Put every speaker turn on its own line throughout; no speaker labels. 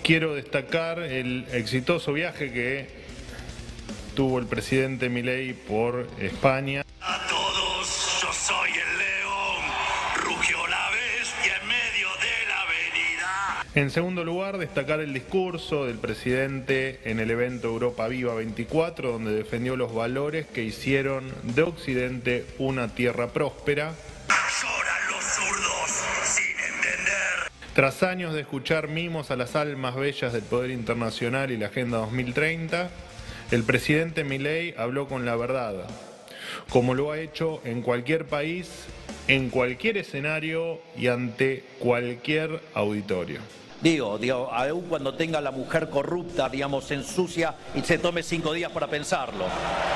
quiero destacar el exitoso viaje que tuvo el presidente Milei por España.
A todos, yo soy el león, rugió la bestia en medio de la avenida.
En segundo lugar, destacar el discurso del presidente en el evento Europa Viva 24, donde defendió los valores que hicieron de Occidente una tierra próspera.
Lloran los zurdos sin entender.
Tras años de escuchar mimos a las almas bellas del poder internacional y la Agenda 2030, el presidente Milei habló con la verdad, como lo ha hecho en cualquier país, en cualquier escenario y ante cualquier auditorio.
Digo, aún cuando tenga la mujer corrupta, digamos, se ensucia y se tome 5 días para pensarlo.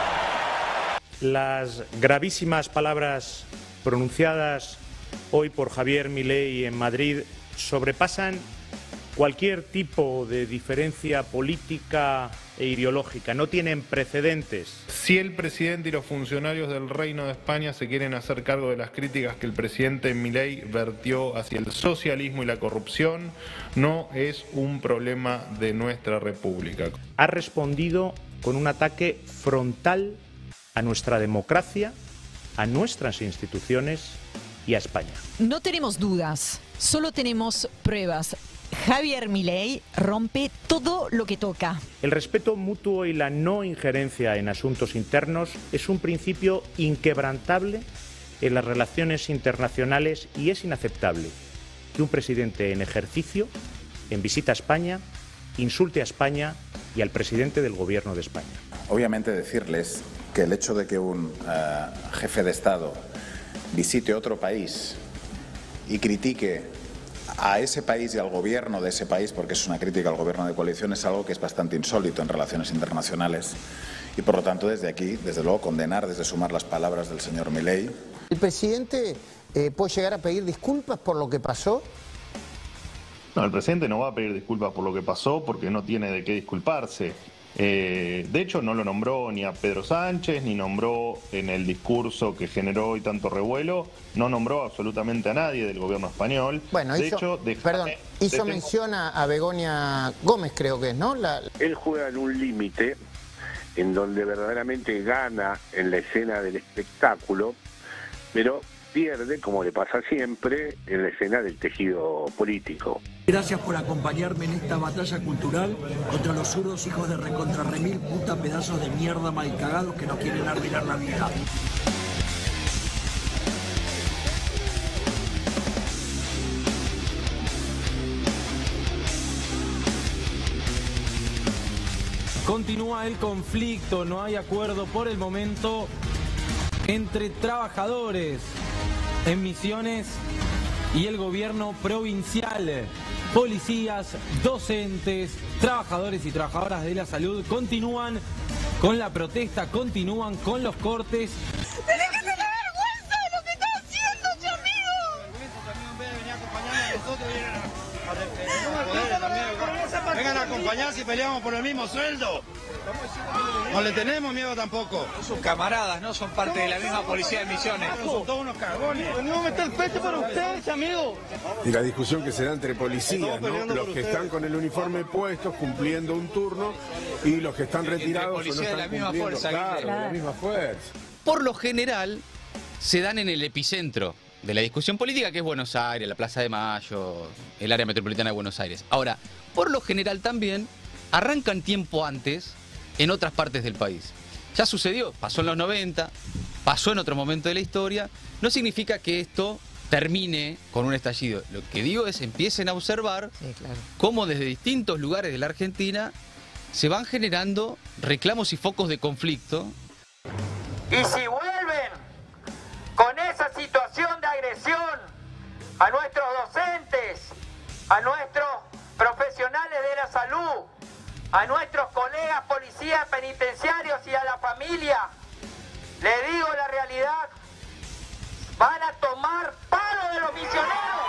Las gravísimas palabras pronunciadas hoy por Javier Milei en Madrid sobrepasan cualquier tipo de diferencia política e ideológica, no tienen precedentes.
Si el presidente y los funcionarios del Reino de España se quieren hacer cargo de las críticas que el presidente Milei vertió hacia el socialismo y la corrupción, no es un problema de nuestra república.
Ha respondido con un ataque frontal a nuestra democracia, a nuestras instituciones y a España.
No tenemos dudas, solo tenemos pruebas. Javier Milei rompe todo lo que toca.
El respeto mutuo y la no injerencia en asuntos internos es un principio inquebrantable en las relaciones internacionales y es inaceptable que un presidente en ejercicio, en visita a España, insulte a España y al presidente del Gobierno de España.
Obviamente decirles que el hecho de que un jefe de Estado visite otro país y critique a ese país y al gobierno de ese país, porque es una crítica al gobierno de coalición, es algo que es bastante insólito en relaciones internacionales y por lo tanto desde aquí, desde luego, condenar desde sumar las palabras del señor Milei.
¿El presidente puede llegar a pedir disculpas por lo que pasó?
No, el presidente no va a pedir disculpas por lo que pasó porque no tiene de qué disculparse. De hecho, no lo nombró ni a Pedro Sánchez, ni nombró en el discurso que generó hoy tanto revuelo, no nombró absolutamente a nadie del gobierno español.
Bueno, hizo mención a Begoña Gómez, creo que es, ¿no?
Él juega en un límite en donde verdaderamente gana en la escena del espectáculo, pero pierde, como le pasa siempre, en la escena del tejido político.
Gracias por acompañarme en esta batalla cultural contra los zurdos hijos de recontra remil puta pedazos de mierda mal cagados que nos quieren arruinar la vida.
Continúa el conflicto, no hay acuerdo por el momento entre trabajadores en Misiones y el gobierno provincial. Policías, docentes, trabajadores y trabajadoras de la salud continúan con la protesta, continúan con los cortes.
¡Tenés que tener vergüenza de lo que está haciendo, che, amigo!
Vengan a acompañar si peleamos por el mismo sueldo. No le tenemos miedo tampoco.
Sus camaradas, ¿no? Son parte de la misma policía de Misiones.
Son todos unos cagones.
Venimos a meter el pecho para ustedes, amigo.
Y la discusión que se da entre policías, ¿no? Los que están con el uniforme puesto, cumpliendo un turno, y los que están retirados o no están
de la misma
cumpliendo.
Fuerza,
claro, de la misma fuerza.
Por lo general, se dan en el epicentro de la discusión política, que es Buenos Aires, la Plaza de Mayo, el área metropolitana de Buenos Aires. Ahora, por lo general también arrancan tiempo antes en otras partes del país. Ya sucedió, pasó en los 90, pasó en otro momento de la historia. No significa que esto termine con un estallido. Lo que digo es empiecen a observar cómo desde distintos lugares de la Argentina se van generando reclamos y focos de conflicto.
Y si vuelven con esa situación de agresión a nuestros docentes, a nuestros profesionales de la salud, a nuestros colegas policías penitenciarios y a la familia, le digo la realidad, van a tomar palo de los misioneros.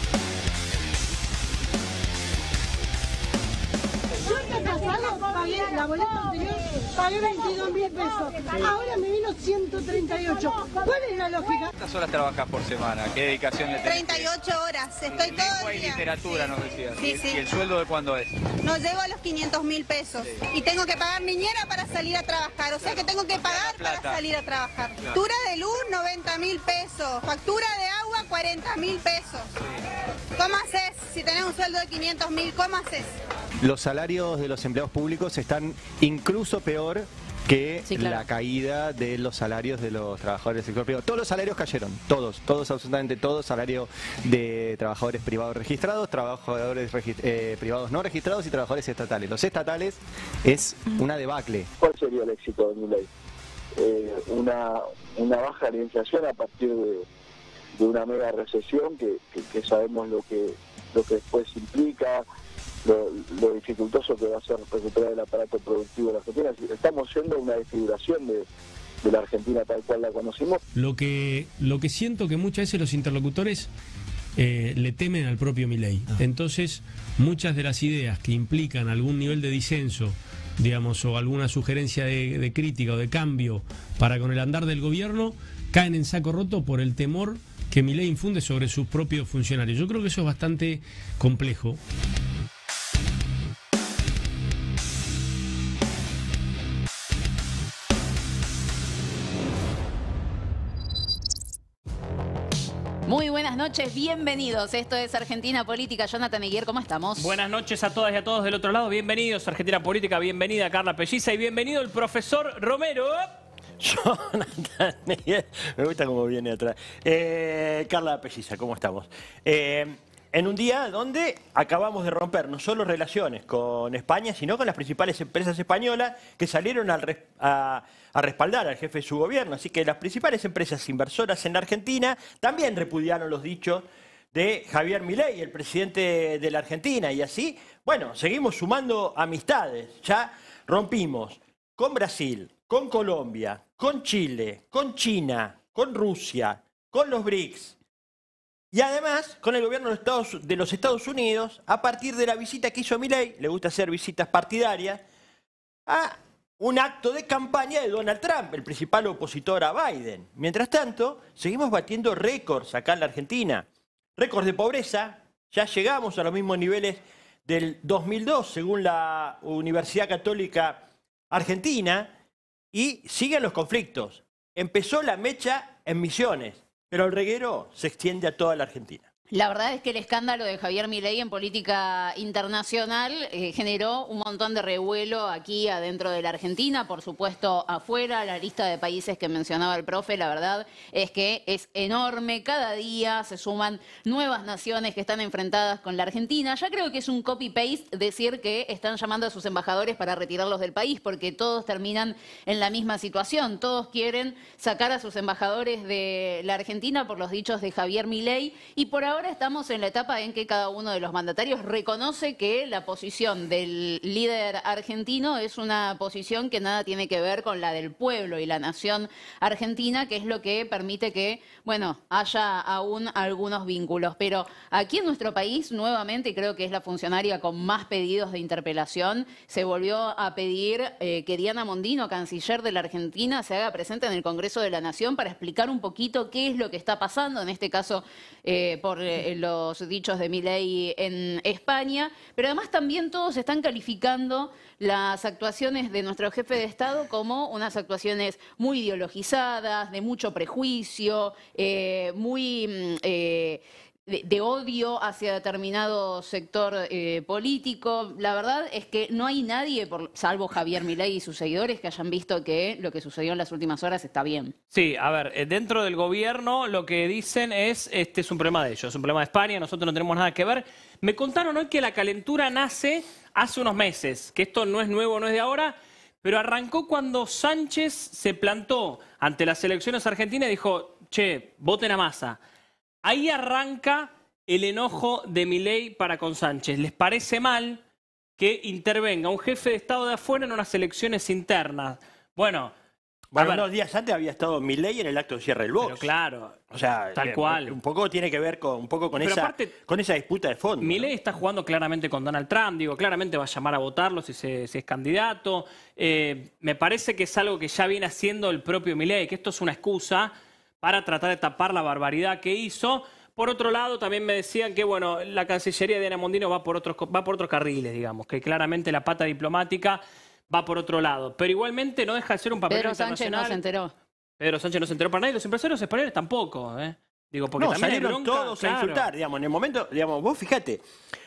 ¿Qué está pasando, familia? la boleta anterior pagué 22.000 pesos. Ahora me vino 138. ¿Cuál es la lógica?
¿Cuántas horas trabajas por semana? ¿Qué dedicación le tenés?
38 horas. Estoy todo
Lengua
el
y
día.
literatura, nos decías.
Sí, sí.
¿Y el sueldo de cuándo es?
No llego a los 500.000 pesos. Y tengo que pagar niñera para salir a trabajar. O sea que tengo que pagar para salir a trabajar. Factura de luz, 90.000 pesos. Factura de agua, 40.000 pesos. ¿Cómo haces? Si tenés un sueldo de 500.000, ¿cómo haces?
Los salarios de los empleados públicos están incluso peor que la caída de los salarios de los trabajadores del sector privado. Todos los salarios cayeron, todos, absolutamente todos, salario de trabajadores privados registrados, trabajadores privados no registrados y trabajadores estatales. Los estatales es una debacle.
¿Cuál sería el éxito de mi ley? Una baja de la inflación a partir de una mega recesión que sabemos lo que después implica, lo dificultoso que va a ser recuperar el aparato productivo de la Argentina. Estamos yendo a una desfiguración de la Argentina tal cual la conocimos.
Lo que siento que muchas veces los interlocutores le temen al propio Milei. Entonces, muchas de las ideas que implican algún nivel de disenso, digamos, o alguna sugerencia de crítica o de cambio para con el andar del gobierno, caen en saco roto por el temor que Milei infunde sobre sus propios funcionarios. Yo creo que eso es bastante complejo.
Muy buenas noches, bienvenidos. Esto es Argentina Política. Jonathan Eguier, ¿cómo estamos?
Buenas noches a todas y a todos del otro lado. Bienvenidos a Argentina Política, bienvenida Carla Pelliza y bienvenido el profesor Romero.
Jonathan Eguier, me gusta cómo viene atrás. Carla Pelliza, ¿cómo estamos? En un día donde acabamos de romper no solo relaciones con España, sino con las principales empresas españolas que salieron a respaldar al jefe de su gobierno. Así que las principales empresas inversoras en la Argentina también repudiaron los dichos de Javier Milei, el presidente de la Argentina. Y así, bueno, seguimos sumando amistades. Ya rompimos con Brasil, con Colombia, con Chile, con China, con Rusia, con los BRICS. Y además, con el gobierno de los Estados Unidos, a partir de la visita que hizo Milei, le gusta hacer visitas partidarias, a un acto de campaña de Donald Trump, el principal opositor a Biden. Mientras tanto, seguimos batiendo récords acá en la Argentina. Récords de pobreza, ya llegamos a los mismos niveles del 2002, según la Universidad Católica Argentina, y siguen los conflictos. Empezó la mecha en Misiones, pero el reguero se extiende a toda la Argentina.
La verdad es que el escándalo de Javier Milei en política internacional generó un montón de revuelo aquí adentro de la Argentina, por supuesto afuera. La lista de países que mencionaba el profe, la verdad es que es enorme. Cada día se suman nuevas naciones que están enfrentadas con la Argentina. Ya creo que es un copy-paste decir que están llamando a sus embajadores para retirarlos del país, porque todos terminan en la misma situación. Todos quieren sacar a sus embajadores de la Argentina por los dichos de Javier Milei, y por ahora estamos en la etapa en que cada uno de los mandatarios reconoce que la posición del líder argentino es una posición que nada tiene que ver con la del pueblo y la nación argentina, que es lo que permite que, bueno, haya aún algunos vínculos. Pero aquí en nuestro país, nuevamente, creo que es la funcionaria con más pedidos de interpelación, se volvió a pedir que Diana Mondino, canciller de la Argentina, se haga presente en el Congreso de la Nación para explicar un poquito qué es lo que está pasando, en este caso por los dichos de Milei en España, pero además también todos están calificando las actuaciones de nuestro jefe de Estado como unas actuaciones muy ideologizadas, de mucho prejuicio, muy de odio hacia determinado sector político. La verdad es que no hay nadie, salvo Javier Milei y sus seguidores, que hayan visto que lo que sucedió en las últimas horas está bien.
Sí, a ver, dentro del gobierno lo que dicen es, este es un problema de ellos, es un problema de España, nosotros no tenemos nada que ver. Me contaron hoy que la calentura nace hace unos meses, que esto no es nuevo, no es de ahora, pero arrancó cuando Sánchez se plantó ante las elecciones argentinas y dijo, che, voten a Massa. Ahí arranca el enojo de Milei para con Sánchez. ¿Les parece mal que intervenga un jefe de Estado de afuera en unas elecciones internas? Bueno,
Bueno, unos días antes había estado Milei en el acto de cierre del box.
Pero claro,
o sea,
tal cual.
Un poco tiene que ver con
Pero
esa,
aparte,
con esa disputa de fondo.
Milei está jugando claramente con Donald Trump, digo, claramente va a llamar a votarlo si es candidato. Me parece que es algo que ya viene haciendo el propio Milei, que esto es una excusa para tratar de tapar la barbaridad que hizo. Por otro lado, también me decían que bueno, la Cancillería de Diana Mondino va por otros carriles, digamos, que claramente la pata diplomática va por otro lado. Pero igualmente no deja de ser un papel internacional.
Sánchez no se enteró.
Pedro Sánchez no se enteró para nadie. Los empresarios españoles tampoco, Digo, porque
no,
también hay
salieron
bronca,
todos a insultar, digamos, en el momento, digamos, vos fíjate,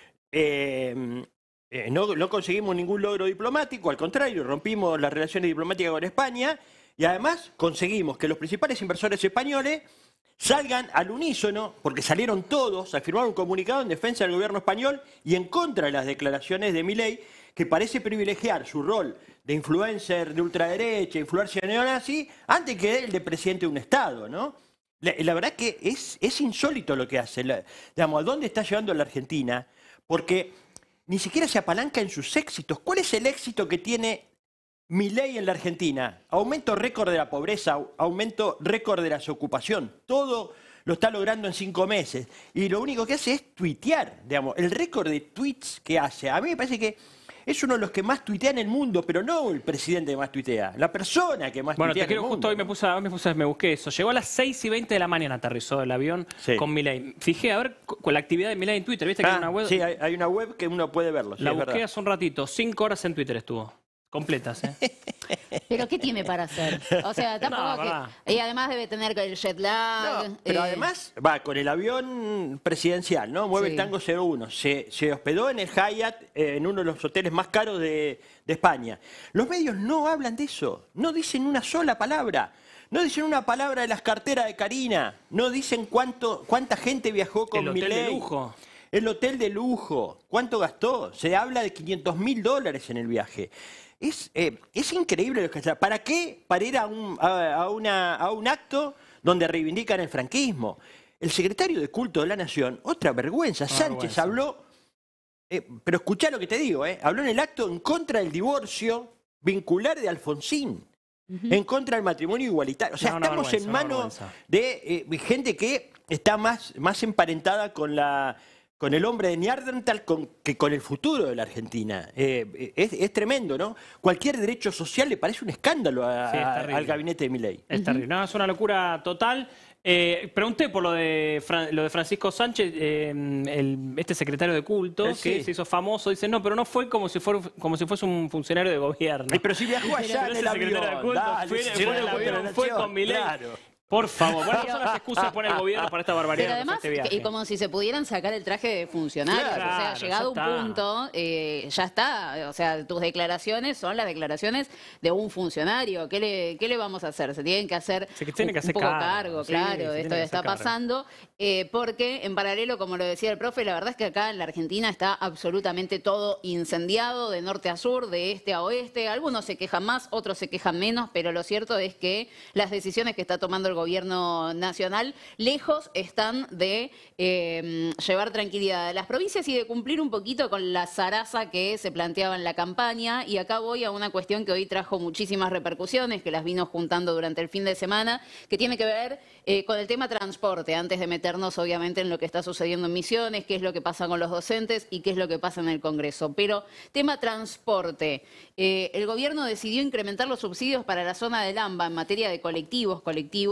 no conseguimos ningún logro diplomático, al contrario, rompimos las relaciones diplomáticas con España y además conseguimos que los principales inversores españoles salgan al unísono, porque salieron todos a firmar un comunicado en defensa del gobierno español y en contra de las declaraciones de Milei, que parece privilegiar su rol de influencer de ultraderecha, influencer neonazi, antes que el de presidente de un Estado, ¿no? La verdad que es insólito lo que hace. Digamos, ¿a dónde está llevando la Argentina? Porque ni siquiera se apalanca en sus éxitos. ¿Cuál es el éxito que tiene Milei en la Argentina? Aumento récord de la pobreza, aumento récord de la desocupación. Todo lo está logrando en 5 meses. Y lo único que hace es tuitear. Digamos, el récord de tweets que hace. A mí me parece que es uno de los que más tuitea en el mundo, pero no el presidente que más tuitea, la persona que más tuitea en el mundo.
Justo hoy me busqué eso. Llegó a las 6:20 de la mañana, aterrizó el avión con Milei. Fijé a ver con la actividad de Milei en Twitter. ¿Viste que hay una web?
Sí, hay una web que uno puede verlo. Sí,
la busqué hace un ratito. 5 horas en Twitter estuvo. Completas,
¿Pero qué tiene para hacer? O sea, tampoco que... Y además debe tener el jet lag.
Pero además va con el avión presidencial, ¿no? Mueve el Tango 01. Se hospedó en el Hyatt, en uno de los hoteles más caros de España. Los medios no hablan de eso. No dicen una sola palabra. No dicen una palabra de las carteras de Karina. No dicen cuánta gente viajó con Milei.
El hotel de lujo.
El hotel de lujo. ¿Cuánto gastó? Se habla de $500.000 en el viaje. Es increíble lo que está. ¿Para qué? Para ir a un acto donde reivindican el franquismo. El secretario de Culto de la Nación, otra vergüenza. Sánchez habló, pero escuchá lo que te digo, habló en el acto en contra del divorcio vincular de Alfonsín, en contra del matrimonio igualitario. O sea, estamos en manos de gente que está más emparentada con el hombre de Neandertal que con el futuro de la Argentina. Es tremendo, ¿no? Cualquier derecho social le parece un escándalo al gabinete de Milei.
Es terrible. No, es una locura total. Pregunté por lo de Francisco Sánchez, este secretario de culto, que se hizo famoso. Dice, no, pero no fue como si fuese un funcionario de gobierno.
Pero si viajó allá en el avión.
Fue con Milei. Claro. Por favor, bueno, son las excusas que pone el gobierno para esta barbaridad.
Pero además,
este viaje.
Y como si se pudieran sacar el traje de funcionarios.
Claro,
o sea, llegado un punto, ya está. O sea, tus declaraciones son las declaraciones de un funcionario. ¿Qué le vamos a hacer? Se tienen que hacer un poco cargo, claro, de esto que está pasando. Porque en paralelo, como lo decía el profe, la verdad es que acá en la Argentina está absolutamente todo incendiado, de norte a sur, de este a oeste. Algunos se quejan más, otros se quejan menos, pero lo cierto es que las decisiones que está tomando el gobierno nacional lejos están de llevar tranquilidad a las provincias y de cumplir un poquito con la zaraza que se planteaba en la campaña. Y acá voy a una cuestión que hoy trajo muchísimas repercusiones, que las vino juntando durante el fin de semana, que tiene que ver con el tema transporte, antes de meternos obviamente en lo que está sucediendo en Misiones, qué es lo que pasa con los docentes y qué es lo que pasa en el Congreso. Pero tema transporte, el gobierno decidió incrementar los subsidios para la zona del AMBA en materia de colectivos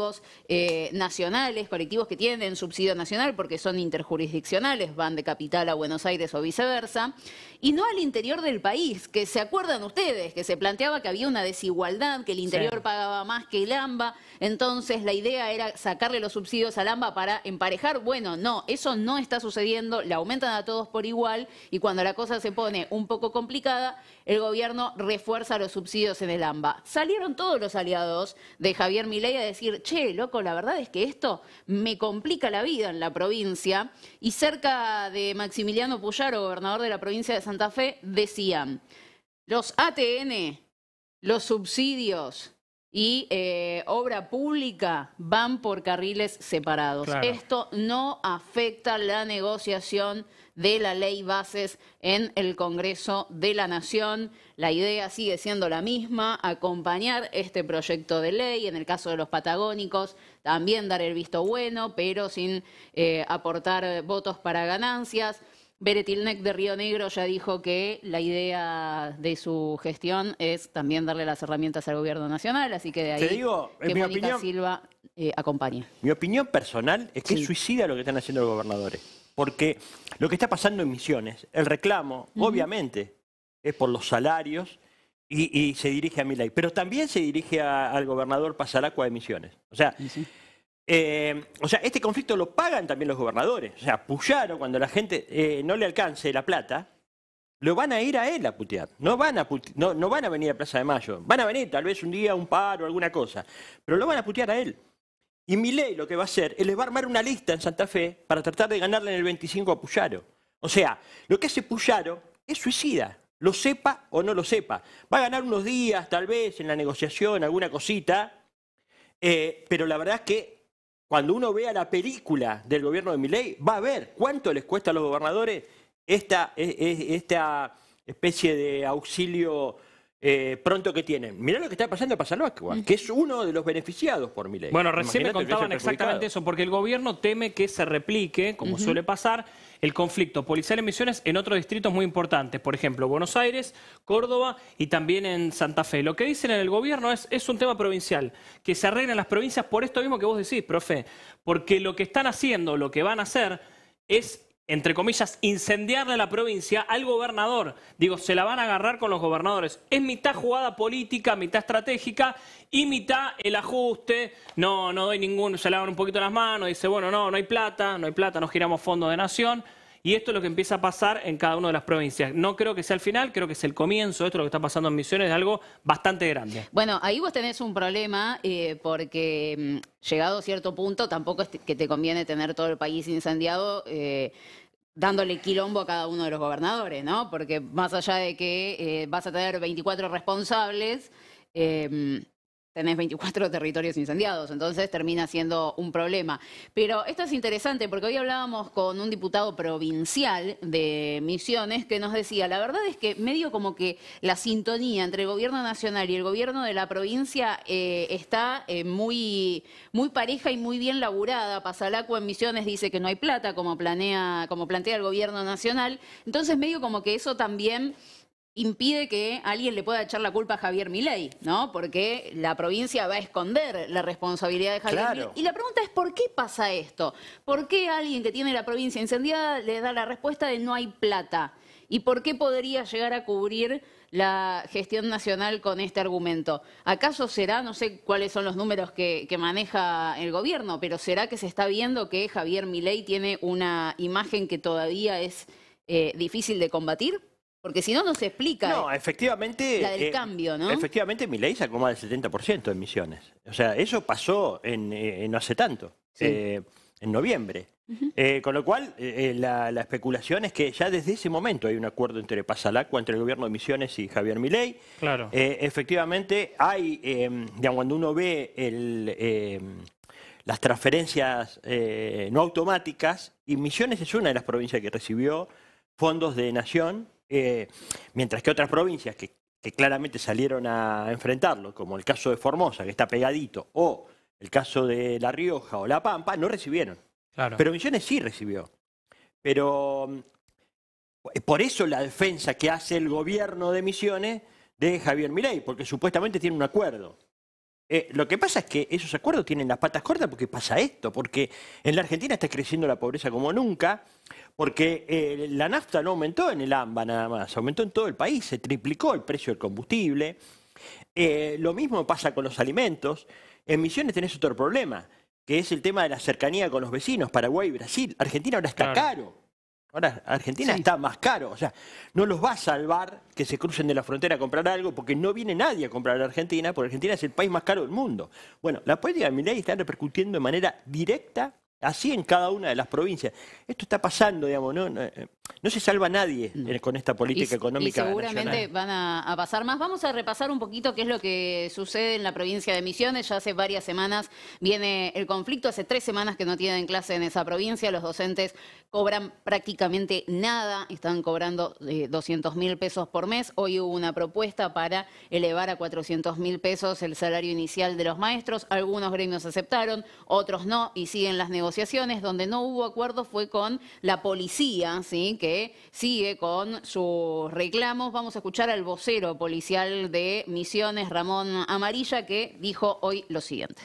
nacionales, colectivos que tienen subsidio nacional porque son interjurisdiccionales, van de Capital a Buenos Aires o viceversa, y no al interior del país, que se acuerdan ustedes, que se planteaba que había una desigualdad, que el interior pagaba más que el AMBA, entonces la idea era sacarle los subsidios al AMBA para emparejar. Bueno, no, eso no está sucediendo, le aumentan a todos por igual y cuando la cosa se pone un poco complicada, el gobierno refuerza los subsidios en el AMBA. Salieron todos los aliados de Javier Milei a decir, che, loco, la verdad es que esto me complica la vida en la provincia. Y cerca de Maximiliano Puyaro, gobernador de la provincia de Santa Fe, decían, los ATN, los subsidios y obra pública van por carriles separados. Claro. Esto no afecta la negociación de la ley bases en el Congreso de la Nación. La idea sigue siendo la misma, acompañar este proyecto de ley. En el caso de los patagónicos, también dar el visto bueno, pero sin aportar votos para ganancias. Beretilnec de Río Negro ya dijo que la idea de su gestión es también darle las herramientas al gobierno nacional, así que de ahí
Te digo,
que
mi
Mónica
opinión,
Silva acompañe.
Mi opinión personal es que
Sí.
es suicida lo que están haciendo los gobernadores. Porque lo que está pasando en Misiones, el reclamo, obviamente, es por los salarios y se dirige a Milei, pero también se dirige al gobernador Pasalacua de Misiones. O sea, este conflicto lo pagan también los gobernadores. O sea, Puyaro, cuando la gente no le alcance la plata, lo van a ir a él a putear. No van a venir a Plaza de Mayo. Van a venir tal vez un día, un paro, alguna cosa. Pero lo van a putear a él. Y Milei lo que va a hacer es le va a armar una lista en Santa Fe para tratar de ganarle en el 25 a Puyaro. O sea, lo que hace Puyaro es suicida. Lo sepa o no lo sepa. Va a ganar unos días, tal vez, en la negociación, alguna cosita. Pero la verdad es que cuando uno vea la película del gobierno de Milei, va a ver cuánto les cuesta a los gobernadores esta especie de auxilio pronto que tienen. Mirá lo que está pasando en Pasalacua, que es uno de los beneficiados por Milei.
Bueno, recién me
Imagínate que
contaban
es el
exactamente
perjudicado.
eso, porque el gobierno teme que se replique, como suele pasar, el conflicto policial en Misiones en otros distritos muy importantes. Por ejemplo, Buenos Aires, Córdoba y también en Santa Fe. Lo que dicen en el gobierno es un tema provincial, que se arreglen las provincias por esto mismo que vos decís, profe. Porque lo que están haciendo, lo que van a hacer es, entre comillas, incendiarle la provincia al gobernador. Digo, se la van a agarrar con los gobernadores. Es mitad jugada política, mitad estratégica y mitad el ajuste. No doy ningún, se lavan un poquito las manos, dice, bueno, no hay plata, no giramos fondos de nación. Y esto es lo que empieza a pasar en cada una de las provincias. No creo que sea el final, creo que es el comienzo. Esto es lo que está pasando en Misiones, de algo bastante grande.
Bueno, ahí vos tenés un problema porque llegado a cierto punto tampoco es que te conviene tener todo el país incendiado dándole quilombo a cada uno de los gobernadores, ¿no? Porque más allá de que vas a tener 24 responsables, tenés 24 territorios incendiados, entonces termina siendo un problema. Pero esto es interesante porque hoy hablábamos con un diputado provincial de Misiones que nos decía, la verdad es que medio como que la sintonía entre el gobierno nacional y el gobierno de la provincia está muy pareja y muy bien laburada. Pasalacua en Misiones dice que no hay plata como plantea el gobierno nacional, entonces medio como que eso también impide que alguien le pueda echar la culpa a Javier Milei, ¿no? Porque la provincia va a esconder la responsabilidad de Javier Milei. Y la pregunta es, ¿por qué pasa esto? ¿Por qué alguien que tiene la provincia incendiada le da la respuesta de no hay plata? ¿Y por qué podría llegar a cubrir la gestión nacional con este argumento? ¿Acaso será, no sé cuáles son los números que maneja el gobierno, pero será que se está viendo que Javier Milei tiene una imagen que todavía es difícil de combatir? Porque si no, no se explica
efectivamente,
la del cambio, ¿no?
Efectivamente, Milei sacó más del 70% en Misiones. O sea, eso pasó no hace tanto, en noviembre. Con lo cual, la especulación es que ya desde ese momento hay un acuerdo entre Pasalacua, entre el gobierno de Misiones y Javier Milei.
Claro.
Efectivamente, hay, cuando uno ve las transferencias no automáticas, y Misiones es una de las provincias que recibió fondos de Nación, mientras que otras provincias que claramente salieron a enfrentarlo, como el caso de Formosa, que está pegadito, o el caso de La Rioja o La Pampa, no recibieron.
Claro.
Pero Misiones sí recibió. Pero por eso la defensa que hace el gobierno de Misiones de Javier Milei, porque supuestamente tiene un acuerdo. Lo que pasa es que esos acuerdos tienen las patas cortas porque pasa esto, porque en la Argentina está creciendo la pobreza como nunca, porque la nafta no aumentó en el AMBA nada más, aumentó en todo el país, se triplicó el precio del combustible. Lo mismo pasa con los alimentos. En Misiones tenés otro problema, que es el tema de la cercanía con los vecinos, Paraguay y Brasil. Argentina ahora está caro. Ahora Argentina está más caro, o sea, no los va a salvar que se crucen de la frontera a comprar algo porque no viene nadie a comprar a Argentina, porque Argentina es el país más caro del mundo. Bueno, la política de Milei está repercutiendo de manera directa Así en cada una de las provincias. Esto está pasando, digamos, no se salva nadie con esta política económica
y seguramente
nacional.
van a pasar más. Vamos a repasar un poquito qué es lo que sucede en la provincia de Misiones. Ya hace varias semanas viene el conflicto, hace 3 semanas que no tienen clase en esa provincia. Los docentes cobran prácticamente nada, están cobrando 200.000 pesos por mes. Hoy hubo una propuesta para elevar a 400.000 pesos el salario inicial de los maestros. Algunos gremios aceptaron, otros no, y siguen las negociaciones. Donde no hubo acuerdo fue con la policía, ¿sí?, que sigue con sus reclamos. Vamos a escuchar al vocero policial de Misiones, Ramón Amarilla, que dijo hoy lo siguiente.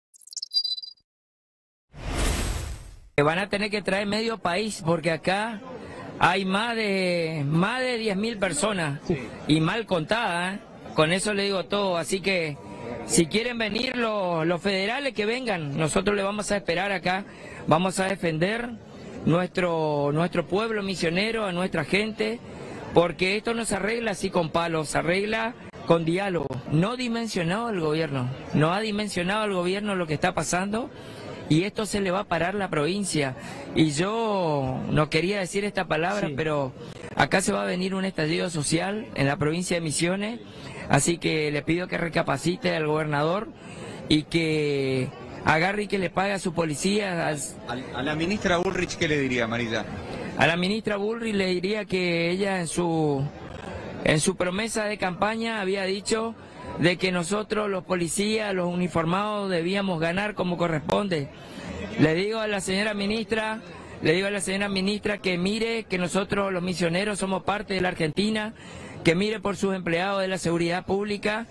Van a tener que traer medio país porque acá hay más de 10.000 personas y mal contadas, ¿eh? Con eso le digo todo, así que si quieren venir los federales, que vengan. Nosotros le vamos a esperar acá, vamos a defender nuestro pueblo misionero, a nuestra gente, porque esto no se arregla así con palos, se arregla con diálogo. No ha dimensionado el gobierno, no ha dimensionado el gobierno lo que está pasando, y esto se le va a parar la provincia. Y yo no quería decir esta palabra, pero acá se va a venir un estallido social en la provincia de Misiones. Así que le pido que recapacite al gobernador y que agarre y que le pague a su policía.
A la ministra Bullrich, ¿qué le diría, Marita?
A la ministra Bullrich le diría que ella en su promesa de campaña había dicho de que nosotros los policías, los uniformados, debíamos ganar como corresponde. Le digo a la señora ministra que mire que nosotros los misioneros somos parte de la Argentina, que mire por sus empleados de la seguridad pública.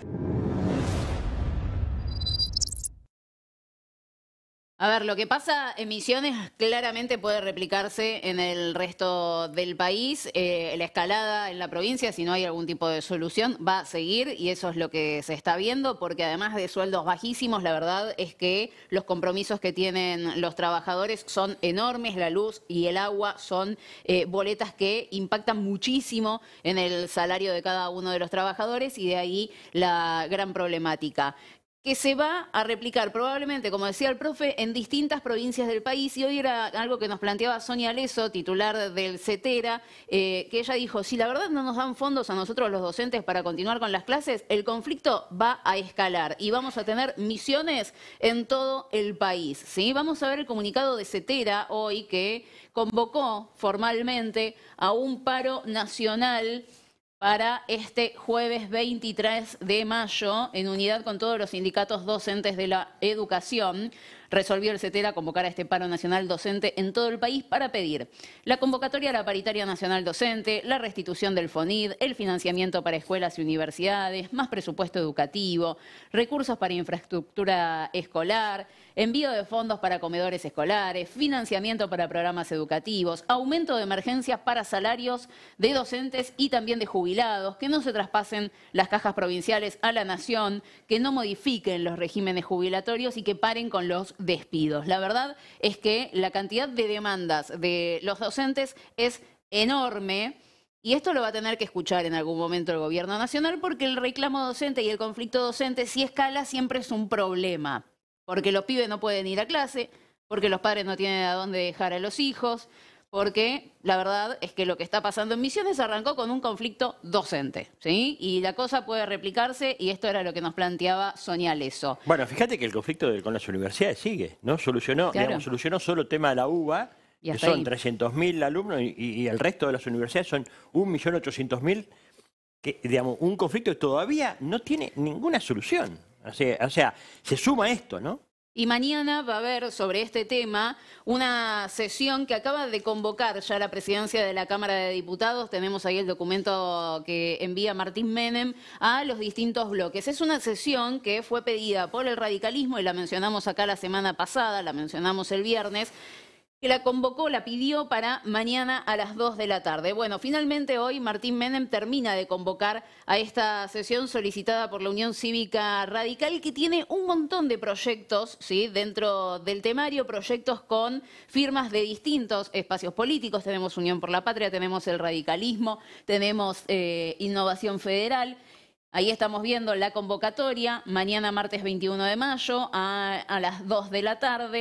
A ver, lo que pasa en Misiones claramente puede replicarse en el resto del país. La escalada en la provincia, si no hay algún tipo de solución, va a seguir, y eso es lo que se está viendo, porque además de sueldos bajísimos, la verdad es que los compromisos que tienen los trabajadores son enormes. La luz y el agua son boletas que impactan muchísimo en el salario de cada uno de los trabajadores, y de ahí la gran problemática, que se va a replicar probablemente, como decía el profe, en distintas provincias del país. Y hoy era algo que nos planteaba Sonia Leso, titular del CETERA, que ella dijo, si la verdad no nos dan fondos a nosotros los docentes para continuar con las clases, el conflicto va a escalar y vamos a tener misiones en todo el país, ¿sí? Vamos a ver el comunicado de CETERA hoy, que convocó formalmente a un paro nacional para este jueves 23 de mayo, en unidad con todos los sindicatos docentes de la educación. Resolvió el CETERA convocar a este paro nacional docente en todo el país para pedir la convocatoria a la paritaria nacional docente, la restitución del FONID, el financiamiento para escuelas y universidades, más presupuesto educativo, recursos para infraestructura escolar, envío de fondos para comedores escolares, financiamiento para programas educativos, aumento de emergencias para salarios de docentes y también de jubilados, que no se traspasen las cajas provinciales a la nación, que no modifiquen los regímenes jubilatorios y que paren con los despidos. La verdad es que la cantidad de demandas de los docentes es enorme. Y esto lo va a tener que escuchar en algún momento el gobierno nacional, porque el reclamo docente y el conflicto docente, si escala, siempre es un problema. Porque los pibes no pueden ir a clase, porque los padres no tienen a dónde dejar a los hijos, porque la verdad es que lo que está pasando en Misiones arrancó con un conflicto docente, ¿sí? Y la cosa puede replicarse, y esto era lo que nos planteaba Sonia Leso.
Bueno, fíjate que el conflicto con las universidades sigue, ¿no? Solucionó solo el tema de la UBA, que son 300.000 alumnos, y el resto de las universidades son 1.800.000, que, digamos, un conflicto que todavía no tiene ninguna solución. O sea, se suma esto, ¿no?
Y mañana va a haber sobre este tema una sesión que acaba de convocar ya la presidencia de la Cámara de Diputados. Tenemos ahí el documento que envía Martín Menem a los distintos bloques. Es una sesión que fue pedida por el radicalismo, y la mencionamos acá la semana pasada, la mencionamos el viernes, que la convocó, la pidió para mañana a las 2 de la tarde. Bueno, finalmente hoy Martín Menem termina de convocar a esta sesión solicitada por la Unión Cívica Radical, que tiene un montón de proyectos, ¿sí?, dentro del temario, proyectos con firmas de distintos espacios políticos. Tenemos Unión por la Patria, tenemos el radicalismo, tenemos Innovación Federal. Ahí estamos viendo la convocatoria, mañana martes 21 de mayo a las 2 de la tarde.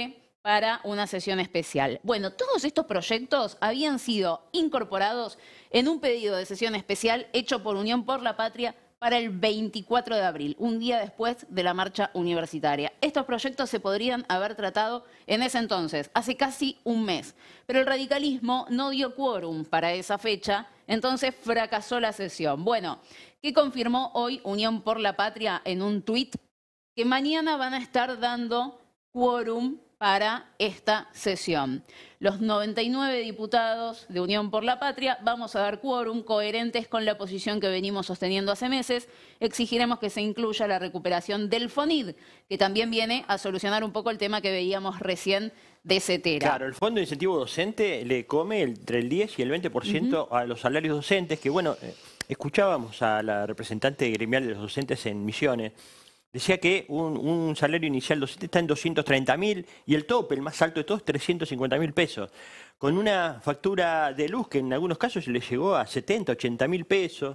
para una sesión especial. Bueno, todos estos proyectos habían sido incorporados en un pedido de sesión especial hecho por Unión por la Patria para el 24 de abril, un día después de la marcha universitaria. Estos proyectos se podrían haber tratado en ese entonces, hace casi un mes, pero el radicalismo no dio quórum para esa fecha, entonces fracasó la sesión. Bueno, ¿qué confirmó hoy Unión por la Patria en un tuit? Que mañana van a estar dando quórum para esta sesión. Los 99 diputados de Unión por la Patria vamos a dar quórum coherentes con la posición que venimos sosteniendo hace meses. Exigiremos que se incluya la recuperación del FONID, que también viene a solucionar un poco el tema que veíamos recién de Cetera.
Claro, el Fondo de Incentivo Docente le come entre el 10 y el 20% a los salarios docentes, que bueno, escuchábamos a la representante gremial de los docentes en Misiones. Decía que un salario inicial docente está en 230.000 y el tope, el más alto de todos, 350.000 pesos. Con una factura de luz que en algunos casos le llegó a 70, 80.000 pesos.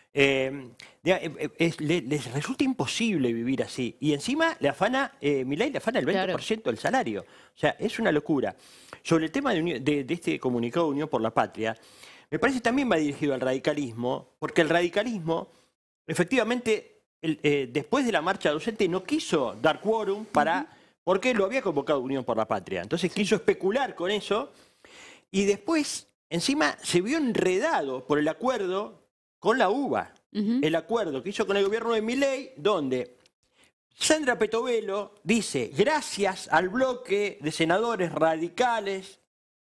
Les resulta imposible vivir así. Y encima le afana, Milei le afana el 20% del salario. O sea, es una locura. Sobre el tema de este comunicado de Unión por la Patria, me parece que también va dirigido al radicalismo, porque el radicalismo, efectivamente, después de la marcha docente no quiso dar quórum porque lo había convocado Unión por la Patria. Entonces quiso especular con eso y después encima se vio enredado por el acuerdo con la UBA. El acuerdo que hizo con el gobierno de Milei, donde Sandra Petovelo dice, gracias al bloque de senadores radicales,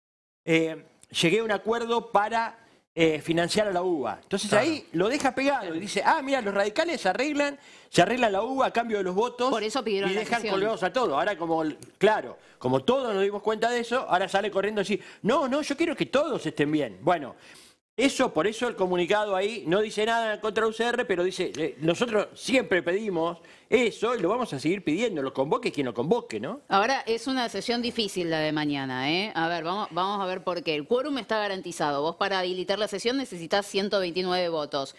llegué a un acuerdo para financiar a la UBA. Entonces ahí lo deja pegado y dice, mira, los radicales se arreglan la UBA a cambio de los votos.
Por eso pidieron
y
la
dejan
sesión.
colgados a todos. Ahora como todos nos dimos cuenta de eso, ahora sale corriendo y dice, no, yo quiero que todos estén bien. Bueno, por eso el comunicado ahí no dice nada contra UCR, pero dice, nosotros siempre pedimos eso y lo vamos a seguir pidiendo, lo convoque quien lo convoque, ¿no?
Ahora es una sesión difícil la de mañana, ¿eh? A ver, vamos a ver por qué. El quórum está garantizado. Vos para habilitar la sesión necesitas 129 votos.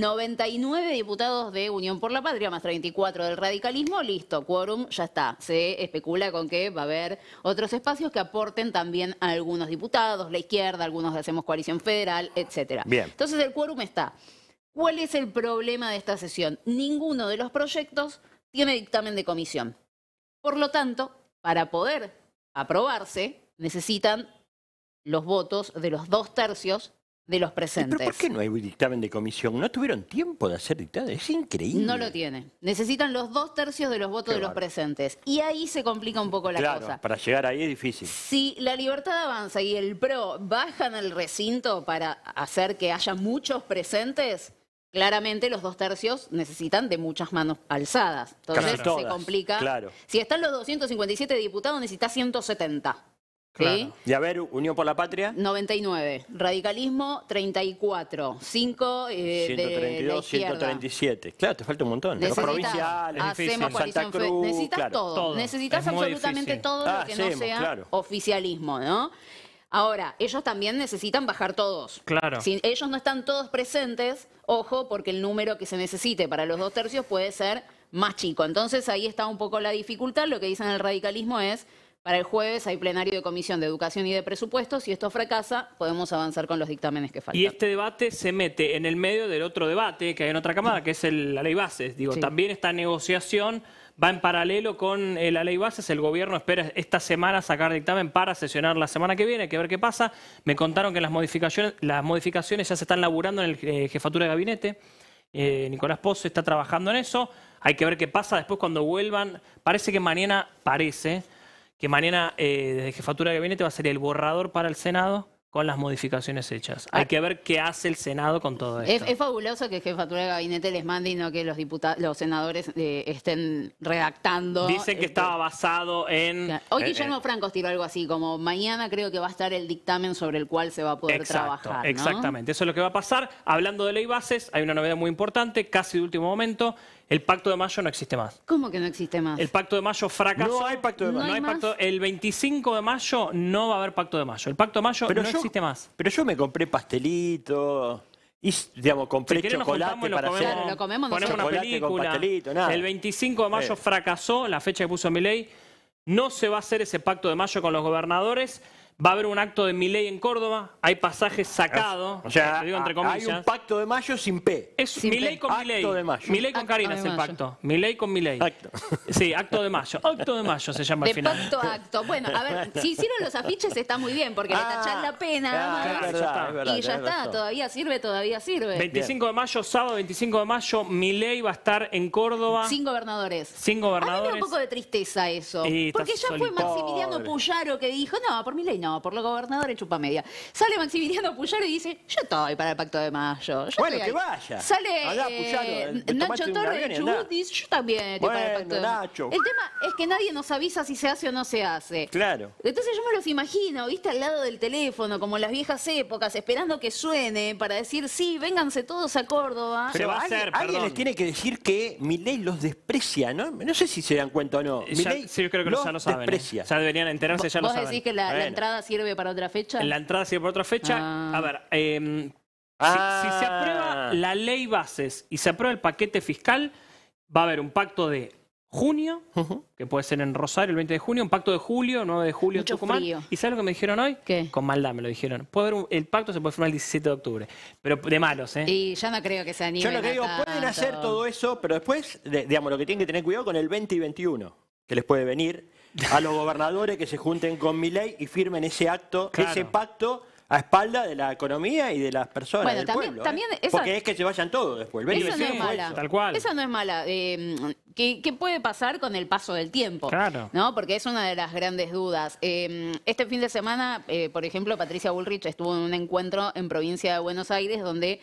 99 diputados de Unión por la Patria, más 34 del radicalismo, listo, quórum ya está. Se especula con que va a haber otros espacios que aporten también a algunos diputados, la izquierda, algunos hacemos coalición federal, etcétera.
Bien.
Entonces el quórum está. ¿Cuál es el problema de esta sesión? Ninguno de los proyectos tiene dictamen de comisión. Por lo tanto, para poder aprobarse, necesitan los votos de los 2/3 de los presentes.
¿Pero por qué no hay dictamen de comisión? ¿No tuvieron tiempo de hacer dictamen? Es increíble.
No lo tiene. Necesitan los 2/3 de los votos de los presentes. Y ahí se complica un poco la cosa.
Claro, para llegar ahí es difícil.
Si la Libertad Avanza y el PRO bajan al recinto para hacer que haya muchos presentes, claramente los 2/3 necesitan de muchas manos alzadas. Entonces se complica.
Claro.
Si están los 257 diputados, necesitas 170.
Claro.
¿Sí?
Y a ver, Unión por la Patria.
99. Radicalismo, 34. 5 de la
132,
izquierda.
137. Claro, te falta un montón. Los provinciales,
hacemos
Santa Cruz.
Necesitas todo. Necesitas absolutamente todo lo que no sea oficialismo, ¿no? Ahora, ellos también necesitan bajar todos.
Claro.
Si ellos no están todos presentes, ojo, porque el número que se necesite para los 2/3 puede ser más chico. Entonces ahí está un poco la dificultad. Lo que dicen el radicalismo es, para el jueves hay plenario de Comisión de Educación y de Presupuestos. Si esto fracasa, podemos avanzar con los dictámenes que faltan.
Y este debate se mete en el medio del otro debate que hay en otra cámara, que es la ley bases. Digo, también esta negociación va en paralelo con la ley bases. El gobierno espera esta semana sacar dictamen para sesionar la semana que viene. Hay que ver qué pasa. Me contaron que las modificaciones ya se están laburando en el jefatura de gabinete. Nicolás Posse está trabajando en eso. Hay que ver qué pasa después cuando vuelvan. Parece que mañana desde jefatura de gabinete va a salir el borrador para el Senado con las modificaciones hechas. Hay que ver qué hace el Senado con todo esto.
Es fabuloso que jefatura de gabinete les mande y no que los senadores estén redactando.
Dicen que estaba basado en...
Hoy Guillermo Franco tiró algo así, como mañana creo que va a estar el dictamen sobre el cual se va a poder trabajar, ¿no?
Exactamente, eso es lo que va a pasar. Hablando de ley bases, hay una novedad muy importante, casi de último momento. El Pacto de Mayo no existe más.
¿Cómo que no existe más?
El Pacto de Mayo fracasó.
No hay Pacto de Mayo.
No hay más.
El 25 de mayo no va a haber Pacto de Mayo. El Pacto de Mayo no existe más.
Pero yo me compré pastelito y, digamos, compré chocolate para hacer.
Claro, lo comemos
ponemos una película.
Con pastelito, nada.
El 25 de mayo fracasó, la fecha que puso Milei. no se va a hacer ese pacto de mayo con los gobernadores. Va a haber un acto de Milei en Córdoba, hay pasajes sacados,
O sea,
lo digo entre comillas.
hay un pacto de mayo sin P.
Es Milei con Milei.
Acto de mayo.
Milei con
Acto
Karina
de
es el
mayo.
pacto. Milei con Milei. Sí, acto de mayo. Acto de mayo se llama al
De
final.
pacto a acto. Bueno, a ver, si hicieron los afiches está muy bien, porque le tachás la pena nada más.
es verdad,
Y ya
tenés
está,
razón.
todavía sirve.
25 de mayo, sábado 25 de mayo, Milei va a estar en Córdoba.
Sin gobernadores.
Sin
A mí me da
gobernadores.
un poco de tristeza eso.
Y
Porque
está
ya fue
solito.
Maximiliano
Pobre.
Puyaro que dijo, no, por Milei no, por los gobernadores chupa media. Sale Maximiliano Puyaro y dice, yo estoy para el pacto de mayo. Yo
Bueno,
estoy
que
ahí.
vaya.
Sale
Allá, Puyaro, tomate
Nacho
un
Torres
avión
de
y andá.
Chubut dice, yo también estoy para el pacto de mayo.
Nacho.
El tema es que nadie nos avisa si se hace o no se hace.
Claro.
Entonces yo me los imagino, viste, al lado del teléfono, como en las viejas épocas, esperando que suene para decir, sí, vénganse todos a Córdoba.
Pero alguien les tiene que decir que Milei los desprecia, ¿no? No sé si se dan cuenta o no. Milei
Sí, yo creo que
los
ya lo saben.
desprecia.
Ya deberían enterarse, ya lo
¿Vos
saben.
decís que la
Bueno.
entrada sirve para otra fecha?
La entrada sigue por otra fecha.
Ah.
A ver, si se aprueba la ley bases y se aprueba el paquete fiscal, va a haber un pacto de junio, que puede ser en Rosario el 20 de junio, un pacto de julio, 9 de julio
Mucho
en Tucumán.
frío.
¿Y sabes lo que me dijeron hoy?
¿Qué?
Con maldad me lo dijeron. El pacto se puede firmar el 17 de octubre, pero de malos, ¿eh?
Y ya no creo que se animen
Yo lo que digo,
a
pueden
tanto.
hacer todo eso, pero después, digamos, lo que tienen que tener cuidado con el 20 y 21, que les puede venir a los gobernadores que se junten con Milei y firmen ese acto,
Claro.
ese pacto a espalda de la economía y de las personas
Bueno,
del
también-
pueblo.
también esa-
Porque es que se vayan todos después. El 20 y
Esa no es
21
mala.
Tal cual.
Esa no es mala. ¿Qué puede pasar con el paso del tiempo?
Claro.
¿No? Porque es una de las grandes dudas. Este fin de semana, por ejemplo, Patricia Bullrich estuvo en un encuentro en provincia de Buenos Aires donde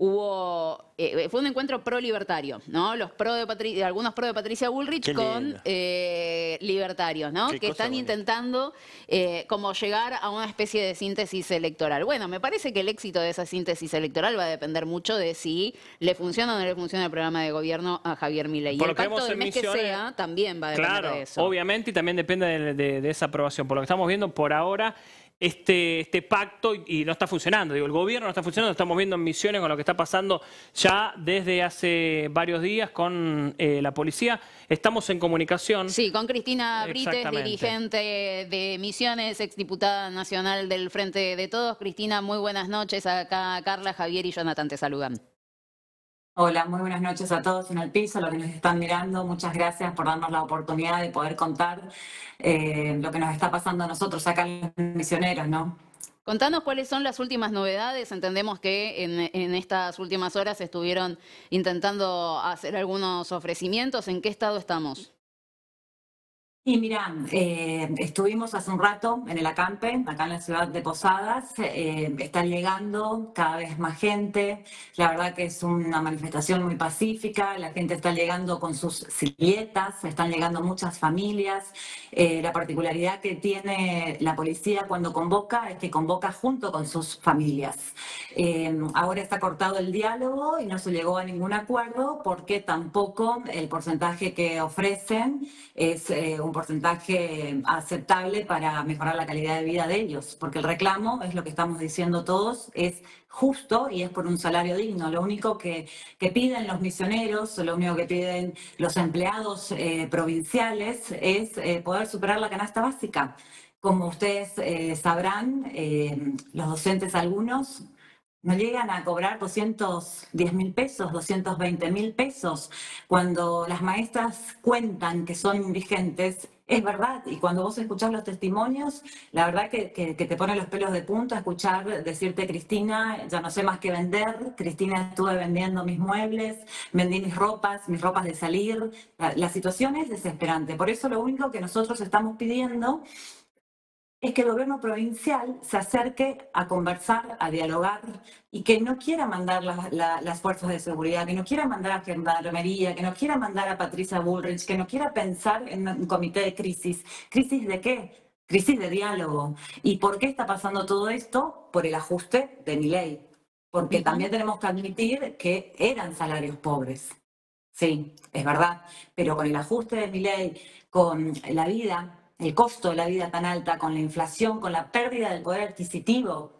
fue un encuentro pro-libertario, ¿no? Algunos pro de Patricia Bullrich
Qué
con
lindo.
libertarios, ¿no?
Qué
Que
cosa
están
bonita.
intentando como llegar a una especie de síntesis electoral. Bueno, me parece que el éxito de esa síntesis electoral va a depender mucho de si le funciona o no le funciona el programa de gobierno a Javier Milei. Y
Por
el
lo que
pacto
vemos
del
en
mes que
Misiones-
sea también va a depender
Claro,
de eso.
obviamente, y también depende de esa aprobación. Por lo que estamos viendo por ahora, este pacto y no está funcionando. Digo, el gobierno no está funcionando, lo estamos viendo en Misiones con lo que está pasando ya desde hace varios días con la policía. Estamos en comunicación.
Sí, con Cristina Brites,
Exactamente.
dirigente de Misiones, exdiputada nacional del Frente de Todos. Cristina, muy buenas noches. Acá Carla, Javier y Jonathan te saludan.
Hola, muy buenas noches a todos en el piso, a los que nos están mirando. Muchas gracias por darnos la oportunidad de poder contar lo que nos está pasando a nosotros acá en los misioneros, ¿no?
Contanos cuáles son las últimas novedades. Entendemos que en estas últimas horas estuvieron intentando hacer algunos ofrecimientos. ¿En qué estado estamos?
Y mira, estuvimos hace un rato en el acampe, acá en la ciudad de Posadas. Están llegando cada vez más gente. La verdad que es una manifestación muy pacífica. La gente está llegando con sus silletas, están llegando muchas familias. La particularidad que tiene la policía cuando convoca es que convoca junto con sus familias. Ahora está cortado el diálogo y no se llegó a ningún acuerdo porque tampoco el porcentaje que ofrecen es un porcentaje aceptable para mejorar la calidad de vida de ellos, porque el reclamo, es lo que estamos diciendo todos, es justo y es por un salario digno. Lo único que piden los misioneros, lo único que piden los empleados provinciales es poder superar la canasta básica. Como ustedes sabrán, los docentes algunos no llegan a cobrar 210.000 pesos, 220.000 pesos. Cuando las maestras cuentan que son indigentes, es verdad. Y cuando vos escuchás los testimonios, la verdad que te pone los pelos de punta escuchar decirte, Cristina, ya no sé más qué vender. Cristina, estuve vendiendo mis muebles, vendí mis ropas de salir. La situación es desesperante. Por eso lo único que nosotros estamos pidiendo es que el gobierno provincial se acerque a conversar, a dialogar y que no quiera mandar las fuerzas de seguridad, que no quiera mandar a Gendarmería, que no quiera mandar a Patricia Bullrich, que no quiera pensar en un comité de crisis. ¿Crisis de qué? Crisis de diálogo. ¿Y por qué está pasando todo esto? Por el ajuste de Milei. Porque también tenemos que admitir que eran salarios pobres. Sí, es verdad. Pero con el ajuste de Milei, con la vida, el costo de la vida tan alta, con la inflación, con la pérdida del poder adquisitivo,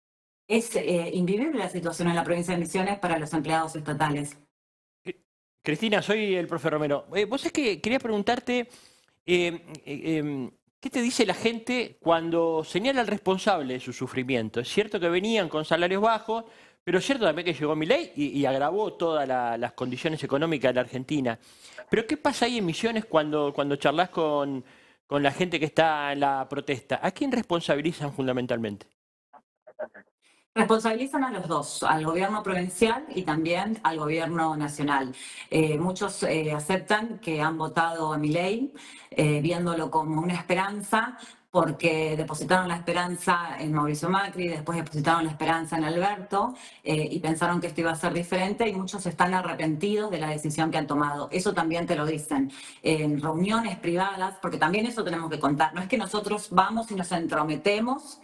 es invivible la situación en la provincia de Misiones para los empleados estatales.
Cristina, soy el profe Romero. Vos es que quería preguntarte, ¿Qué te dice la gente cuando señala al responsable de su sufrimiento? Es cierto que venían con salarios bajos, pero es cierto también que llegó Milei y agravó todas las condiciones económicas de la Argentina. Pero ¿qué pasa ahí en Misiones cuando charlas con la gente que está en la protesta? ¿A quién responsabilizan fundamentalmente?
Responsabilizan a los dos, al gobierno provincial y también al gobierno nacional. Muchos aceptan que han votado a Milei, viéndolo como una esperanza, porque depositaron la esperanza en Mauricio Macri, después depositaron la esperanza en Alberto y pensaron que esto iba a ser diferente, y muchos están arrepentidos de la decisión que han tomado. Eso también te lo dicen en reuniones privadas, porque también eso tenemos que contar. No es que nosotros vamos y nos entrometemos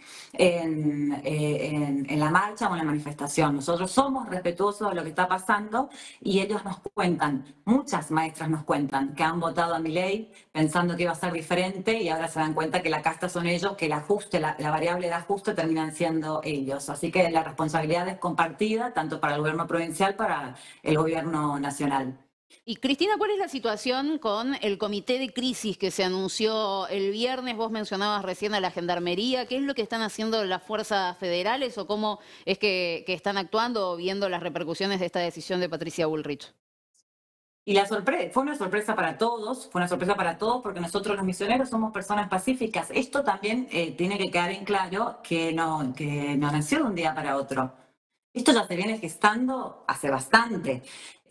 en la marcha o en la manifestación. Nosotros somos respetuosos de lo que está pasando y ellos nos cuentan, muchas maestras nos cuentan que han votado a Milei pensando que iba a ser diferente y ahora se dan cuenta que la casta son ellos, que el ajuste, la variable de ajuste terminan siendo ellos. Así que la responsabilidad es compartida tanto para el gobierno provincial como para el gobierno nacional.
Y Cristina, ¿cuál es la situación con el comité de crisis que se anunció el viernes? Vos mencionabas recién a la Gendarmería. ¿Qué es lo que están haciendo las fuerzas federales o cómo es que están actuando o viendo las repercusiones de esta decisión de Patricia Bullrich?
Y fue una sorpresa para todos, porque nosotros los misioneros somos personas pacíficas. Esto también tiene que quedar en claro que no nació de un día para otro. Esto ya se viene gestando hace bastante,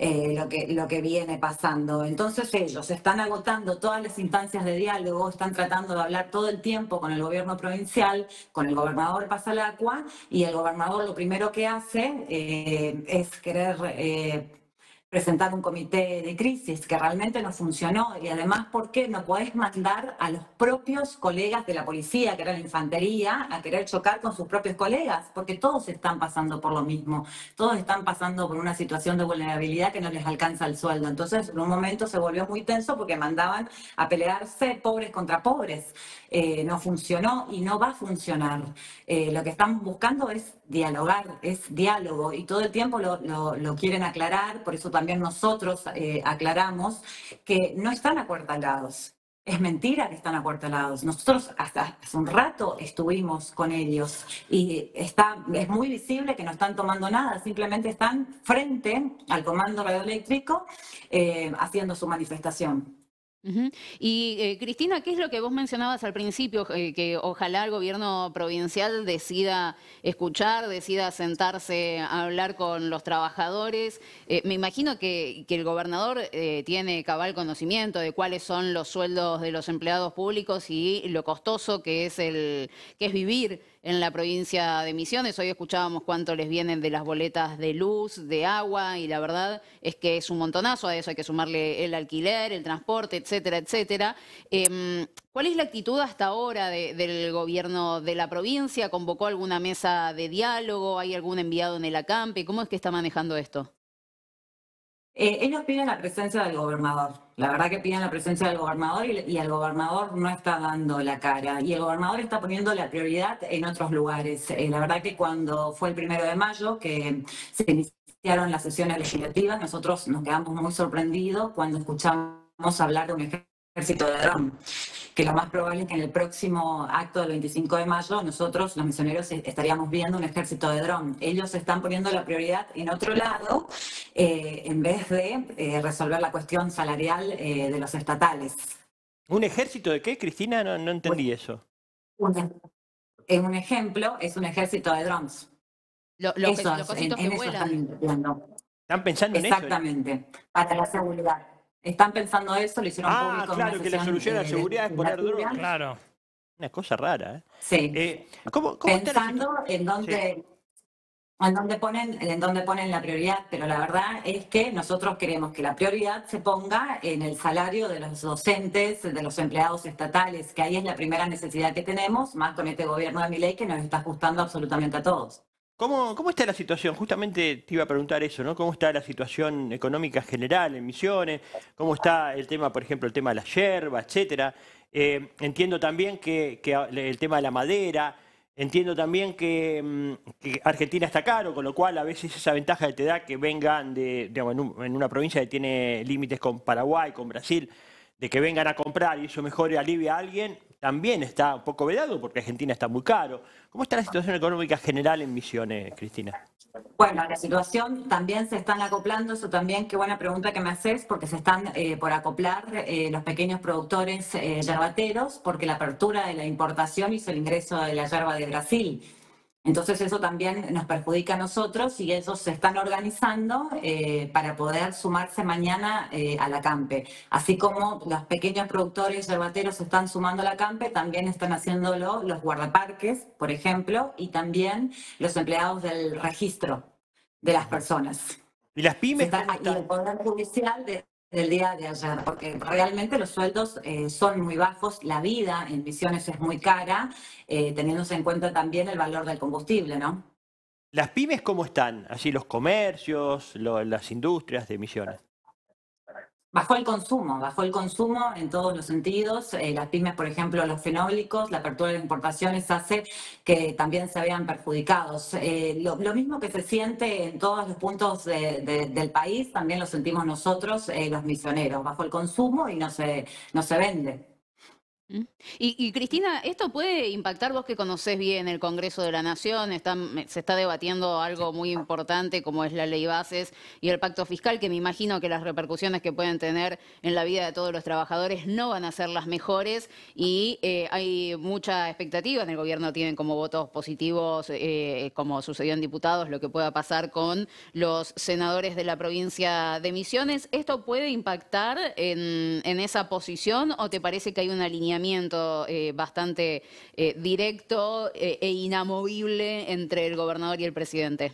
lo que viene pasando. Entonces ellos están agotando todas las instancias de diálogo, están tratando de hablar todo el tiempo con el gobierno provincial, con el gobernador Pasalacqua, y el gobernador lo primero que hace es querer presentar un comité de crisis que realmente no funcionó, y además porque no podés mandar a los propios colegas de la policía, que era la infantería, a querer chocar con sus propios colegas, porque todos están pasando por lo mismo, todos están pasando por una situación de vulnerabilidad que no les alcanza el sueldo. Entonces en un momento se volvió muy tenso porque mandaban a pelearse pobres contra pobres. No funcionó y no va a funcionar. Lo que están buscando es dialogar, es diálogo, y todo el tiempo lo quieren aclarar. Por eso también nosotros aclaramos que no están acuartelados. Es mentira que están acuartelados. Nosotros hasta hace un rato estuvimos con ellos y es muy visible que no están tomando nada, simplemente están frente al comando radioeléctrico haciendo su manifestación.
Y Cristina, ¿qué es lo que vos mencionabas al principio? Que ojalá el gobierno provincial decida escuchar, decida sentarse a hablar con los trabajadores. Me imagino que el gobernador tiene cabal conocimiento de cuáles son los sueldos de los empleados públicos y lo costoso que es vivir en la provincia de Misiones. Hoy escuchábamos cuánto les vienen de las boletas de luz, de agua, y la verdad es que es un montonazo. A eso hay que sumarle el alquiler, el transporte, etcétera, etcétera. ¿Cuál es la actitud hasta ahora del gobierno de la provincia? ¿Convocó alguna mesa de diálogo? ¿Hay algún enviado en el acampe? ¿Cómo es que está manejando esto?
Ellos piden la presencia del gobernador. La verdad que piden la presencia del gobernador y el gobernador no está dando la cara. Y el gobernador está poniendo la prioridad en otros lugares. La verdad que cuando fue el 1 de mayo, que se iniciaron las sesiones legislativas, nosotros nos quedamos muy sorprendidos cuando escuchamos hablar de un ejército de dron. Que lo más probable es que en el próximo acto del 25 de mayo nosotros, los misioneros, estaríamos viendo un ejército de dron. Ellos están poniendo la prioridad en otro lado en vez de resolver la cuestión salarial de los estatales.
¿Un ejército de qué, Cristina? No entendí eso.
Un ejemplo es un ejército de drones.
Los cositos que vuelan.
¿Están pensando en eso?
Exactamente, para la seguridad. Están pensando eso, lo hicieron público.
Claro, que la solución a la seguridad es poner drones.
Claro.
Una cosa rara, ¿eh?
Sí.
¿Cómo
pensando en dónde ponen la prioridad, pero la verdad es que nosotros queremos que la prioridad se ponga en el salario de los docentes, de los empleados estatales, que ahí es la primera necesidad que tenemos, más con este gobierno de Milei que nos está ajustando absolutamente a todos.
¿Cómo está la situación? Justamente te iba a preguntar eso, ¿no? ¿Cómo está la situación económica general en Misiones? ¿Cómo está el tema, por ejemplo, el tema de la yerba, etcétera? Entiendo también que el tema de la madera, entiendo también que Argentina está caro, con lo cual a veces esa ventaja que te da que vengan digamos, en una provincia que tiene límites con Paraguay, con Brasil, de que vengan a comprar y eso mejore, alivie a alguien, también está un poco vedado porque Argentina está muy caro. ¿Cómo está la situación económica general en Misiones, Cristina?
Bueno, la situación también se están acoplando, eso también, qué buena pregunta que me haces, porque se están por acoplar los pequeños productores yerbateros, porque la apertura de la importación hizo el ingreso de la yerba de Brasil. Entonces eso también nos perjudica a nosotros y ellos se están organizando para poder sumarse mañana a la CAMPE. Así como los pequeños productores yerbateros se están sumando a la CAMPE, también están haciéndolo los guardaparques, por ejemplo, y también los empleados del registro de las personas.
¿Y las pymes?
Y el Poder Judicial del día de ayer, porque realmente los sueldos son muy bajos, la vida en Misiones es muy cara, teniéndose en cuenta también el valor del combustible, ¿no?
¿Las pymes cómo están? Así los comercios, las industrias de Misiones.
Bajó el consumo en todos los sentidos. Las pymes, por ejemplo, los fenólicos, la apertura de importaciones hace que también se vean perjudicados. Lo mismo que se siente en todos los puntos del país, también lo sentimos nosotros, los misioneros. Bajó el consumo y no se vende.
Y Cristina, ¿esto puede impactar, vos que conocés bien el Congreso de la Nación? Se está debatiendo algo muy importante como es la ley bases y el pacto fiscal, que me imagino que las repercusiones que pueden tener en la vida de todos los trabajadores no van a ser las mejores y hay mucha expectativa. En el gobierno tienen como votos positivos, como sucedió en diputados, lo que pueda pasar con los senadores de la provincia de Misiones. ¿Esto puede impactar en esa posición o te parece que hay una línea bastante directo e inamovible entre el gobernador y el presidente?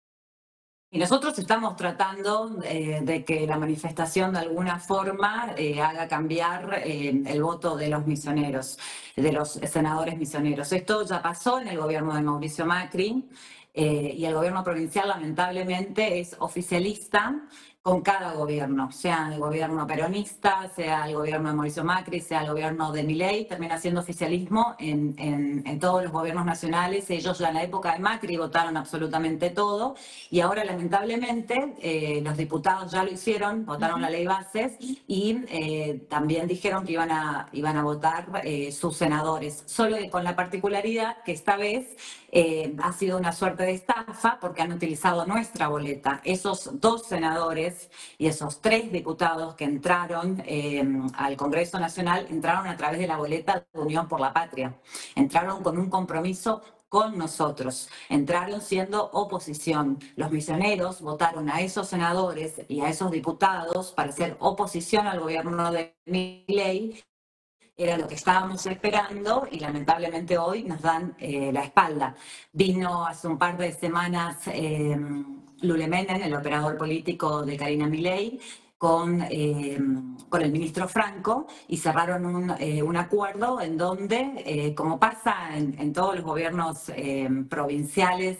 Y nosotros estamos tratando de que la manifestación de alguna forma haga cambiar el voto de los misioneros, de los senadores misioneros. Esto ya pasó en el gobierno de Mauricio Macri y el gobierno provincial lamentablemente es oficialista con cada gobierno, sea el gobierno peronista, sea el gobierno de Mauricio Macri, sea el gobierno de Milei, termina siendo oficialismo en todos los gobiernos nacionales. Ellos ya en la época de Macri votaron absolutamente todo y ahora lamentablemente los diputados ya lo hicieron, votaron la ley bases y también dijeron que iban a votar sus senadores, solo que con la particularidad que esta vez ha sido una suerte de estafa porque han utilizado nuestra boleta. Esos 2 senadores y esos 3 diputados que entraron al Congreso Nacional entraron a través de la boleta de Unión por la Patria. Entraron con un compromiso con nosotros, entraron siendo oposición. Los misioneros votaron a esos senadores y a esos diputados para hacer oposición al gobierno de Milei. Era lo que estábamos esperando y lamentablemente hoy nos dan la espalda. Vino hace un par de semanas Lule Menem, el operador político de Karina Milei, con el ministro Franco y cerraron un acuerdo en donde, como pasa en todos los gobiernos provinciales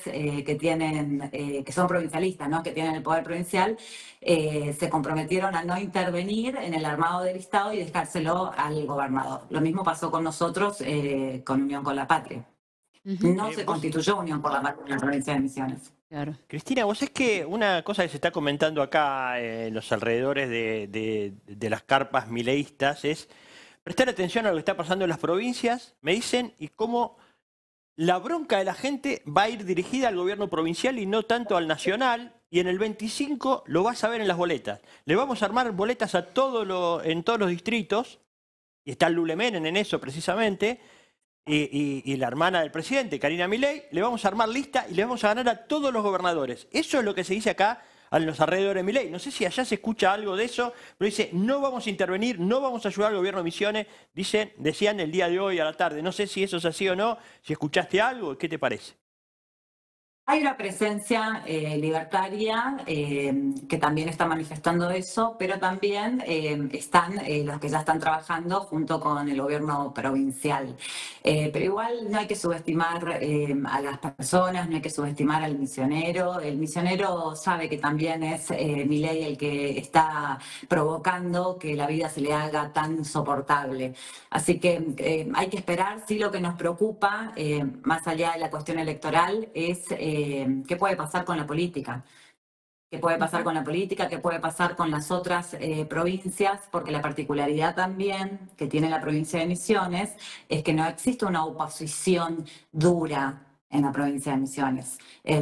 que son provincialistas, ¿no? Que tienen el poder provincial, se comprometieron a no intervenir en el armado del Estado y dejárselo al gobernador. Lo mismo pasó con nosotros con Unión con la Patria. No se constituyó Unión por la Patria en la provincia de Misiones.
Claro. Cristina, vos es que una cosa que se está comentando acá en los alrededores de las carpas mileístas es prestar atención a lo que está pasando en las provincias, me dicen, y cómo la bronca de la gente va a ir dirigida al gobierno provincial y no tanto al nacional, y en el 25 lo vas a ver en las boletas. Le vamos a armar boletas en todos los distritos, y está Lule Menem en eso precisamente, y la hermana del presidente, Karina Milei, le vamos a armar lista y le vamos a ganar a todos los gobernadores. Eso es lo que se dice acá a los alrededores de Milei. No sé si allá se escucha algo de eso, pero dice, no vamos a intervenir, no vamos a ayudar al gobierno de Misiones, decían el día de hoy a la tarde. No sé si eso es así o no, si escuchaste algo, ¿qué te parece?
Hay una presencia libertaria que también está manifestando eso, pero también están los que ya están trabajando junto con el gobierno provincial. Pero igual no hay que subestimar a las personas, no hay que subestimar al misionero. El misionero sabe que también es Milei el que está provocando que la vida se le haga tan soportable. Así que hay que esperar. Sí, lo que nos preocupa, más allá de la cuestión electoral, es qué puede pasar con la política. qué puede pasar con la política, qué puede pasar con las otras provincias, porque la particularidad también que tiene la provincia de Misiones es que no existe una oposición dura en la provincia de Misiones.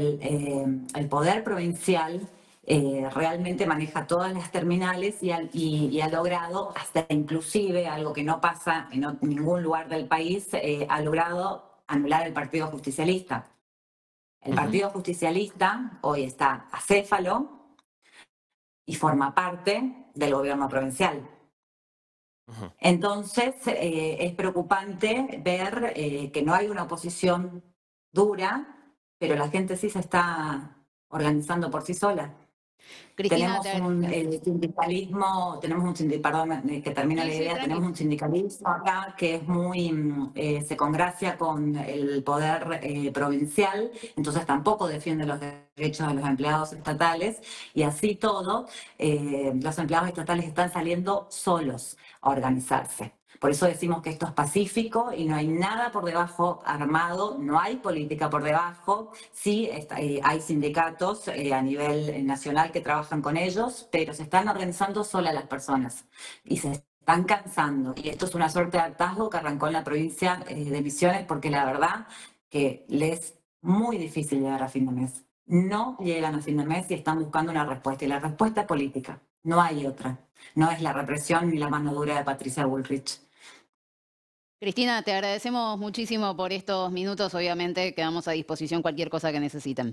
El poder provincial realmente maneja todas las terminales y ha logrado, hasta inclusive, algo que no pasa en ningún lugar del país, ha logrado anular el Partido Justicialista. El Partido Justicialista hoy está acéfalo y forma parte del gobierno provincial. Entonces, es preocupante ver que no hay una oposición dura, pero la gente sí se está organizando por sí sola.
Cristina,
Tenemos un sindicalismo, perdón, que termine la idea, tenemos un sindicalismo acá que es muy, se congracia con el poder provincial, entonces tampoco defiende los derechos de los empleados estatales, y así todo, los empleados estatales están saliendo solos a organizarse. Por eso decimos que esto es pacífico y no hay nada por debajo armado, no hay política por debajo. Sí, hay sindicatos a nivel nacional que trabajan con ellos, pero se están organizando solas las personas y se están cansando. Y esto es una suerte de hartazgo que arrancó en la provincia de Misiones, porque la verdad que les es muy difícil llegar a fin de mes. No llegan a fin de mes y están buscando una respuesta. Y la respuesta es política, no hay otra. No es la represión ni la mano dura de Patricia Bullrich.
Cristina, te agradecemos muchísimo por estos minutos. Obviamente quedamos a disposición cualquier cosa que necesiten.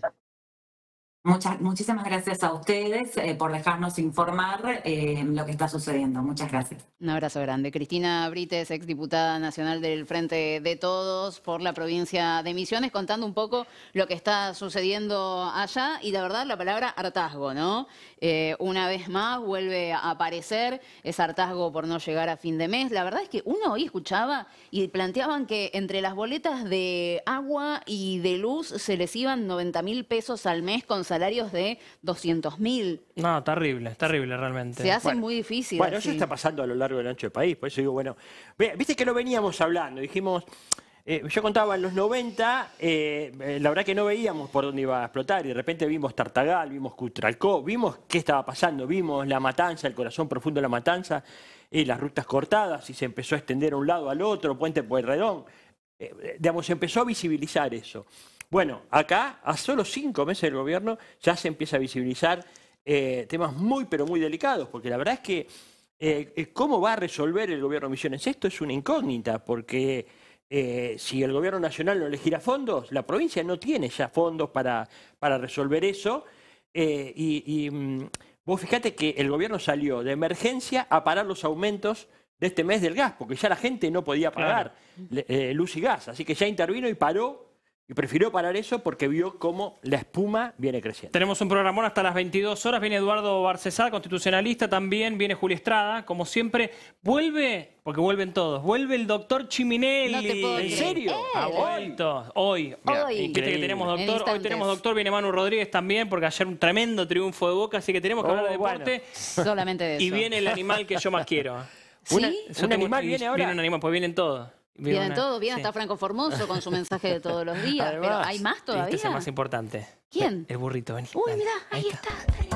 Muchísimas gracias a ustedes por dejarnos informar lo que está sucediendo. Muchas gracias.
Un abrazo grande. Cristina Brites, exdiputada nacional del Frente de Todos por la provincia de Misiones, contando un poco lo que está sucediendo allá y la verdad la palabra hartazgo, ¿no? Una vez más vuelve a aparecer ese hartazgo por no llegar a fin de mes. La verdad es que uno hoy escuchaba y planteaban que entre las boletas de agua y de luz se les iban 90.000 pesos al mes con salarios de 200.000.
No, terrible realmente.
Se hace muy difícil.
Bueno,
así.
eso está pasando a lo largo del ancho del país, por eso digo, bueno, viste que lo veníamos hablando, dijimos, yo contaba en los 90, la verdad que no veíamos por dónde iba a explotar y de repente vimos Tartagal, vimos Cutralcó, vimos qué estaba pasando, vimos La Matanza, el corazón profundo de La Matanza, las rutas cortadas y se empezó a extender a un lado al otro, Puente Pueyrredón, digamos, se empezó a visibilizar eso. Bueno, acá, a solo 5 meses del gobierno, ya se empieza a visibilizar temas muy, pero muy delicados, porque la verdad es que ¿cómo va a resolver el gobierno de Misiones? Esto es una incógnita, porque si el gobierno nacional no elegirá fondos, la provincia no tiene ya fondos para resolver eso, vos fijate que el gobierno salió de emergencia a parar los aumentos de este mes del gas, porque ya la gente no podía pagar luz y gas, así que ya intervino y paró. Y prefirió parar eso porque vio cómo la espuma viene creciendo.
Tenemos un programón hasta las 22 horas. Viene Eduardo Barcesá, constitucionalista también. Viene Juli Estrada. Como siempre, vuelve, porque vuelven todos. Vuelve el doctor Chiminelli.
No te puedo
¿En
creer.
serio?
Ha vuelto. Hoy. Viste que tenemos doctor. Hoy tenemos doctor. Viene Manu Rodríguez también, porque ayer un tremendo triunfo de Boca. Así que tenemos que hablar de deporte.
Solamente de eso.
Y viene el animal que yo más quiero.
¿Sí?
¿Un animal viene ahora?
Viene un animal, pues vienen todos.
Vienen todos, viene hasta Franco Formoso con su mensaje de todos los días.
Además,
pero ¿hay más todavía?
Este es el más importante.
¿Quién?
El burrito, vení.
Uy,
Dale.
mirá, ahí está.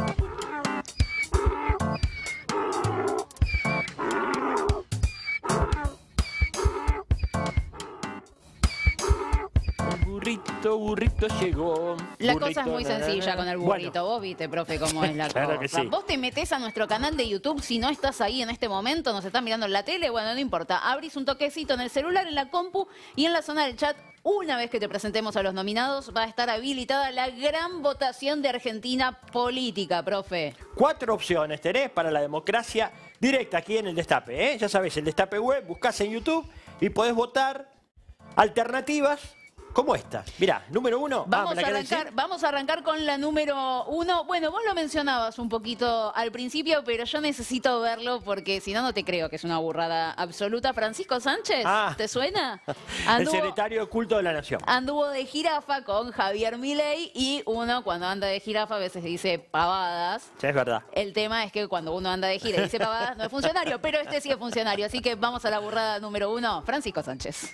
Burrito llegó.
La
Burrito,
cosa es muy sencilla con el burrito.
Bueno.
Vos viste, profe, cómo es la
Claro
cosa.
que sí.
Vos te metés a nuestro canal de YouTube, si no estás ahí en este momento, nos estás mirando en la tele, bueno, no importa. Abrís un toquecito en el celular, en la compu y en la zona del chat. Una vez que te presentemos a los nominados, va a estar habilitada la gran votación de Argentina política, profe.
4 opciones tenés para la democracia directa aquí en el Destape. Ya sabés, el Destape Web, buscás en YouTube y podés votar alternativas como esta. Mirá, número 1.
Vamos a arrancar con la número 1. Bueno, vos lo mencionabas un poquito al principio, pero yo necesito verlo porque si no, no te creo que es una burrada absoluta. Francisco Sánchez, ¿te suena?
El secretario oculto de la Nación.
Anduvo de jirafa con Javier Milei y uno cuando anda de jirafa a veces dice pavadas.
Sí, es verdad.
El tema es que cuando uno anda de gira y dice pavadas no es funcionario, pero este sí es funcionario. Así que vamos a la burrada número 1. Francisco Sánchez.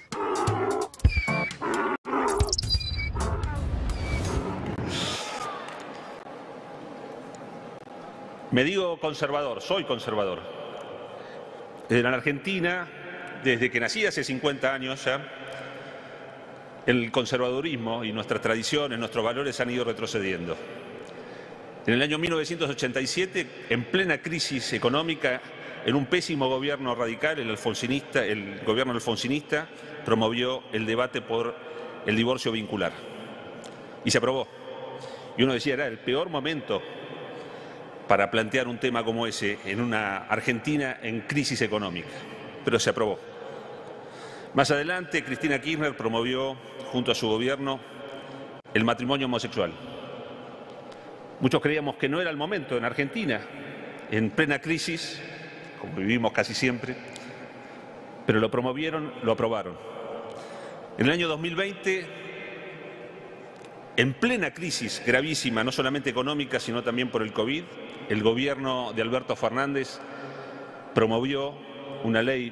Me digo conservador, soy conservador. En la Argentina, desde que nací hace 50 años ya, el conservadurismo y nuestras tradiciones, nuestros valores han ido retrocediendo. En el año 1987, en plena crisis económica, en un pésimo gobierno radical, el gobierno alfonsinista promovió el debate por el divorcio vincular. Y se aprobó. Y uno decía, era el peor momento para plantear un tema como ese en una Argentina en crisis económica. Pero se aprobó. Más adelante, Cristina Kirchner promovió, junto a su gobierno, el matrimonio homosexual. Muchos creíamos que no era el momento en Argentina, en plena crisis, como vivimos casi siempre, pero lo promovieron, lo aprobaron. En el año 2020, en plena crisis gravísima, no solamente económica, sino también por el COVID, el gobierno de Alberto Fernández promovió una ley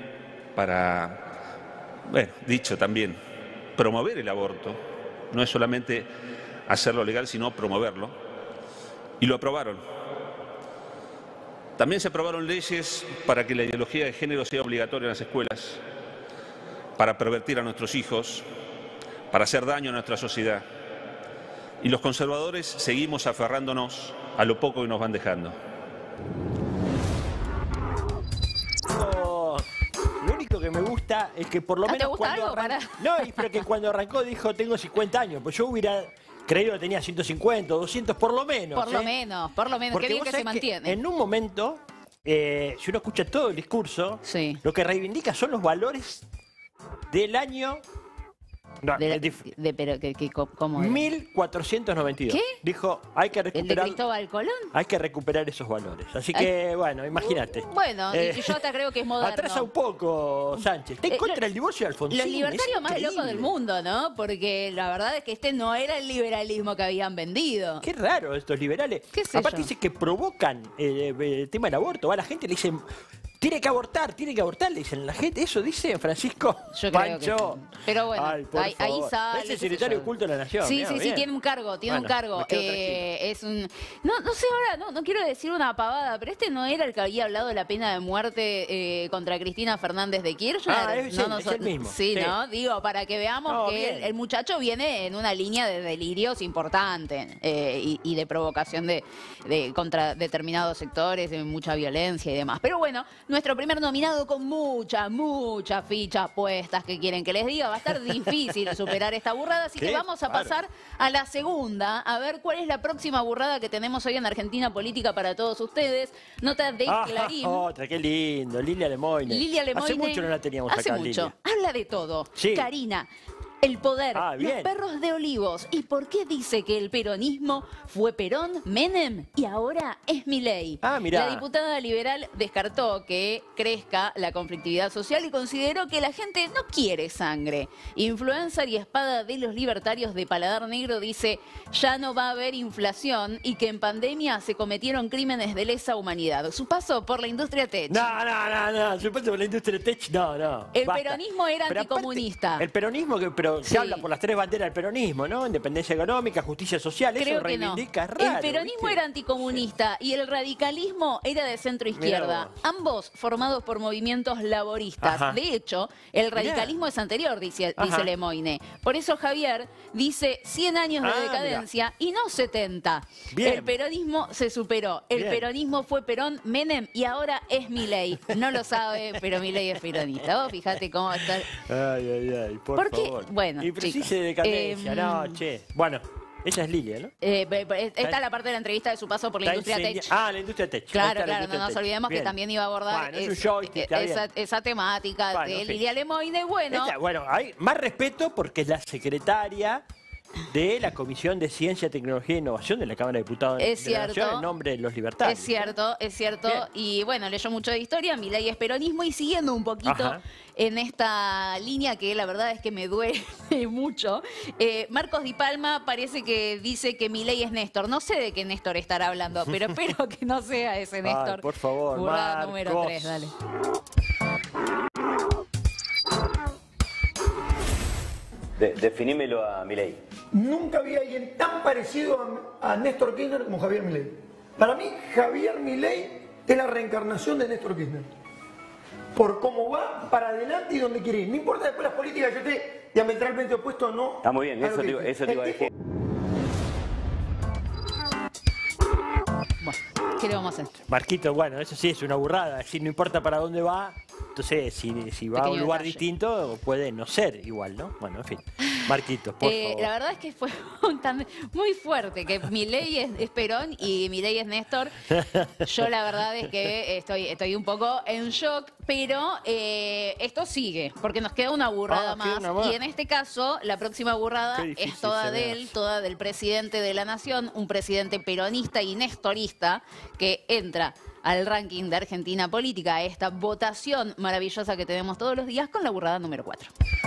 para, bueno, dicho también, promover el aborto. No es solamente hacerlo legal, sino promoverlo. Y lo aprobaron. También se aprobaron leyes para que la ideología de género sea obligatoria en las escuelas, para pervertir a nuestros hijos, para hacer daño a nuestra sociedad. Y los conservadores seguimos aferrándonos a lo poco que nos van dejando.
Lo único que me gusta es que por lo menos cuando pero que cuando arrancó dijo tengo 50 años, pues yo hubiera creído que tenía 150, 200 por lo menos.
Por lo menos,
Porque
qué bien que se mantiene.
En un momento, si uno escucha todo el discurso, lo que reivindica son los valores del año... No,
¿cómo era?
1492.
¿Qué?
Dijo, hay que
¿El de
recuperar...
Cristóbal Colón?
Hay que recuperar esos valores. Así que, bueno, imagínate.
Bueno, y yo hasta creo que es moderno.
Atrasa un poco, Sánchez. Está en contra del divorcio de Alfonsín.
Los libertarios más locos del mundo, ¿no? Porque la verdad es que este no era el liberalismo que habían vendido.
Qué raro estos liberales. Aparte dice que provocan el tema del aborto. Va, la gente le dicen... Tiene que abortar, le dicen la gente. ¿Eso dice Francisco
Yo
Pancho?
Creo que sí. Pero bueno,
Ay,
ahí sale.
Es el secretario oculto de la Nación.
Sí, tiene un cargo, es un... No sé ahora, no quiero decir una pavada, pero este no era el que había hablado de la pena de muerte contra Cristina Fernández de Kirchner.
Es el mismo.
Sí, ¿no? Digo, para que veamos que el muchacho viene en una línea de delirios importante y de provocación contra determinados sectores, de mucha violencia y demás. Pero bueno, nuestro primer nominado con muchas fichas puestas, que quieren que les diga, va a estar difícil superar esta burrada, así que vamos a pasar a la segunda, a ver cuál es la próxima burrada que tenemos hoy en Argentina Política para todos ustedes. Nota de Clarín.
Otra, qué lindo, Lilia Lemoyne. Hace mucho no la teníamos acá, Lilia.
Habla de todo. Karina. El poder, los perros de Olivos. ¿Y por qué dice que el peronismo fue Perón, Menem y ahora es Milei? La diputada liberal descartó que crezca la conflictividad social y consideró que la gente no quiere sangre. Influencer y espada de los libertarios de paladar negro dice ya no va a haber inflación y que en pandemia se cometieron crímenes de lesa humanidad. Su paso por la industria tech.
No. Su paso por la industria tech, no.
El peronismo era anticomunista.
El peronismo pero se habla por las tres banderas del peronismo, ¿no? Independencia económica, justicia social,
creo
eso reivindica,
que no.
Raro,
el peronismo era anticomunista y el radicalismo era de centro izquierda, ambos formados por movimientos laboristas. De hecho, el radicalismo es anterior, dice Lemoyne. Por eso Javier dice 100 años de decadencia y no 70. El peronismo se superó. El peronismo fue Perón, Menem y ahora es Milei. No lo sabe, pero Milei es peronista. Vos fíjate cómo está.
Ay, por favor.
Bueno,
y precise de decadencia, Bueno, ella es Lilia, ¿no?
Esta es la parte de la entrevista de su paso por la industria tech.
La industria tech.
Claro, no nos olvidemos que también iba a abordar esa temática de Lilia Lemoyne. Bueno,
hay más respeto porque es la secretaria de la Comisión de Ciencia, Tecnología e Innovación de la Cámara de Diputados de la Nación en nombre de los libertarios.
Es cierto. Bien. Y bueno, leyó mucho de historia, Milei es peronismo y siguiendo un poquito en esta línea que la verdad es que me duele mucho. Marcos Di Palma parece que dice que Milei es Néstor. No sé de qué Néstor estará hablando, pero espero que no sea ese Néstor.
Ay, por favor,
burrada número 3, dale.
Definímelo a Milei.
Nunca vi a alguien tan parecido a Néstor Kirchner como Javier Milei.
Para mí, Javier Milei es la reencarnación de Néstor Kirchner. Por cómo va para adelante y donde quiere ir. No importa después las políticas, yo esté diametralmente opuesto o no.
Está muy bien, eso te iba a decir.
¿Qué le vamos a hacer?
Marquito, bueno, eso sí es una burrada. Si no importa para dónde va, entonces si va a un
Pequeño
lugar
detalle.
distinto, puede no ser igual, ¿no? Bueno, en fin. Marquito, por favor.
La verdad es que fue muy fuerte, que Milei es Perón y Milei es Néstor. Yo la verdad es que estoy un poco en shock, pero esto sigue, porque nos queda una burrada
queda
más.
una más.
Y en este caso, la próxima burrada
Qué difícil
es toda
se me
de él, toda del presidente de la nación, un presidente peronista y nestorista que entra al ranking de Argentina Política, a esta votación maravillosa que tenemos todos los días con la burrada número 4.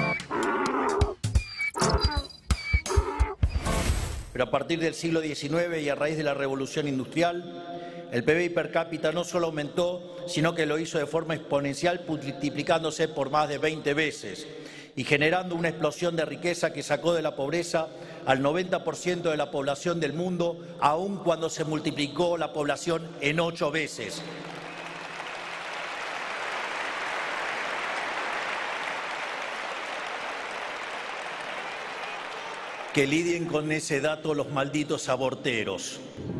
Pero a partir del siglo XIX y a raíz de la revolución industrial, el PBI per cápita no solo aumentó, sino que lo hizo de forma exponencial, multiplicándose por más de 20 veces y generando una explosión de riqueza que sacó de la pobreza al 90% de la población del mundo, aun cuando se multiplicó la población en 8 veces. Que lidien con ese dato los malditos aborteros.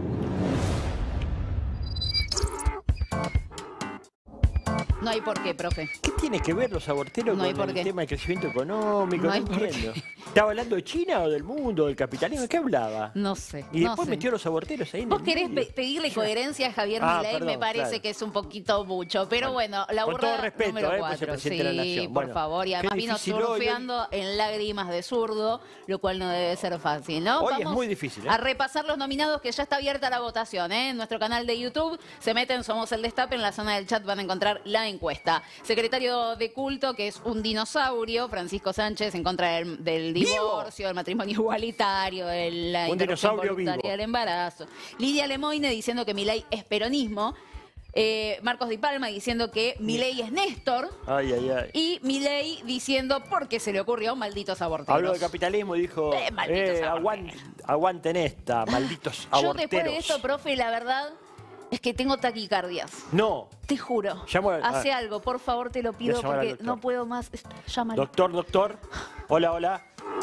No hay por qué, profe.
¿Qué tiene que ver los aborteros
No hay
con
por
el
qué.
tema del crecimiento económico?
No
No,
hay por
entiendo. ¿Estaba hablando de China o del mundo, del capitalismo? ¿De qué hablaba?
No sé.
Y
no
después
sé.
metió los aborteros ahí en
Vos
el
querés
medio.
pedirle coherencia a Javier Milei,
perdón,
me parece
claro.
que es un poquito mucho. Pero bueno, la
Con todo
burrada
respeto,
número
pues,
4.
el presidente de la
Sí,
Nación.
por
Bueno,
favor. Y
qué
además vino
difícil hoy.
surfeando en lágrimas de zurdo, lo cual no debe ser fácil, ¿no?
Hoy es
Vamos
muy difícil, ¿eh?
a repasar los nominados, que ya está abierta la votación, ¿eh? En nuestro canal de YouTube se meten Somos el Destape, en la zona del chat van a encontrar la encuesta. Secretario de Culto, que es un dinosaurio, Francisco Sánchez, en contra del divorcio, del matrimonio igualitario, de la
Un
interrupción
dinosaurio
voluntaria
vivo.
del embarazo. Lidia Lemoine diciendo que Milei es peronismo. Marcos Di Palma diciendo que Milei es Néstor.
Ay, ay, ay.
Y Milei diciendo por qué se le ocurrió malditos aborteros.
Habló de capitalismo y dijo,
malditos
aguanten esta, malditos
Yo
aborteros.
después de esto, profe, la verdad es que tengo taquicardias.
No.
Te juro. Hace algo, por favor, te lo pido,
Voy a llamar al
porque
doctor.
no puedo más. Llámalo.
Doctor. Hola, hola.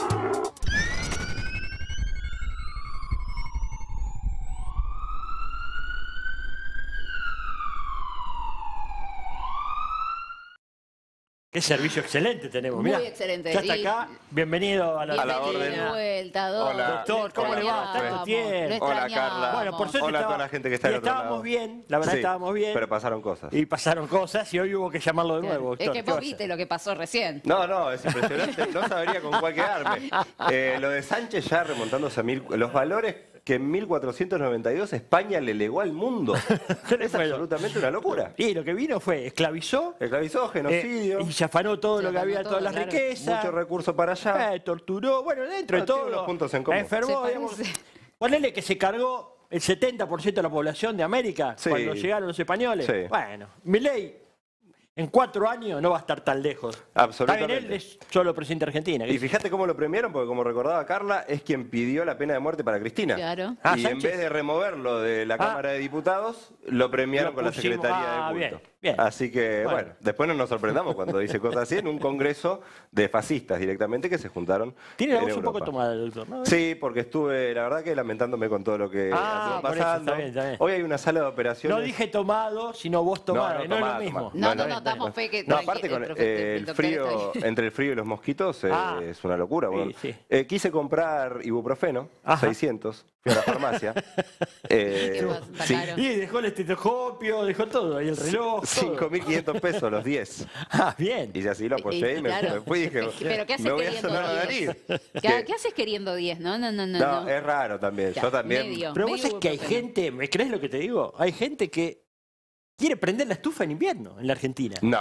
Qué servicio excelente tenemos,
Muy
mirá.
excelente.
Ya está
Y-
acá. Bienvenido a la
Bienvenido de vuelta,
Doctor, ¿cómo le va? Tanto tiempo.
Hola, Carla.
Bueno, por suerte
Hola a
estaba-
toda la gente que está
y
del otro
estábamos
lado.
bien, la verdad
Sí,
estábamos bien.
Pero pasaron cosas.
Y pasaron cosas y hoy hubo que llamarlo de nuevo,
Es
doctor.
que
¿Qué va
vos
a hacer?
viste lo que pasó recién.
No, es impresionante. No sabría con cuál quedarme. Lo de Sánchez ya remontándose a los valores que en 1492 España le legó al mundo. Es absolutamente una locura.
Y lo que vino fue, esclavizó,
genocidio.
y se afanó todo lo que había, todas las riquezas.
Mucho recurso para allá.
Torturó, bueno, dentro de
Tiene
todo.
unos puntos en común.
Enfermó,
Se
digamos. Ponele que se cargó el 70% de la población de América
Sí.
cuando llegaron los españoles.
Sí.
Bueno, Milei en 4 años no va a estar tan lejos.
Absolutamente.
Está bien, él es solo presidente de Argentina.
Y fíjate cómo lo premiaron, porque como recordaba Carla, es quien pidió la pena de muerte para Cristina.
Claro.
Y en vez de removerlo de la Cámara de Diputados, lo premiaron
Lo
con la
pusimos-
Secretaría de
bien,
Culto.
bien.
Así que,
Bueno.
bueno, después no nos sorprendamos cuando dice cosas así en un congreso de fascistas directamente que se juntaron.
Tiene la
en
voz un poco
Europa.
tomada, doctor, ¿no?
Sí, porque estuve, la verdad que lamentándome con todo lo que estuvo
por eso,
pasando.
está bien, está bien.
Hoy hay una sala de operaciones.
No dije tomado, sino vos tomado. No, es
tomado,
lo mismo.
tomado.
No, damos fe que...
No, aparte con el
doctor
frío,
está bien.
entre el frío y los mosquitos es una locura.
Sí,
Bueno,
sí.
quise comprar ibuprofeno,
Ajá.
600, fui a la farmacia. Sí,
Y dejó el estetoscopio, dejó todo, ahí el reloj. todo.
5.500 pesos los 10.
Ah, bien.
Y así lo apoyé y me,
claro.
me fui y dije,
Pero ¿qué haces
me voy a
queriendo
sonar la
10?
nariz.
¿Qué haces queriendo 10? No.
No, es raro también.
Ya,
Yo también.
medio.
Pero vos sabés que hay gente, ¿me crees lo que te digo? Hay gente que quiere prender la estufa en invierno en la Argentina.
No.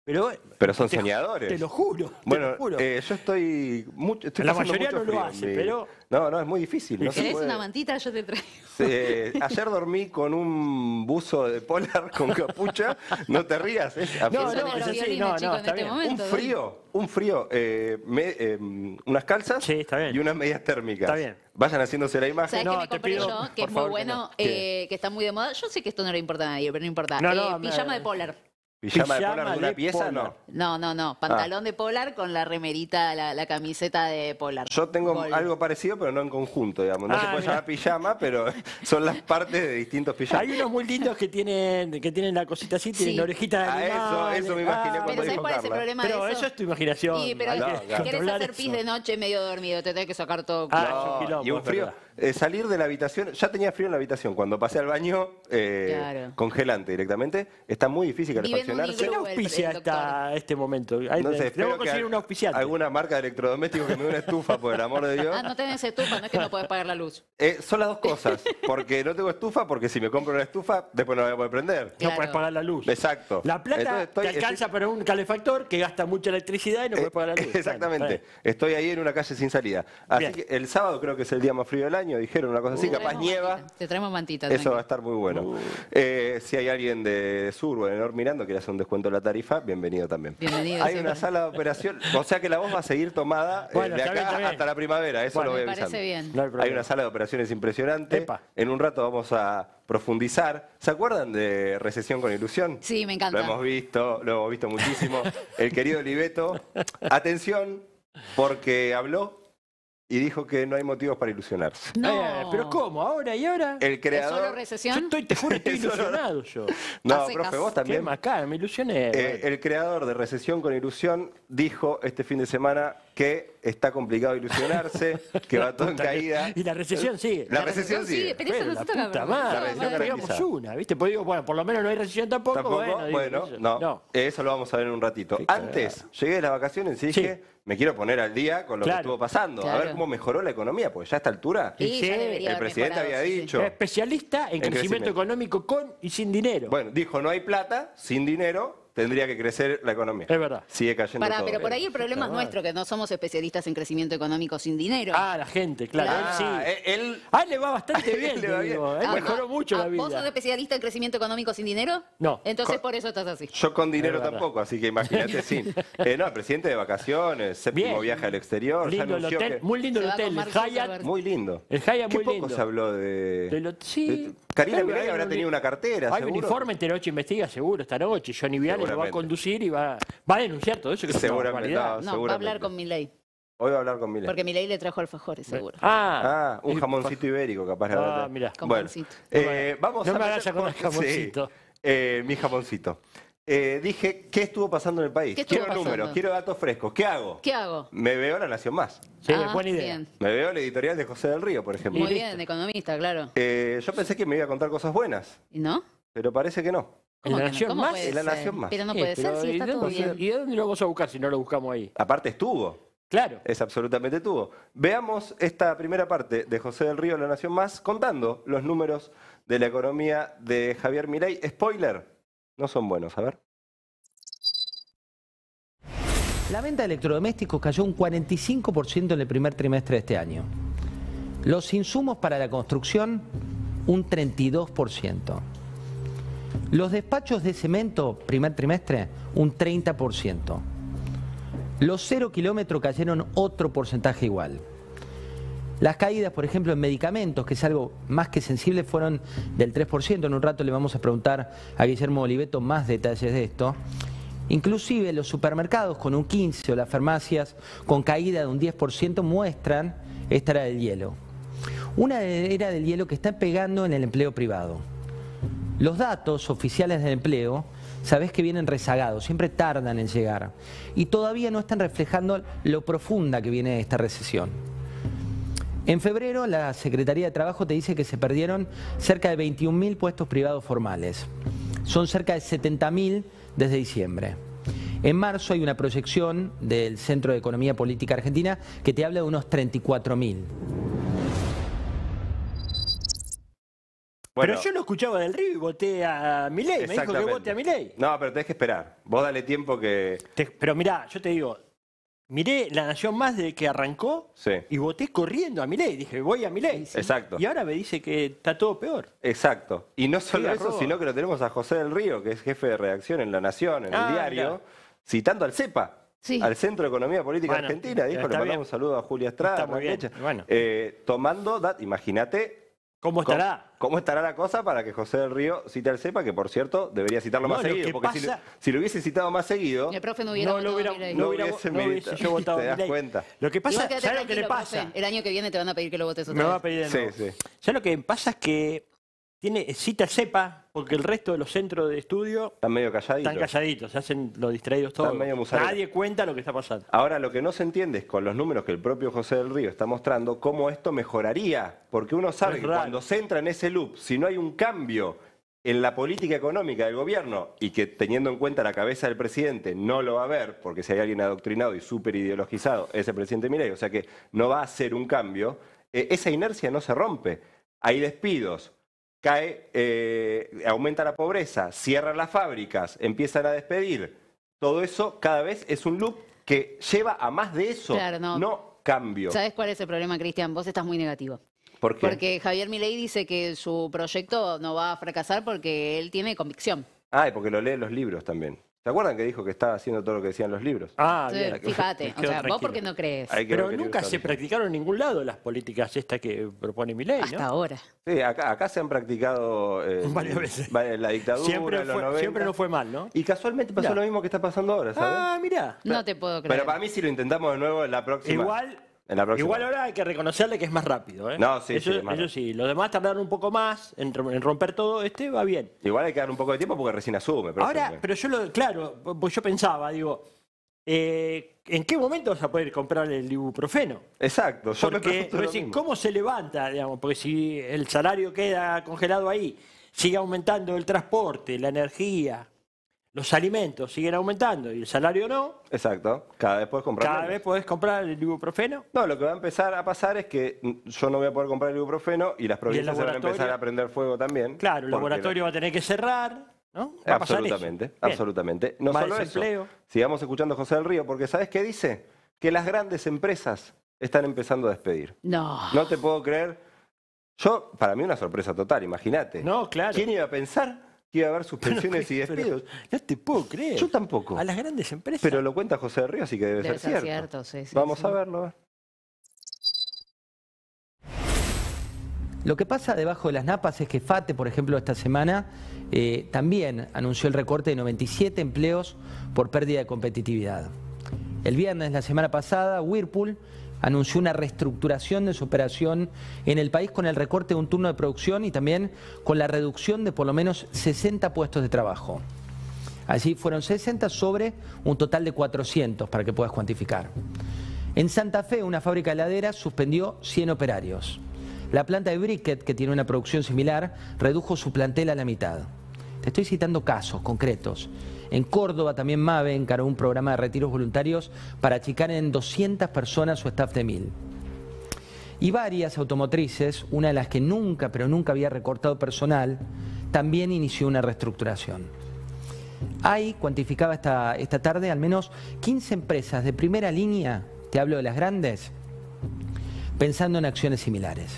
Pero son soñadores.
Te lo juro.
Bueno,
te lo juro.
yo estoy
La
pasando
mayoría
mucho
no lo
frío,
hace, pero...
No, es muy difícil. No se
¿Querés
puede.
una mantita? Yo te traigo.
Ayer dormí con un buzo de polar con capucha. No te rías, es absolutamente
los violines, chicos, en este momento,
un frío, unas calzas y unas medias térmicas.
Está bien.
Vayan haciéndose la imagen.
¿Sabes qué me compré yo? Que es muy bueno, que está muy de moda. Yo sé que esto no le importa a nadie, pero no importa. Pijama de polar.
¿Pijama de polar de una pieza?
No. Pantalón de polar con la remerita, la camiseta de polar.
Yo tengo algo parecido, pero no en conjunto, digamos. No se puede llamar pijama, pero son las partes de distintos pijamas.
Hay unos muy lindos que tienen la cosita así, tienen orejita de animal.
Eso me imaginé cuando dijo
¿cuál es el
Carla.
problema
Pero
de
eso es tu imaginación.
Sí, pero querés hacer pis de noche medio dormido, te tenés que sacar todo.
Y un frío. Salir de la habitación, ya tenía frío en la habitación. Cuando pasé al baño, congelante directamente. Está muy difícil calefaccionarse.
¿Quién auspicia este momento?
No sé,
tengo que conseguir un auspiciante.
Alguna marca de electrodomésticos que me dé una estufa, por el amor de Dios.
No tenés estufa, no es que no podés pagar la luz.
Son las dos cosas. Porque no tengo estufa, porque si me compro una estufa, después no la voy a poder prender.
No podés pagar la luz.
Exacto.
La plata te alcanza para un calefactor que gasta mucha electricidad y no podés pagar la luz.
Exactamente. Estoy ahí en una calle sin salida. Así que el sábado creo que es el día más frío del año, dijeron una cosa así, capaz nieva.
Te traemos mantita.
Eso va a estar muy bueno. Si hay alguien de Sur o de Nor mirando, quiere hacer un descuento de la tarifa, bienvenido también.
Bienvenido.
Hay una sala de operación, o sea que la voz va a seguir tomada de acá hasta la primavera, eso lo voy avisando.
Me parece bien.
Hay una sala de operaciones impresionante. En un rato vamos a profundizar. ¿Se acuerdan de Recesión con Ilusión?
Sí, me encanta.
Lo hemos visto muchísimo. El querido Oliveto, atención, porque habló y dijo que no hay motivos para ilusionarse.
No. ¿Pero cómo? ¿Ahora y ahora?
El creador...
¿Es solo recesión?
Te juro, estoy ilusionado yo.
No, profe, vos también.
Qué macana, me ilusioné.
El creador de Recesión con Ilusión dijo este fin de semana que está complicado ilusionarse, que va todo en caída.
Y la recesión sigue.
La recesión sigue.
Pero eso no se toca.
La recesión
pegamos una, ¿viste? Pues digo, bueno, por lo menos no hay recesión tampoco.
No. Eso lo vamos a ver en un ratito. Antes, llegué de las vacaciones y dije... Me quiero poner al día con lo que estuvo pasando, a ver cómo mejoró la economía, porque ya a esta altura el presidente había dicho...
Especialista en crecimiento económico con y sin dinero.
Bueno, dijo, no hay plata, sin dinero, tendría que crecer la economía.
Es verdad.
Sigue cayendo todo.
Pero por ahí el problema es nuestro, que no somos especialistas en crecimiento económico sin dinero.
La gente, claro. Él le va bastante bien, te digo. Él mejoró mucho la vida.
¿Vos sos especialista en crecimiento económico sin dinero?
No.
Entonces por eso estás así.
Yo con dinero tampoco, así que imagínate sin. El presidente de vacaciones, séptimo viaje al exterior.
Lindo el hotel, muy lindo el hotel. El Hyatt.
Muy lindo.
El Hyatt muy lindo.
Qué poco se habló de...
Sí.
Karina Milei habrá tenido una cartera,
hay un informe, Enteroche investiga seguro esta noche. Johnny Viale lo va a conducir y va a denunciar todo eso. Que
seguramente.
No, va a hablar con Milei.
Hoy va a hablar con Milei.
Porque Milei le trajo alfajores, seguro.
Un jamoncito ibérico, capaz de hablar.
Mira.
Bueno, vamos
no me hagas con el jamoncito.
Mi jamoncito. Dije, ¿qué estuvo pasando en el país? Quiero números, quiero datos frescos. ¿Qué hago? Me veo La Nación Más.
Sí, buena idea.
Bien.
Me veo la editorial de José del Río, por ejemplo.
Muy bien, economista, claro.
Yo pensé que me iba a contar cosas buenas.
¿Y no?
Pero parece que no.
¿En La Nación Más?
En La Nación Más.
Pero no puede ser, si está todo bien.
¿Y de dónde lo vamos a buscar si no lo buscamos ahí?
Aparte estuvo.
Claro.
Es absolutamente tuvo. Veamos esta primera parte de José del Río, La Nación Más, contando los números de la economía de Javier Milei. Spoiler, no son buenos. A ver.
La venta de electrodomésticos cayó un 45% en el primer trimestre de este año. Los insumos para la construcción, un 32%. Los despachos de cemento, primer trimestre, un 30%. Los 0 kilómetros cayeron otro porcentaje igual. Las caídas, por ejemplo, en medicamentos, que es algo más que sensible, fueron del 3%. En un rato le vamos a preguntar a Guillermo Oliveto más detalles de esto. Inclusive los supermercados con un 15% o las farmacias con caída de un 10% muestran esta era del hielo. Una era del hielo que está pegando en el empleo privado. Los datos oficiales del empleo, sabés que vienen rezagados, siempre tardan en llegar y todavía no están reflejando lo profunda que viene esta recesión. En febrero la Secretaría de Trabajo te dice que se perdieron cerca de 21.000 puestos privados formales. Son cerca de 70.000 desde diciembre. En marzo hay una proyección del Centro de Economía Política Argentina que te habla de unos 34.000.
Bueno,
pero yo lo escuchaba del Río y voté a Milei. Me dijo que vote a Milei.
No, pero tenés que esperar. Vos dale tiempo que...
Pero mirá, yo te digo, miré La Nación Más desde que arrancó y voté corriendo a Milei. Dije, voy a Milei.
Exacto.
Y ahora me dice que está todo peor.
Exacto. Y no solo
Sí,
eso,
arroba.
sino que lo tenemos a José del Río, que es jefe de redacción en La Nación, en el diario,
mirá.
citando al CEPA.
Sí.
Al Centro de Economía Política
Bueno,
Argentina, dijo, le
está
mandamos
bien.
un saludo a Julia Estrada.
Está muy bien.
Raquecha.
Bueno.
Tomando, imagínate
¿Cómo estará?
¿Cómo estará la cosa para que José del Río cite al CEPA? Que, por cierto, debería citarlo más
lo
seguido.
que
Porque
pasa-
si lo hubiese citado más seguido...
El profe no hubiera votado a Milei.
no hubiese
yo votado
¿Te das
Milei.
cuenta?
Lo que pasa,
Igual quédate
¿sabes lo que le
tranquilo,
pasa?
profe. El año que viene te van a pedir que lo votes otra
Me va
vez.
a pedir de nuevo.
Sí.
¿Sabes lo que pasa? Es que cita CEPA porque el resto de los centros de estudio
Están medio calladitos.
están calladitos, se hacen los distraídos todos.
Están medio musareros.
Nadie cuenta lo que está pasando.
Ahora, lo que no se entiende es con los números que el propio José del Río está mostrando, cómo esto mejoraría. Porque uno sabe
Es
que
raro.
cuando se entra en ese loop, si no hay un cambio en la política económica del gobierno, y que teniendo en cuenta la cabeza del presidente no lo va a ver, porque si hay alguien adoctrinado y súper ideologizado, es el presidente Milei, o sea que no va a hacer un cambio, esa inercia no se rompe. Hay despidos, aumenta la pobreza, cierran las fábricas, empiezan a despedir. Todo eso cada vez es un loop que lleva a más de eso,
Claro, no.
no cambio.
¿Sabes cuál es el problema, Cristian? Vos estás muy negativo.
¿Por qué?
Porque Javier Milei dice que su proyecto no va a fracasar porque él tiene convicción.
Ah, y porque lo lee en los libros también. ¿Se acuerdan que dijo que estaba haciendo todo lo que decían los libros?
Ah,
Sí,
bien.
fíjate,
Me
o
quedo
sea, vos
tranquilo.
porque no crees.
Hay que
Pero
ver qué
nunca
libros
se
está
practicaron en ningún lado las políticas estas que propone Milei, ¿no?
Hasta ahora.
leyendo. Sí, acá se han practicado
Varias veces.
la dictadura,
Siempre
los
fue-
90.
siempre no fue mal, ¿no?
Y casualmente pasó
Mirá.
lo mismo que está pasando ahora, ¿sabes?
Ah, mirá.
No te puedo creer.
Pero para mí si lo intentamos de nuevo en la próxima.
Igual ahora hay que reconocerle que es más rápido, ¿eh?
No, sí,
eso,
sí, es más
eso sí. Los demás tardaron un poco más en romper todo. Este va bien.
Igual hay que dar un poco de tiempo porque recién asume. profe.
Ahora, pero claro, pues yo pensaba, digo, ¿en qué momento vas a poder comprar el ibuprofeno?
Exacto, yo me
Porque,
pregunto lo
recién,
mismo.
¿cómo se levanta? Digamos, porque si el salario queda congelado ahí, sigue aumentando el transporte, la energía, los alimentos siguen aumentando y el salario no,
Exacto, cada vez puedes comprar
cada
menos.
vez podés comprar el ibuprofeno.
No, lo que va a empezar a pasar es que yo no voy a poder comprar el ibuprofeno y las provincias se van a
laboratorio?
empezar a prender fuego también.
Claro, el
porque
laboratorio va a tener que cerrar, ¿no? Va a pasar eso.
Absolutamente,
Bien.
absolutamente. No
Más
solo
desempleo.
eso. Sigamos escuchando a José del Río, porque ¿sabes qué dice? Que las grandes empresas están empezando a despedir.
No.
No te puedo creer. Para mí una sorpresa total, imagínate.
No, claro.
¿Quién iba a pensar que iba a haber suspensiones y despidos?
No te puedo creer.
Yo tampoco.
A las grandes empresas.
Pero lo cuenta José del Río, así que debe
Debe
ser
ser
cierto.
cierto, sí, sí,
Vamos
sí.
a verlo. a ver.
Lo que pasa debajo de las napas es que FATE, por ejemplo, esta semana también anunció el recorte de 97 empleos por pérdida de competitividad. El viernes, la semana pasada, Whirlpool anunció una reestructuración de su operación en el país con el recorte de un turno de producción y también con la reducción de por lo menos 60 puestos de trabajo. Así fueron 60 sobre un total de 400, para que puedas cuantificar. En Santa Fe, una fábrica de heladeras suspendió 100 operarios. La planta de Briquet, que tiene una producción similar, redujo su plantel a la mitad. Te estoy citando casos concretos. En Córdoba también MAVE encaró un programa de retiros voluntarios para achicar en 200 personas su staff de 1000. Y varias automotrices, una de las que nunca, pero nunca había recortado personal, también inició una reestructuración. Hay, cuantificaba esta tarde, al menos 15 empresas de primera línea, te hablo de las grandes, pensando en acciones similares.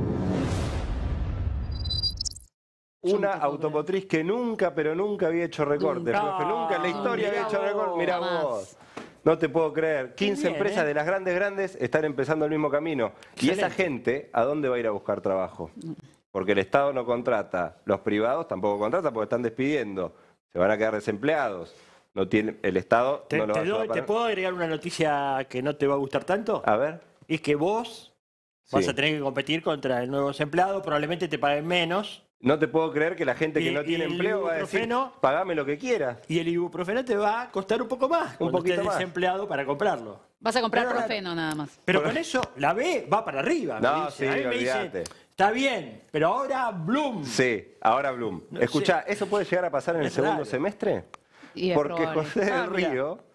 Una automotriz que nunca, pero nunca había hecho recorte, profe. Nunca en la historia había hecho recorte. Mirá vos. No te puedo creer. 15
bien,
empresas de las grandes están empezando el mismo camino. Y esa gente, ¿a dónde va a ir a buscar trabajo? Porque el Estado no contrata, los privados tampoco contratan porque están despidiendo. Se van a quedar desempleados. No tiene, el Estado no lo va a ayudar
¿Te puedo agregar una noticia que no te va a gustar tanto?
A ver.
Es que vos vas a tener que competir contra el nuevo desempleado, probablemente te paguen menos.
No te puedo creer que la gente que no tiene empleo va a decir, pagame lo que quieras.
Y el ibuprofeno te va a costar un poco más cuando
poquito
estés
más.
desempleado para comprarlo.
Vas a comprar
Pero,
profeno nada más.
Pero con eso, la B va para arriba.
No,
me dicen.
sí,
A mí me dicen,
olvídate.
está bien, pero ahora Bloom.
Sí, ahora Bloom.
No
Escuchá, ¿eso puede llegar a pasar en el
Es
segundo
raro.
semestre?
Y es
Porque
probable.
José del
mirá.
Río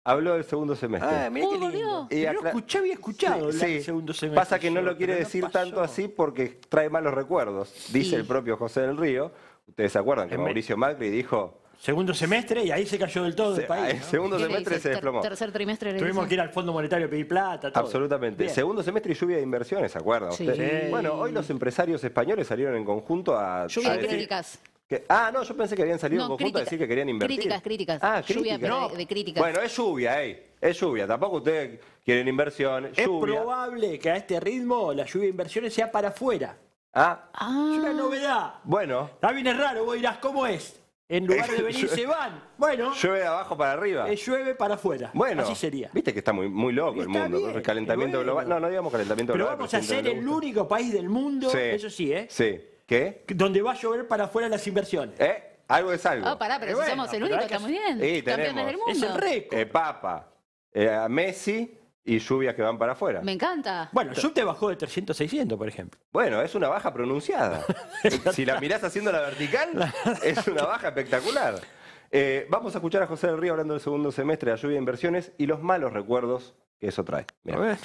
Habló del segundo semestre.
Ah, mirá qué lindo.
Y
Yo había escuchado hablar del segundo semestre.
Pasa que no lo quiere decir tanto así porque trae malos recuerdos. Dice el propio José del Río. Ustedes se acuerdan que Mauricio Macri dijo...
Segundo semestre y ahí se cayó del todo el país.
El segundo semestre se desplomó.
Tercer trimestre.
Tuvimos que ir al Fondo Monetario a pedir plata, todo.
Absolutamente.
Bien.
Segundo semestre y lluvia de inversiones, ¿se acuerdan?
Sí.
Ustedes? Bueno, hoy los empresarios españoles salieron en conjunto a...
Lluvia de
decir
críticas.
no, yo pensé que habían salido en conjunto a decir que querían invertir.
Críticas.
Ah,
Lluvia
críticas.
de críticas.
Bueno, es lluvia, es lluvia. Tampoco ustedes quieren inversión,
Es
lluvia.
probable que a este ritmo la lluvia de inversiones sea para afuera.
Ah.
Es una novedad.
Bueno.
También es raro, vos dirás, ¿cómo es? En lugar de venir se van. Bueno.
Llueve de abajo para arriba.
Llueve para afuera.
Bueno.
Así sería.
Viste que está muy loco el mundo.
bien,
El calentamiento global. No digamos calentamiento
Pero
global.
vamos a ser el único país del mundo, eso sí,
Sí. ¿Qué?
donde va a llover para afuera las inversiones.
Algo es algo.
Ah, pará, pero si somos el único, está muy bien.
Sí,
Campeones del mundo.
Es el récord.
Papa, Messi y lluvias que van para afuera.
Me encanta.
Bueno, el subte bajó de 300 a 600, por ejemplo.
Bueno, es una baja pronunciada. Si la mirás haciendo la vertical, es una baja espectacular. Vamos a escuchar a José del Río hablando del segundo semestre de la lluvia de inversiones y los malos recuerdos que eso trae. Mirá.
A ver.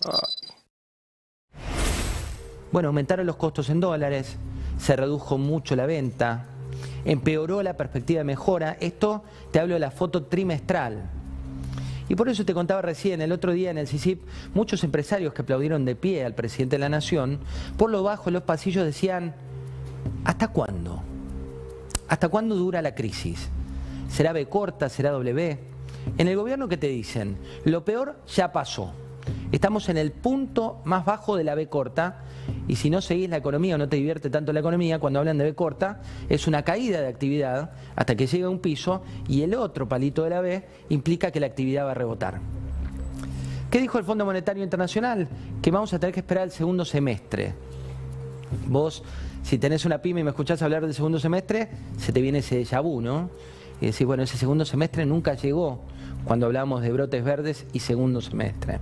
Bueno, aumentaron los costos en dólares, se redujo mucho la venta, empeoró la perspectiva de mejora. Esto te hablo de la foto trimestral. Y por eso te contaba recién, el otro día en el CICIP, muchos empresarios que aplaudieron de pie al presidente de la Nación, por lo bajo en los pasillos decían, ¿hasta cuándo? ¿Hasta cuándo dura la crisis? ¿Será B corta? ¿Será W? En el gobierno, ¿qué te dicen? Lo peor ya pasó. Estamos en el punto más bajo de la B corta y si no seguís la economía o no te divierte tanto la economía, cuando hablan de B corta, es una caída de actividad hasta que llega a un piso y el otro palito de la B implica que la actividad va a rebotar. ¿Qué dijo el Fondo Monetario Internacional? Que vamos a tener que esperar el segundo semestre. Vos, si tenés una pyme y me escuchás hablar del segundo semestre, se te viene ese déjà vu, ¿no? Y decís, bueno, ese segundo semestre nunca llegó cuando hablamos de brotes verdes y segundo semestre.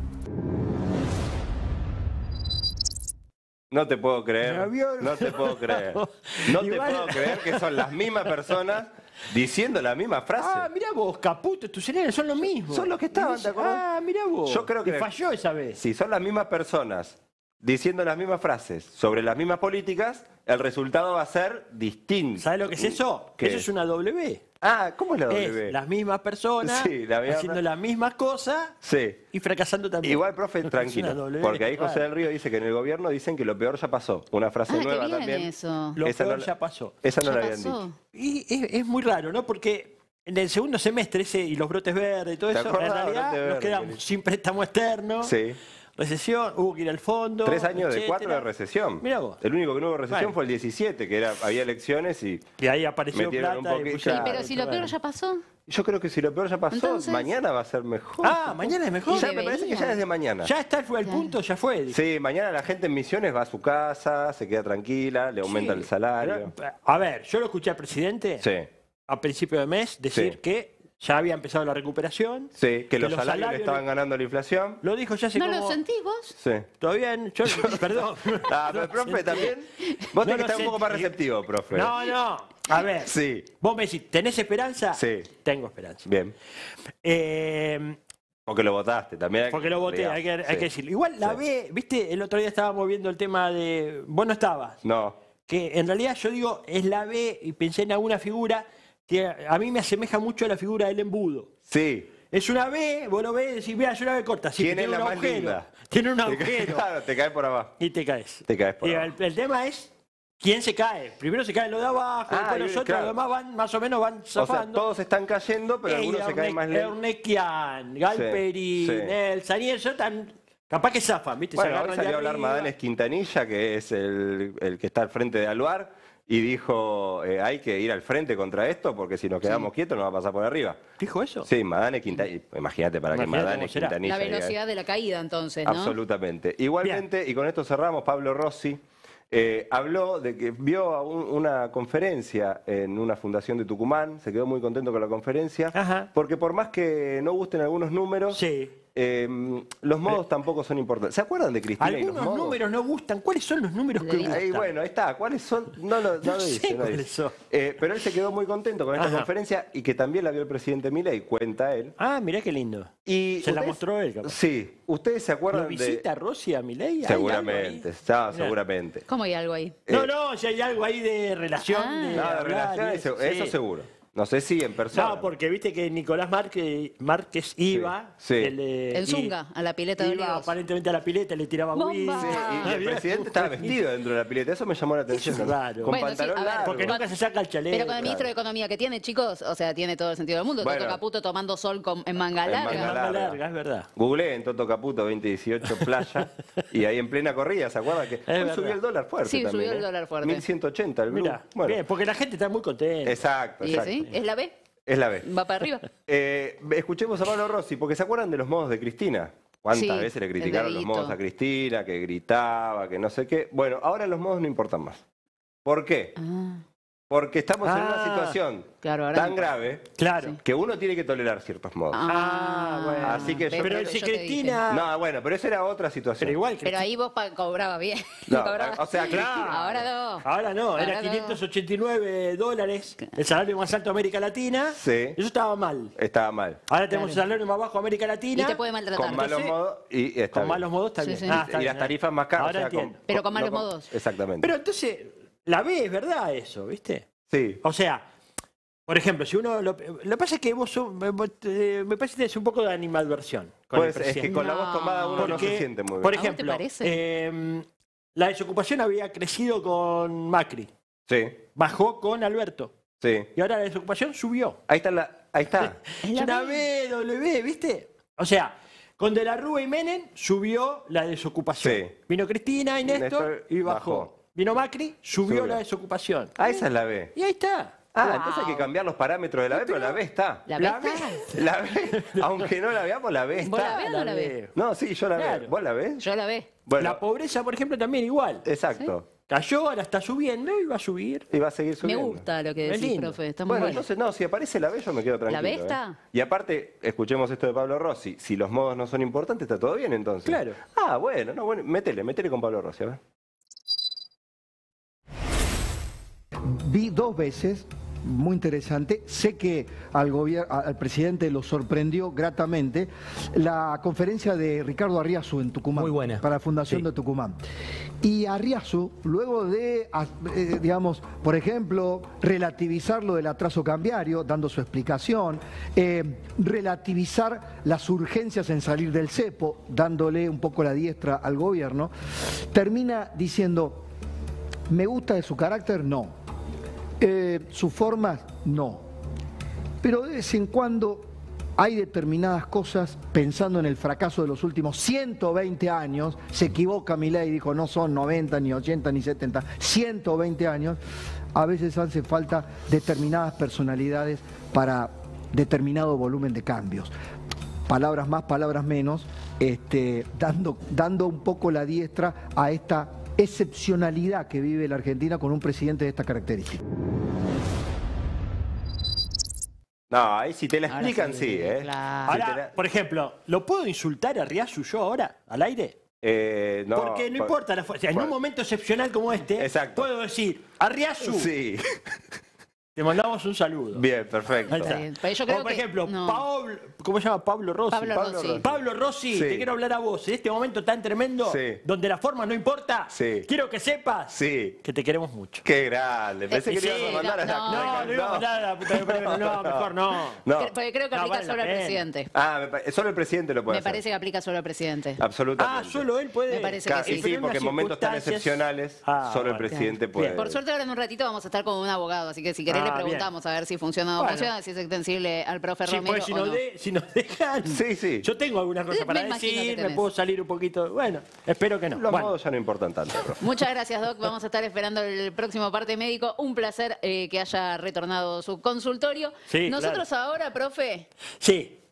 No te puedo creer. No te puedo creer. No te puedo creer que son las mismas personas diciendo la misma frase.
Ah, mirá vos, Caputo, tus señores son los mismos.
Son los que estaban, ¿te acordás?
Ah, mirá vos.
Yo creo que
Te falló esa vez.
Si son las mismas personas diciendo las mismas frases sobre las mismas políticas, el resultado va a ser distinto.
¿Sabes lo que es eso?
¿Qué?
Eso es una W.
Ah, ¿cómo es la W?
Es las mismas personas
Sí, la misma
haciendo las mismas cosas
Sí.
y fracasando también.
Igual, profe,
una
tranquilo.
W,
Porque ahí José
claro.
del Río dice que en el gobierno dicen que lo peor ya pasó. Una frase
qué
nueva
bien
también.
eso.
Lo
Esa
peor
no-
ya pasó.
Esa no
Ya
la habían
pasó.
dicho.
Y es muy raro, ¿no? Porque en el segundo semestre ese y los brotes verdes y todo
¿Te
eso, en
acordás,
realidad
brote
nos
verde,
quedamos
querido?
sin préstamo externo,
Sí.
recesión, hubo que ir al fondo.
3 años de
etcétera.
4 de recesión.
Mirá vos.
El único que no hubo recesión
Bueno.
fue el 17, que había elecciones y
Y ahí apareció
metieron
plata
un
y
poquito.
pusieron-
Pero si lo peor ya pasó.
Yo creo que si lo peor ya pasó,
Entonces-
mañana va a ser mejor.
Ah, mañana es mejor.
Ya me parece que ya desde mañana.
Ya está el punto, ya fue. dice.
Sí, mañana la gente en Misiones va a su casa, se queda tranquila, le aumenta
Sí.
el salario.
Pero, a ver, yo lo escuché al presidente
Sí,
a principio de mes decir
Sí.
que ya había empezado la recuperación.
sí, que los salarios le estaban ganando la inflación.
Lo dijo ya hace
¿No
como...
lo sentís vos?
Sí.
Todavía, perdón.
Ah, pero profe, también. Vos tenés que estar un poco más receptivo, profe.
No, a ver.
Sí,
Vos me decís, ¿tenés esperanza?
Sí.
Tengo esperanza.
bien.
Eh,
Porque lo votaste también.
porque lo voté, hay que decirlo. Igual la
Sí.
B, viste, el otro día estábamos viendo el tema de... Vos no estabas.
No.
Que en realidad yo digo, es la B y pensé en alguna figura que a mí me asemeja mucho a la figura del embudo.
Sí.
Es una B, vos lo ves y decís, mira, es una B corta. Sí,
¿Quién es
tiene
la
un
más
agujero.
linda?
Tiene un
Te cae-
agujero.
Claro, te cae por abajo.
Y te caes.
Te caes por
Y
abajo.
el tema es, ¿quién se cae? Primero se caen los de abajo, después los otros,
claro.
los demás van, más o menos van
O sea,
zafando.
todos están cayendo, pero algunos se caen más lejos.
Ernequian, Galperín,
Sí.
Nelson, y eso tan... Capaz que zafan, ¿viste? Se
Bueno, hoy
agarran de
salió a hablar
arriba.
Madanes Quintanilla, que es el que está al frente de Alvar, y dijo, hay que ir al frente contra esto, porque si nos quedamos quietos nos va a pasar por arriba.
¿Dijo eso?
Sí, Madanes Quintanilla. Imagínate para que
Imagínate
Madanes
cómo será.
Quintanilla
La
diga
velocidad de la caída, entonces, ¿no?
Absolutamente. Igualmente, y con esto cerramos, Pablo Rossi habló de que vio a una conferencia en una fundación de Tucumán, se quedó muy contento con la conferencia, porque por más que no gusten algunos números, Los modos tampoco son importantes. ¿Se acuerdan de Cristina y los
Algunos
modos?
números no gustan. ¿Cuáles son los números que gustan?
Ahí, bueno, ahí está. ¿Cuáles son? No lo dice. No dice. Pero él se quedó muy contento con esta conferencia y que también la vio el presidente Milei, cuenta él.
Ah, mirá qué lindo.
Y
se la mostró él, capaz.
Sí. ¿Ustedes se acuerdan
¿Lo visita Rossi a Milei?
Seguramente, seguramente.
¿Cómo hay algo ahí?
No, si hay algo ahí de relación.
de relación, eso seguro. No sé si en persona.
No, porque viste que Nicolás Márquez iba...
En Zunga, a la pileta de
Olivos. Iba aparentemente a la pileta, le tiraba whisky.
Y el presidente estaba vestido dentro de la pileta, eso me llamó la atención.
Claro.
Con pantalón largo.
Porque nunca se saca el chaleco.
Pero con el ministro de Economía que tiene, chicos, o sea, tiene todo el sentido del mundo.
Bueno,
Toto Caputo tomando sol en manga larga.
En manga larga, es verdad.
Googleé en Toto Caputo 2018 playa y ahí en plena corrida, ¿se acuerdan? Que hoy subió el dólar fuerte
Sí,
también,
subió el dólar fuerte.
1180 el blue.
Mira, bien, porque la gente está muy contenta.
Exacto, exacto.
¿Sí? ¿Es la B?
Es la B.
Va para arriba.
Escuchemos a Pablo Rossi, porque ¿se acuerdan de los modos de Cristina? ¿Cuántas veces le criticaron los modos a Cristina? Que gritaba, que no sé qué. Bueno, ahora los modos no importan más. ¿Por qué? Porque estamos en una situación tan grave que uno tiene que tolerar ciertos modos.
Bueno.
Así que
pero si Cristina...
No, bueno, pero esa era otra situación.
Pero igual
Pero ahí vos cobrabas bien.
No, o sea,
Cristina... Ahora no, era $589, el salario más alto de América Latina.
Sí.
Eso estaba mal.
Estaba mal.
Ahora tenemos el salario más bajo de América Latina.
Y te puede maltratar.
Con malos modos y está
con malos modos está bien.
Y las tarifas más caras.
Ahora entiendo.
Pero con malos modos.
Exactamente.
Pero entonces, la B es verdad eso, ¿viste?
Sí.
O sea, por ejemplo, si uno... Lo que pasa es que vos me parece que tenés un poco de animadversión.
Pues es que con la voz tomada uno no se siente muy bien.
Por ejemplo, la desocupación había crecido con Macri.
Sí.
Bajó con Alberto.
Sí.
Y ahora la desocupación subió.
Ahí está.
Es una BW, ¿viste? O sea, con De la Rúa y Menem subió la desocupación.
Sí.
Vino Cristina y Néstor y bajó. Vino Macri, subió la desocupación.
Esa es la B.
Y ahí está.
Entonces hay que cambiar los parámetros de la B, pero la B está.
La B está.
La B, aunque no la veamos, la B está.
¿Vos la ves o no la ves?
No, sí, yo la veo. ¿Vos la ves?
Yo la veo.
Bueno,
la pobreza, por ejemplo, también igual.
Exacto.
Cayó, ahora está subiendo y va a subir.
Y va a seguir subiendo.
Me gusta lo que decís, profe. Está muy
bueno,
bueno.
entonces, no, si aparece la B, yo me quedo tranquilo.
¿La B está?
Y aparte, escuchemos esto de Pablo Rossi. Si los modos no son importantes, está todo bien entonces.
Claro.
Bueno, métele con Pablo Rossi, a ver.
Vi 2 veces, muy interesante, sé que al presidente lo sorprendió gratamente la conferencia de Ricardo Arriazu en Tucumán.
Muy buena.
Para la Fundación de Tucumán. Y Arriazu, luego de, digamos, por ejemplo, relativizar lo del atraso cambiario, dando su explicación, relativizar las urgencias en salir del cepo, dándole un poco la diestra al gobierno, termina diciendo, ¿me gusta de su carácter? No. Sus formas, no. Pero de vez en cuando hay determinadas cosas, pensando en el fracaso de los últimos 120 años, se equivoca Milei, dijo no son 90, ni 80, ni 70, 120 años, a veces hace falta determinadas personalidades para determinado volumen de cambios. Palabras más, palabras menos, dando un poco la diestra a esta excepcionalidad que vive la Argentina con un presidente de esta característica.
No, ahí si te la explican, sí,
Claro. Ahora, por ejemplo, ¿lo puedo insultar a Arriazu yo ahora, al aire?
No.
Porque no importa la fuerza. En un momento excepcional como este, puedo decir, Arriazu.
Sí.
Te mandamos un saludo.
Bien, perfecto.
Yo creo
por ejemplo, ¿cómo se llama? Pablo Rossi. Pablo Rossi,
Sí.
te quiero hablar a vos. En este momento tan tremendo, donde la forma no importa, quiero que sepas que te queremos mucho.
Qué grande. Pensé que le ibas a mandar a la
No, iba a mandar a la puta que no, mejor no.
Porque creo que aplica solo al presidente.
Solo el presidente lo puede
Me
hacer.
parece que aplica solo al presidente.
Absolutamente.
Solo él puede.
Me parece
Casi
que sí.
sí, porque en momentos tan excepcionales, solo el presidente puede.
Por suerte ahora en un ratito vamos a estar con un abogado, así que si querés le preguntamos a ver si funciona o no funciona, si es extensible al profe Romero
pues,
o no.
Si nos dejan.
Sí.
Yo tengo algunas cosas para decir, me puedo salir un poquito. Bueno, espero que no.
Los modos ya no importan tanto.
Muchas gracias, Doc. Vamos a estar esperando el próximo parte médico. Un placer que haya retornado su consultorio.
Sí,
Nosotros ahora, profe.
Sí.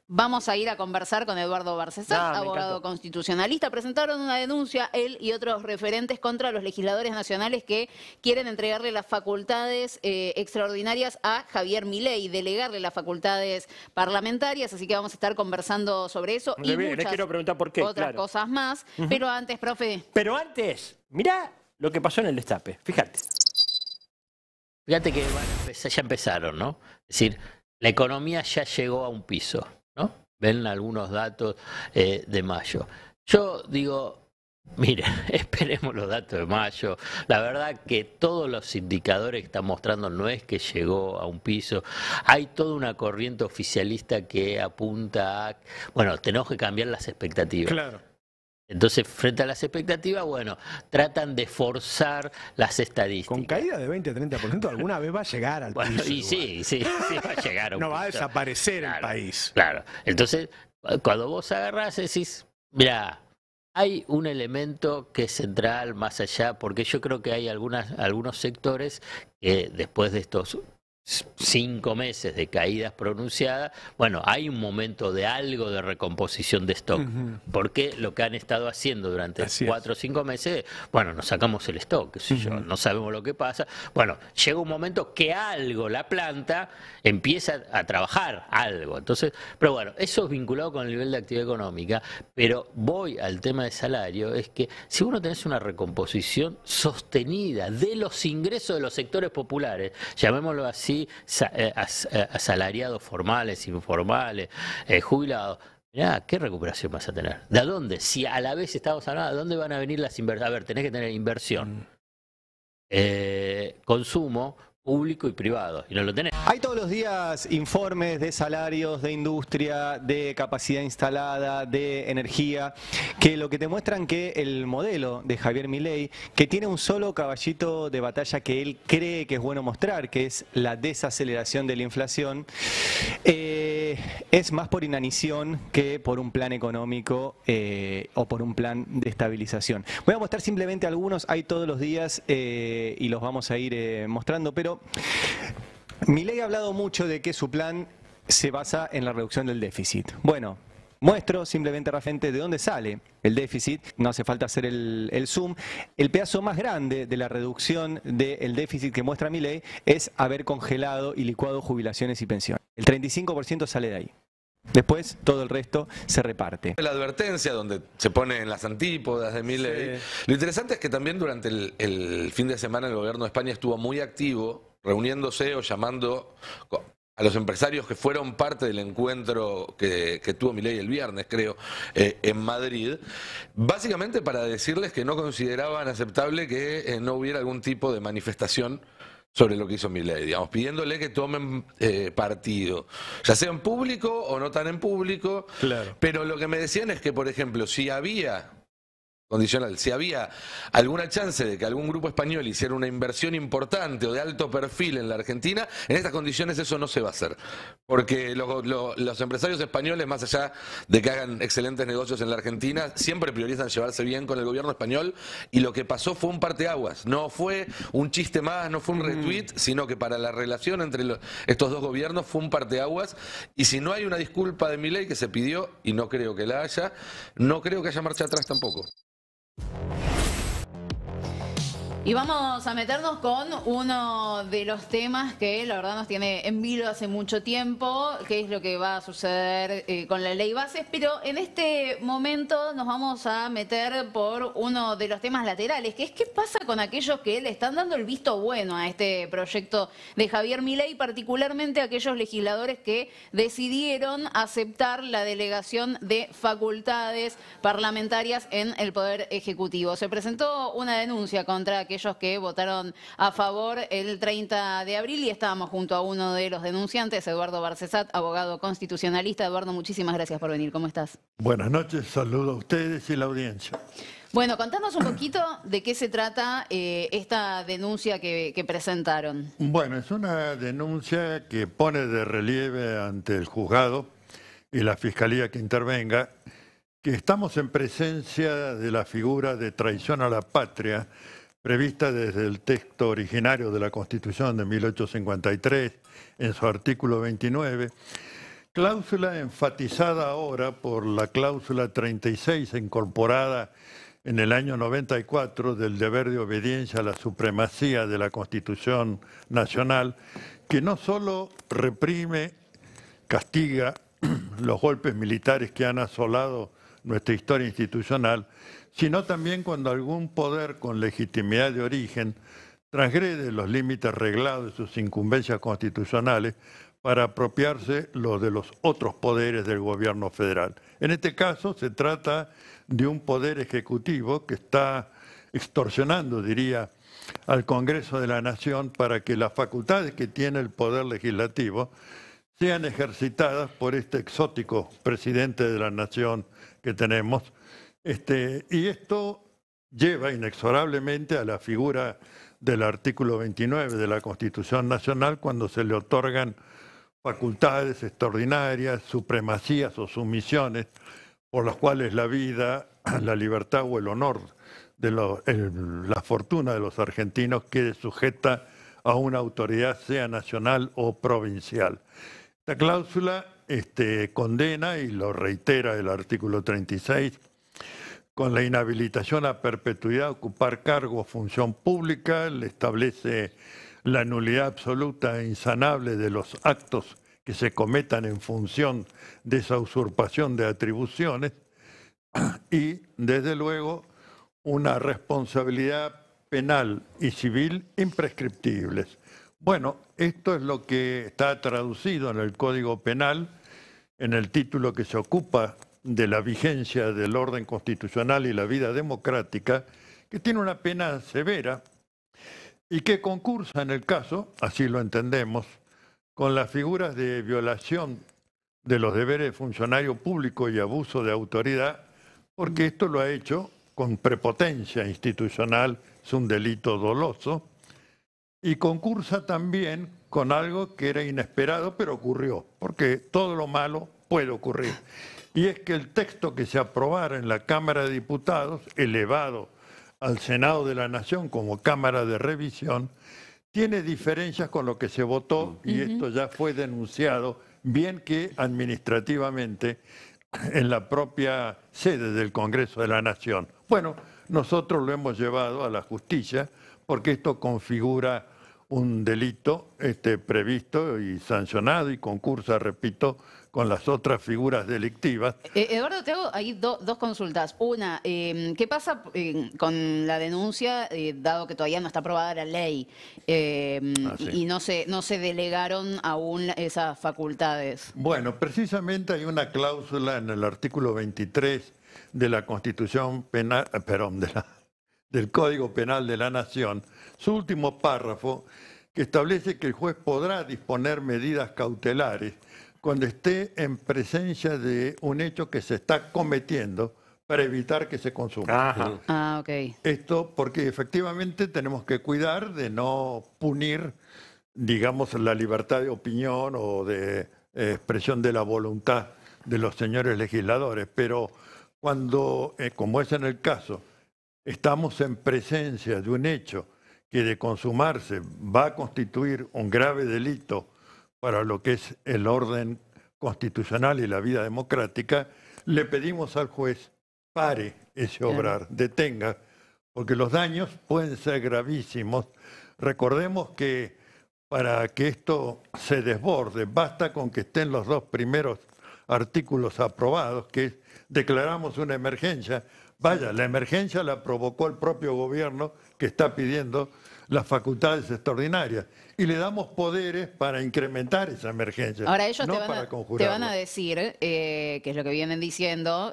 Vamos a ir a conversar con Eduardo Barcesat, abogado constitucionalista. Presentaron una denuncia, él y otros referentes, contra los legisladores nacionales que quieren entregarle las facultades extraordinarias a Javier Milei, delegarle las facultades parlamentarias, así que vamos a estar conversando sobre eso y
Le
muchas
quiero preguntar por qué,
otras cosas más. Pero antes, profe.
Pero antes, mirá lo que pasó en el destape, fíjate.
Fíjate que ya empezaron, ¿no? Es decir, la economía ya llegó a un piso, ¿no? Ven algunos datos de mayo. Yo digo, mire, esperemos los datos de mayo. La verdad que todos los indicadores que están mostrando no es que llegó a un piso. Hay toda una corriente oficialista que apunta a, bueno, tenemos que cambiar las expectativas.
Claro.
Entonces, frente a las expectativas, bueno, tratan de forzar las estadísticas.
Con caída de 20-30%, alguna vez va a llegar al piso.
Y sí va a llegar a un
no va a
piso.
desaparecer el país.
Claro. Entonces, cuando vos agarrás, decís, mira, hay un elemento que es central más allá, porque yo creo que hay algunos sectores que después de estos 5 meses de caídas pronunciadas, bueno, hay un momento de algo de recomposición de stock, porque lo que han estado haciendo durante 4 o 5 meses, bueno, nos sacamos el stock, qué sé yo, no sabemos lo que pasa, bueno, llega un momento que algo, la planta, empieza a trabajar algo, entonces, pero bueno, eso es vinculado con el nivel de actividad económica, pero voy al tema de salario, es que si uno tenés una recomposición sostenida de los ingresos de los sectores populares, llamémoslo así, asalariados formales, informales, jubilados. Mirá, ¿qué recuperación vas a tener? ¿De dónde? Si a la vez estamos hablando, ¿de dónde van a venir las inversiones? A ver, tenés que tener inversión, consumo público y privado, y no lo tenés.
Hay todos los días informes de salarios, de industria, de capacidad instalada, de energía, que lo que te muestran que el modelo de Javier Milei, que tiene un solo caballito de batalla que él cree que es bueno mostrar, que es la desaceleración de la inflación, es más por inanición que por un plan económico o por un plan de estabilización. Voy a mostrar simplemente algunos, hay todos los días y los vamos a ir mostrando, pero Milei ha hablado mucho de que su plan se basa en la reducción del déficit. Bueno, muestro simplemente rápidamente de dónde sale el déficit, no hace falta hacer el zoom. El pedazo más grande de la reducción del déficit que muestra Milei es haber congelado y licuado jubilaciones y pensiones. El 35% sale de ahí. Después, todo el resto se reparte.
La advertencia donde se pone en las antípodas de Milei. Sí. Lo interesante es que también durante el fin de semana el gobierno de España estuvo muy activo, reuniéndose o llamando a los empresarios que fueron parte del encuentro que tuvo Milei el viernes, creo, en Madrid, básicamente para decirles que no consideraban aceptable que no hubiera algún tipo de manifestación sobre lo que hizo Milei, digamos, pidiéndole que tomen partido, ya sea en público o no tan en público, claro. Pero lo que me decían es que, por ejemplo, si había alguna chance de que algún grupo español hiciera una inversión importante o de alto perfil en la Argentina, en estas condiciones eso no se va a hacer. Porque los empresarios españoles, más allá de que hagan excelentes negocios en la Argentina, siempre priorizan llevarse bien con el gobierno español, y lo que pasó fue un parteaguas. No fue un chiste más, no fue un retweet, sino que para la relación entre estos dos gobiernos fue un parteaguas, y si no hay una disculpa de Milei que se pidió, y no creo que la haya, no creo que haya marcha atrás tampoco.
Y vamos a meternos con uno de los temas que la verdad nos tiene en vilo hace mucho tiempo, que es lo que va a suceder con la ley bases, pero en este momento nos vamos a meter por uno de los temas laterales, que es qué pasa con aquellos que le están dando el visto bueno a este proyecto de Javier Milei, particularmente aquellos legisladores que decidieron aceptar la delegación de facultades parlamentarias en el Poder Ejecutivo. Se presentó una denuncia contra aquellos que votaron a favor el 30 de abril y estábamos junto a uno de los denunciantes, Eduardo Barcesat, abogado constitucionalista. Eduardo, muchísimas gracias por venir. ¿Cómo estás?
Buenas noches, saludo a ustedes y la audiencia.
Bueno, contanos un poquito de qué se trata esta denuncia que presentaron.
Bueno, es una denuncia que pone de relieve ante el juzgado y la fiscalía que intervenga que estamos en presencia de la figura de traición a la patria prevista desde el texto originario de la Constitución de 1853, en su artículo 29, Cláusula enfatizada ahora por la cláusula 36 incorporada en el año 94 del deber de obediencia a la supremacía de la Constitución Nacional, que no solo reprime, castiga los golpes militares que han asolado nuestra historia institucional, sino también cuando algún poder con legitimidad de origen transgrede los límites reglados de sus incumbencias constitucionales para apropiarse los de los otros poderes del gobierno federal. En este caso se trata de un poder ejecutivo que está extorsionando, diría, al Congreso de la Nación para que las facultades que tiene el poder legislativo sean ejercitadas por este exótico presidente de la Nación que tenemos. Y esto lleva inexorablemente a la figura del artículo 29 de la Constitución Nacional cuando se le otorgan facultades extraordinarias, supremacías o sumisiones por las cuales la vida, la libertad o el honor de la fortuna de los argentinos quede sujeta a una autoridad, sea nacional o provincial. Esta cláusula condena, y lo reitera el artículo 36, con la inhabilitación a perpetuidad de ocupar cargo o función pública, le establece la nulidad absoluta e insanable de los actos que se cometan en función de esa usurpación de atribuciones y, desde luego, una responsabilidad penal y civil imprescriptibles. Bueno, esto es lo que está traducido en el Código Penal, en el título que se ocupa de la vigencia del orden constitucional y la vida democrática, que tiene una pena severa y que concursa en el caso, así lo entendemos, con las figuras de violación de los deberes de funcionario público y abuso de autoridad, porque esto lo ha hecho con prepotencia institucional, es un delito doloso, y concursa también con algo que era inesperado, pero ocurrió, porque todo lo malo puede ocurrir. Y es que el texto que se aprobara en la Cámara de Diputados, elevado al Senado de la Nación como Cámara de Revisión, tiene diferencias con lo que se votó, y esto ya fue denunciado, bien que administrativamente, en la propia sede del Congreso de la Nación. Bueno, nosotros lo hemos llevado a la justicia porque esto configura un delito previsto y sancionado y concursa, repito, con las otras figuras delictivas.
Eduardo, te hago ahí dos consultas. Una, ¿qué pasa con la denuncia, dado que todavía no está aprobada la ley y no se delegaron aún esas facultades?
Bueno, precisamente hay una cláusula en el artículo 23 de la Constitución Penal, del Código Penal de la Nación, su último párrafo, que establece que el juez podrá disponer medidas cautelares cuando esté en presencia de un hecho que se está cometiendo para evitar que se consuma.
Ajá. Ah, ok.
Esto porque efectivamente tenemos que cuidar de no punir, digamos, la libertad de opinión o de expresión de la voluntad de los señores legisladores, pero cuando, como es en el caso, estamos en presencia de un hecho que de consumarse va a constituir un grave delito para lo que es el orden constitucional y la vida democrática, le pedimos al juez pare ese obrar, detenga, porque los daños pueden ser gravísimos. Recordemos que para que esto se desborde, basta con que estén los dos primeros artículos aprobados, que declaramos una emergencia. Vaya, la emergencia la provocó el propio gobierno que está pidiendo las facultades extraordinarias y le damos poderes para incrementar esa emergencia.
Ahora ellos
no
te van a decir, que es lo que vienen diciendo,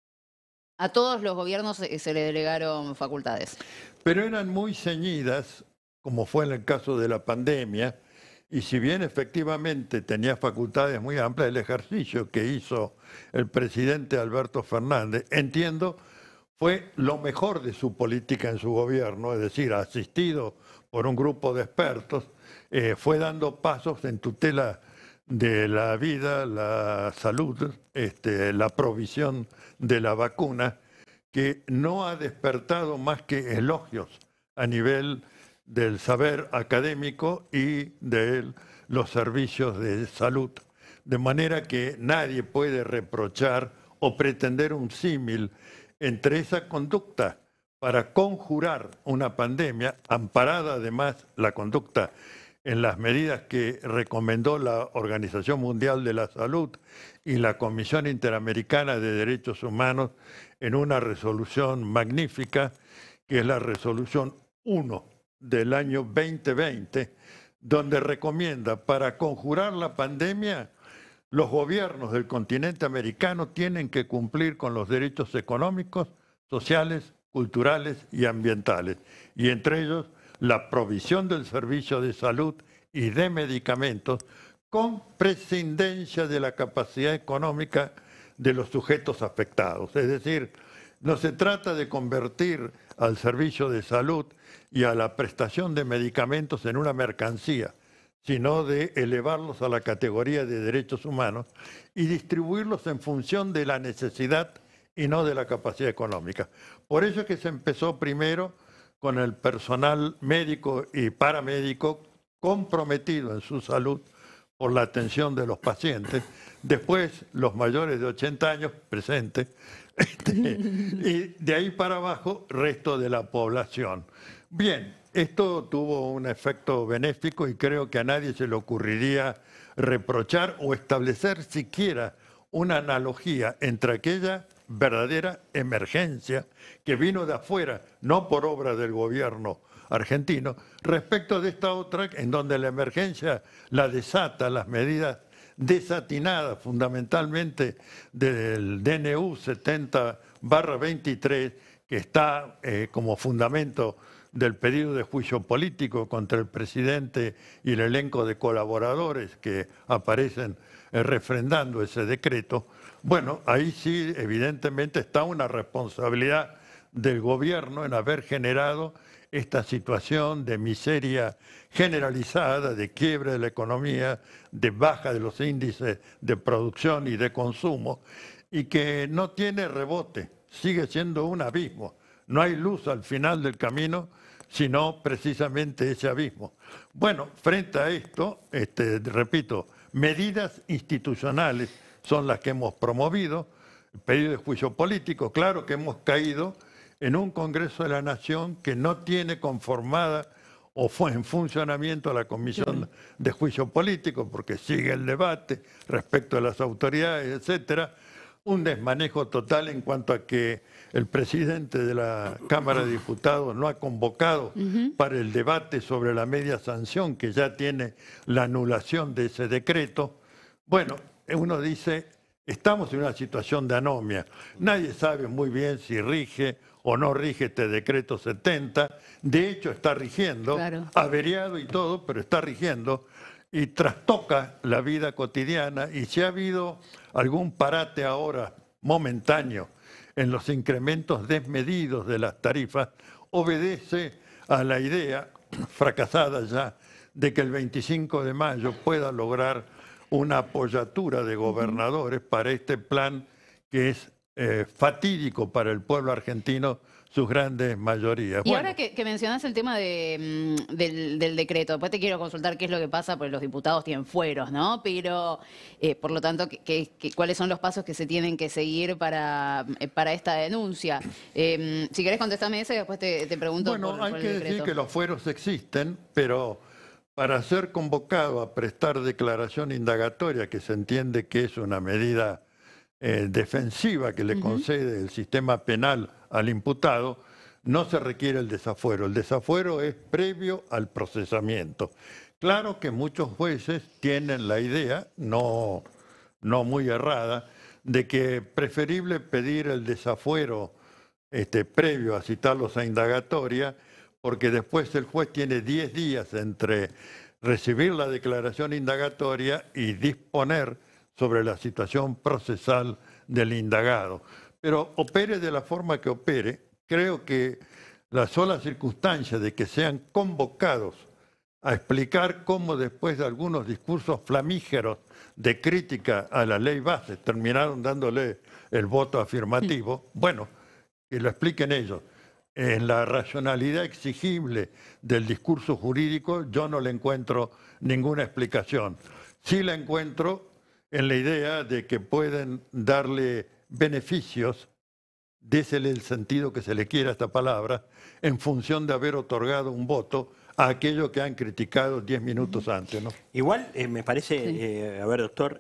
a todos los gobiernos se le delegaron facultades.
Pero eran muy ceñidas, como fue en el caso de la pandemia, y si bien efectivamente tenía facultades muy amplias, el ejercicio que hizo el presidente Alberto Fernández, entiendo, fue lo mejor de su política en su gobierno, es decir, asistido por un grupo de expertos, fue dando pasos en tutela de la vida, la salud, la provisión de la vacuna, que no ha despertado más que elogios a nivel del saber académico y de los servicios de salud de manera que nadie puede reprochar o pretender un símil entre esa conducta para conjurar una pandemia, amparada además la conducta en las medidas que recomendó la Organización Mundial de la Salud y la Comisión Interamericana de Derechos Humanos en una resolución magnífica, que es la resolución 1 del año 2020, donde recomienda para conjurar la pandemia, los gobiernos del continente americano tienen que cumplir con los derechos económicos, sociales, culturales y ambientales, y entre ellos la provisión del servicio de salud y de medicamentos con prescindencia de la capacidad económica de los sujetos afectados. Es decir, no se trata de convertir al servicio de salud y a la prestación de medicamentos en una mercancía, sino de elevarlos a la categoría de derechos humanos y distribuirlos en función de la necesidad y no de la capacidad económica. Por eso es que se empezó primero con el personal médico y paramédico comprometido en su salud por la atención de los pacientes, después los mayores de 80 años presentes, y de ahí para abajo, resto de la población. Bien, esto tuvo un efecto benéfico y creo que a nadie se le ocurriría reprochar o establecer siquiera una analogía entre aquella verdadera emergencia que vino de afuera, no por obra del gobierno argentino, respecto de esta otra en donde la emergencia la desata las medidas desatinadas fundamentalmente del DNU 70/23, que está como fundamento del pedido de juicio político contra el presidente y el elenco de colaboradores que aparecen refrendando ese decreto. Bueno, ahí sí evidentemente está una responsabilidad del gobierno en haber generado esta situación de miseria generalizada, de quiebre de la economía, de baja de los índices de producción y de consumo, y que no tiene rebote, sigue siendo un abismo. No hay luz al final del camino, sino precisamente ese abismo. Bueno, frente a esto, repito, medidas institucionales son las que hemos promovido, el pedido de juicio político. Claro que hemos caído en un Congreso de la Nación que no tiene conformada o fue en funcionamiento la Comisión de Juicio Político, porque sigue el debate respecto a las autoridades, etcétera. Un desmanejo total en cuanto a que el presidente de la Cámara de Diputados no ha convocado para el debate sobre la media sanción, que ya tiene la anulación de ese decreto. Bueno, uno dice, estamos en una situación de anomia. Nadie sabe muy bien si rige o no rige este decreto 70. De hecho, está rigiendo, claro, averiado y todo, pero está rigiendo y trastoca la vida cotidiana. Y si ha habido algún parate ahora momentáneo en los incrementos desmedidos de las tarifas, obedece a la idea, fracasada ya, de que el 25 de mayo pueda lograr una apoyatura de gobernadores para este plan que es fatídico para el pueblo argentino, sus grandes mayorías.
Y bueno, ahora que mencionás el tema del decreto, después te quiero consultar qué es lo que pasa, porque los diputados tienen fueros, ¿no? Pero, por lo tanto, ¿cuáles son los pasos que se tienen que seguir para esta denuncia? Si querés contestarme eso y después te pregunto por el decreto. Bueno, hay que decir
que los fueros existen, pero para ser convocado a prestar declaración indagatoria, que se entiende que es una medida defensiva que le concede el sistema penal al imputado, no se requiere el desafuero. El desafuero es previo al procesamiento. Claro que muchos jueces tienen la idea, no muy errada, de que es preferible pedir el desafuero previo a citarlos a indagatoria, porque después el juez tiene 10 días entre recibir la declaración indagatoria y disponer sobre la situación procesal del indagado. Pero opere de la forma que opere, creo que la sola circunstancia de que sean convocados a explicar cómo después de algunos discursos flamígeros de crítica a la ley base terminaron dándole el voto afirmativo, bueno, que lo expliquen ellos. En la racionalidad exigible del discurso jurídico yo no le encuentro ninguna explicación. Sí la encuentro en la idea de que pueden darle beneficios, désele el sentido que se le quiera a esta palabra, en función de haber otorgado un voto a aquellos que han criticado 10 minutos antes, ¿no?
Igual me parece, a ver, doctor,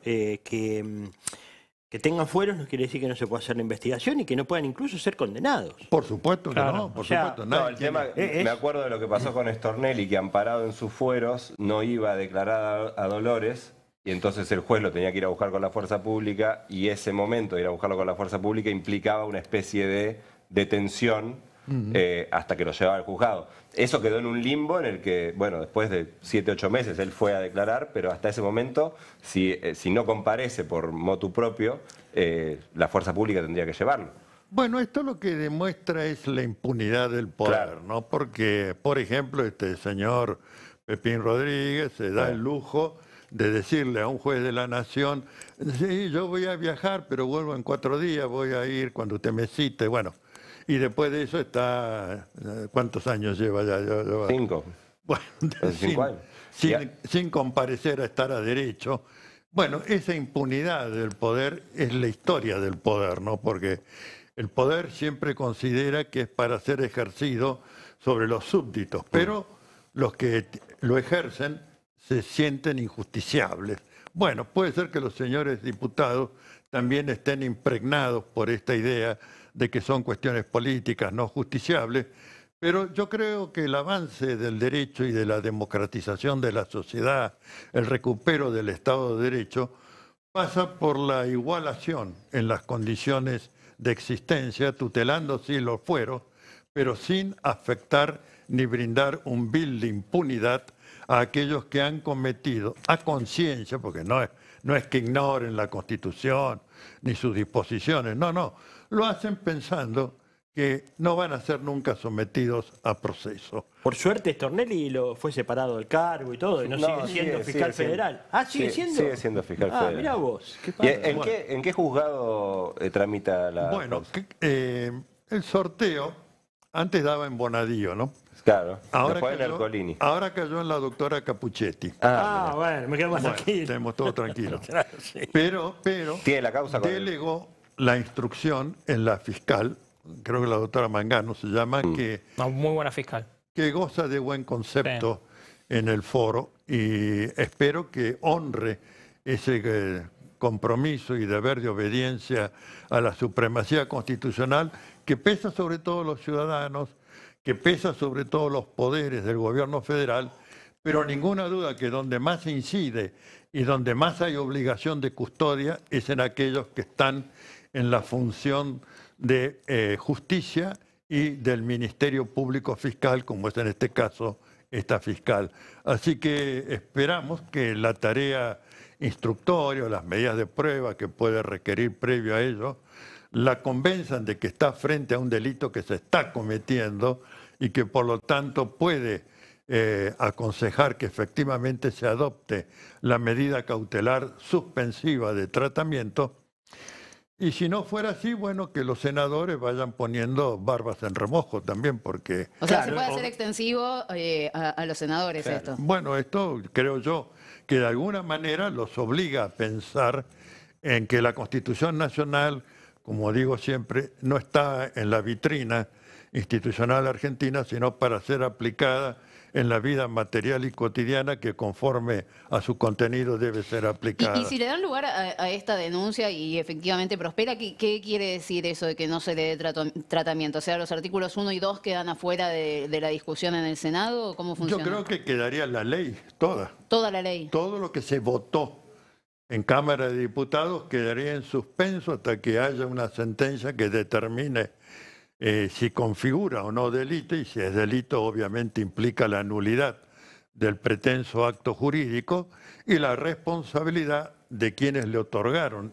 que tengan fueros no quiere decir que no se pueda hacer la investigación y que no puedan incluso ser condenados.
Por supuesto que
Claro,
no, por
o sea,
supuesto.
No, el tema, me acuerdo de lo que pasó con Stornelli, que amparado en sus fueros no iba a declarar a Dolores, y entonces el juez lo tenía que ir a buscar con la fuerza pública, y ese momento de ir a buscarlo con la fuerza pública implicaba una especie de detención hasta que lo llevaba al juzgado. Eso quedó en un limbo en el que, bueno, después de 7, 8 meses él fue a declarar, pero hasta ese momento, si no comparece por motu propio, la fuerza pública tendría que llevarlo.
Bueno, esto lo que demuestra es la impunidad del poder, ¿no? Porque, por ejemplo, este señor Pepín Rodríguez se da el lujo de decirle a un juez de la nación, sí, yo voy a viajar, pero vuelvo en 4 días, voy a ir cuando usted me cite, bueno. Y después de eso está, ¿cuántos años lleva ya?
5.
Bueno,
5 años.
Sin comparecer a estar a derecho. Bueno, esa impunidad del poder es la historia del poder, ¿no? Porque el poder siempre considera que es para ser ejercido sobre los súbditos, pero los que lo ejercen se sienten injusticiables. Bueno, puede ser que los señores diputados también estén impregnados por esta idea de que son cuestiones políticas no justiciables, pero yo creo que el avance del derecho y de la democratización de la sociedad, el recupero del Estado de Derecho, pasa por la igualación en las condiciones de existencia, tutelando sí los fueros, pero sin afectar ni brindar un bill de impunidad a aquellos que han cometido a conciencia, porque no es que ignoren la Constitución ni sus disposiciones, no, lo hacen pensando que no van a ser nunca sometidos a proceso.
Por suerte Stornelli fue separado del cargo y todo, y no sigue siendo fiscal federal. ¿Sigue siendo?
Sigue siendo fiscal federal.
Mirá vos.
¿En qué juzgado tramita la
Bueno, el sorteo antes daba en Bonadío, ¿no?
Claro, después en Ercolini.
Ahora cayó en la doctora Capuchetti.
Bueno, me quedo más tranquilo.
Tenemos todos tranquilos.
Claro, sí.
Pero
tiene la causa
delegó la instrucción en la fiscal, creo que la doctora Mangano se llama,
muy buena fiscal,
que goza de buen concepto en el foro, y espero que honre ese compromiso y deber de obediencia a la supremacía constitucional que pesa sobre todos los ciudadanos, que pesa sobre todos los poderes del gobierno federal, pero ninguna duda que donde más se incide y donde más hay obligación de custodia es en aquellos que están en la función de justicia y del Ministerio Público Fiscal, como es en este caso esta fiscal. Así que esperamos que la tarea instructoria, las medidas de prueba que puede requerir previo a ello, la convenzan de que está frente a un delito que se está cometiendo y que por lo tanto puede aconsejar que efectivamente se adopte la medida cautelar suspensiva de tratamiento. Y si no fuera así, bueno, que los senadores vayan poniendo barbas en remojo también, porque...
O sea, se puede hacer extensivo a los senadores esto.
Bueno, esto creo yo que de alguna manera los obliga a pensar en que la Constitución Nacional, como digo siempre, no está en la vitrina institucional argentina, sino para ser aplicada en la vida material y cotidiana que conforme a su contenido debe ser aplicada.
Y si le dan lugar a esta denuncia y efectivamente prospera, ¿qué quiere decir eso de que no se le dé tratamiento? O sea, ¿los artículos 1 y 2 quedan afuera de la discusión en el Senado? ¿Cómo funciona?
Yo creo que quedaría la ley, toda.
Toda la ley.
Todo lo que se votó en Cámara de Diputados quedaría en suspenso hasta que haya una sentencia que determine si configura o no delito, y si es delito obviamente implica la nulidad del pretenso acto jurídico y la responsabilidad de quienes le otorgaron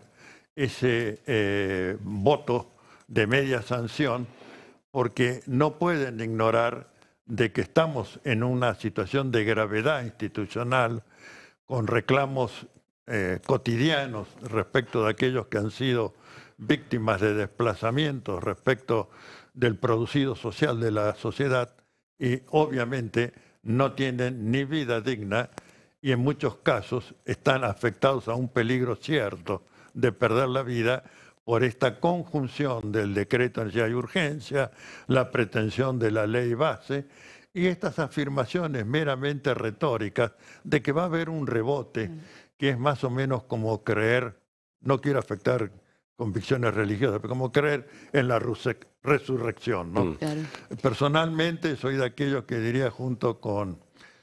ese voto de media sanción, porque no pueden ignorar de que estamos en una situación de gravedad institucional con reclamos cotidianos respecto de aquellos que han sido víctimas de desplazamientos, respecto del producido social de la sociedad, y obviamente no tienen ni vida digna y en muchos casos están afectados a un peligro cierto de perder la vida por esta conjunción del decreto de necesidad y urgencia, la pretensión de la ley base y estas afirmaciones meramente retóricas de que va a haber un rebote, que es más o menos como creer, no quiero afectar convicciones religiosas, pero como creer en la resurrección, ¿no? Claro. Personalmente soy de aquellos que diría, junto con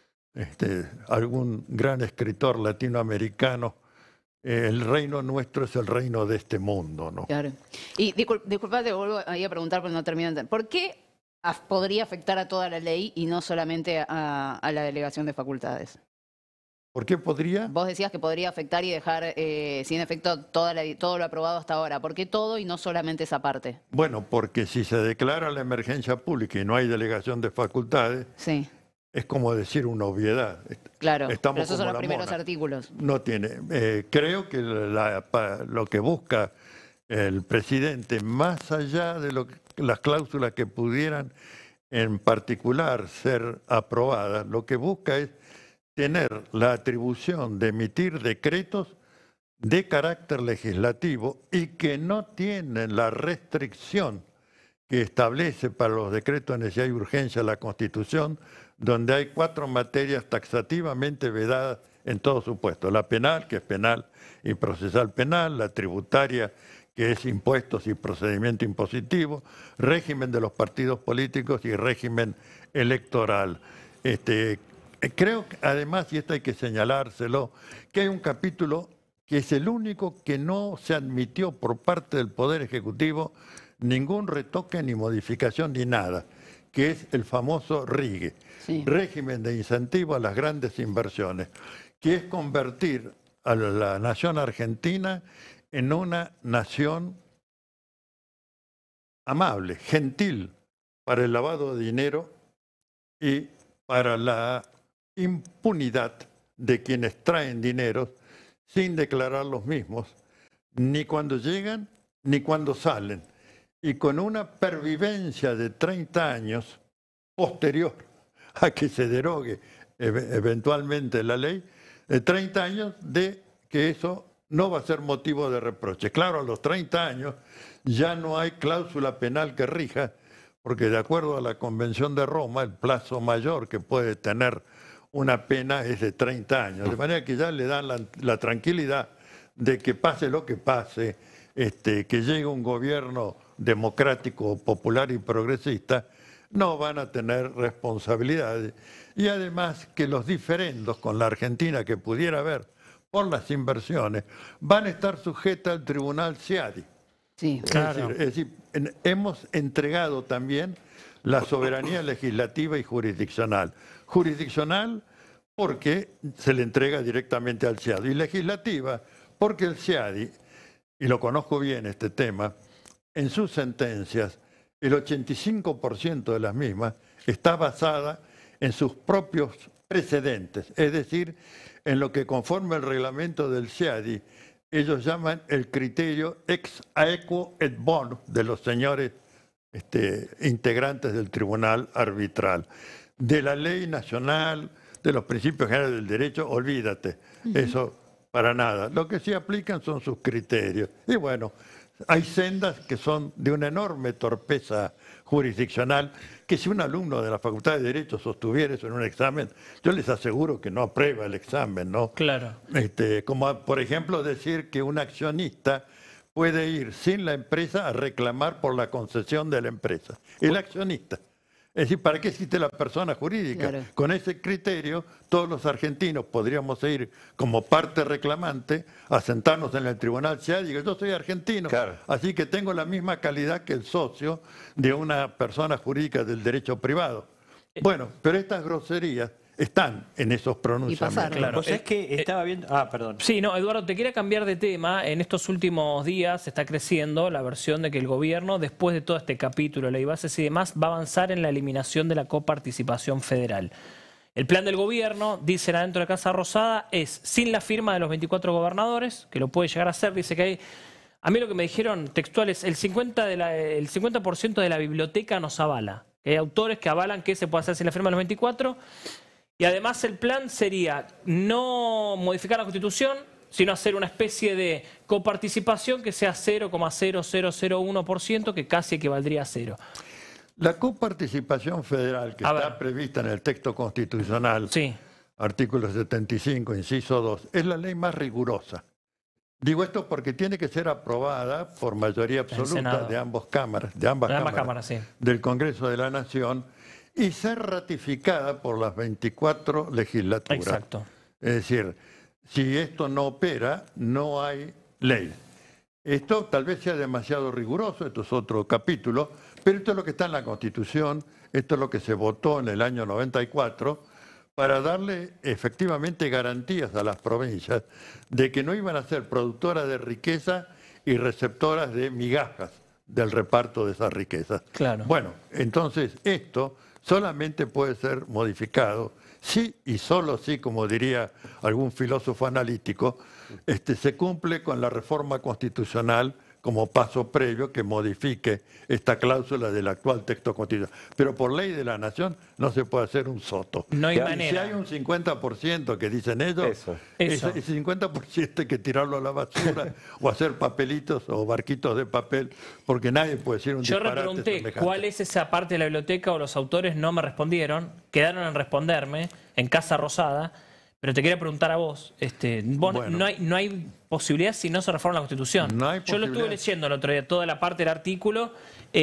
algún gran escritor latinoamericano, el reino nuestro es el reino de este mundo, ¿no?
Claro. Y disculpa, te vuelvo ahí a preguntar porque no termino de entender. ¿Por qué podría afectar a toda la ley y no solamente a la delegación de facultades?
¿Por qué podría?
Vos decías que podría afectar y dejar sin efecto todo lo aprobado hasta ahora. ¿Por qué todo y no solamente esa parte?
Bueno, porque si se declara la emergencia pública y no hay delegación de facultades,
sí,
es como decir una obviedad.
Claro,
estamos
pero esos son
como
los primeros
mona.
artículos.
No tiene. Creo que lo que busca el presidente, más allá de las cláusulas que pudieran en particular ser aprobadas, lo que busca es tener la atribución de emitir decretos de carácter legislativo y que no tienen la restricción que establece para los decretos de necesidad y urgencia la Constitución, donde hay 4 materias taxativamente vedadas en todo su puesto. La penal, que es penal y procesal penal, la tributaria, que es impuestos y procedimiento impositivo, régimen de los partidos políticos y régimen electoral. Creo que además, y esto hay que señalárselo, que hay un capítulo que es el único que no se admitió por parte del Poder Ejecutivo ningún retoque ni modificación ni nada, que es el famoso RIGE, sí, régimen de incentivo a las grandes inversiones, que es convertir a la nación argentina en una nación amable, gentil para el lavado de dinero y para la impunidad de quienes traen dinero sin declarar los mismos, ni cuando llegan ni cuando salen, y con una pervivencia de 30 años posterior a que se derogue eventualmente la ley, de 30 años de que eso no va a ser motivo de reproche. Claro, a los 30 años ya no hay cláusula penal que rija, porque de acuerdo a la Convención de Roma, el plazo mayor que puede tener una pena es de 30 años. De manera que ya le dan la tranquilidad de que pase lo que pase, que llegue un gobierno democrático, popular y progresista, no van a tener responsabilidades. Y además que los diferendos con la Argentina que pudiera haber por las inversiones van a estar sujetas al tribunal CIADI.
Sí,
claro. Es decir, hemos entregado también la soberanía legislativa y jurisdiccional. Jurisdiccional porque se le entrega directamente al CIADI, y legislativa porque el CIADI, y lo conozco bien este tema, en sus sentencias, el 85% de las mismas está basada en sus propios precedentes, es decir, en lo que conforme el reglamento del CIADI, ellos llaman el criterio ex aequo et bonus de los señores integrantes del tribunal arbitral. De la ley nacional, de los principios generales del derecho, olvídate, eso para nada. Lo que sí aplican son sus criterios. Y bueno, hay sendas que son de una enorme torpeza jurisdiccional, que si un alumno de la Facultad de Derecho sostuviera eso en un examen, yo les aseguro que no aprueba el examen, ¿no?
Claro.
Como por ejemplo decir que un accionista puede ir sin la empresa a reclamar por la concesión de la empresa. El accionista. Es decir, ¿para qué existe la persona jurídica? Claro. Con ese criterio, todos los argentinos podríamos ir como parte reclamante a sentarnos en el tribunal CIADI y digo, yo soy argentino, claro, así que tengo la misma calidad que el socio de una persona jurídica del derecho privado. Bueno, pero estas groserías están en esos pronunciamientos.
Claro. Pues es que estaba viendo... perdón.
Sí, no, Eduardo, te quería cambiar de tema. En estos últimos días está creciendo la versión de que el gobierno, después de todo este capítulo de ley bases y demás, va a avanzar en la eliminación de la coparticipación federal. El plan del gobierno, dicen adentro de Casa Rosada, es sin la firma de los 24 gobernadores, que lo puede llegar a hacer. Dice que hay... A mí lo que me dijeron textual es el 50% de la biblioteca nos avala. Que hay autores que avalan que se puede hacer sin la firma de los 24. Y además el plan sería no modificar la Constitución, sino hacer una especie de coparticipación que sea 0,0001%, que casi equivaldría a 0.
La coparticipación federal que está prevista en el texto constitucional, artículo 75, inciso 2, es la ley más rigurosa. Digo esto porque tiene que ser aprobada por mayoría absoluta de ambas cámaras, del Congreso de la Nación, y ser ratificada por las 24 legislaturas.
Exacto.
Es decir, si esto no opera, no hay ley. Esto tal vez sea demasiado riguroso, esto es otro capítulo, pero esto es lo que está en la Constitución, esto es lo que se votó en el año 94, para darle efectivamente garantías a las provincias de que no iban a ser productoras de riqueza y receptoras de migajas del reparto de esas riquezas.
Claro.
Bueno, entonces esto solamente puede ser modificado sí y solo sí, como diría algún filósofo analítico, se cumple con la reforma constitucional como paso previo que modifique esta cláusula del actual texto constitucional. Pero por ley de la Nación no se puede hacer un soto.
No hay
y
manera.
Si hay un 50% que dicen ellos, ese 50% hay que tirarlo a la basura o hacer papelitos o barquitos de papel, porque nadie puede decir un disparate.
Yo repregunté
semejante.
cuál es esa parte de la biblioteca, o los autores no me respondieron, quedaron en responderme en Casa Rosada. Pero te quería preguntar a vos, bueno, no hay posibilidad si no se reforma la Constitución. Yo lo estuve leyendo el otro día, toda la parte del artículo,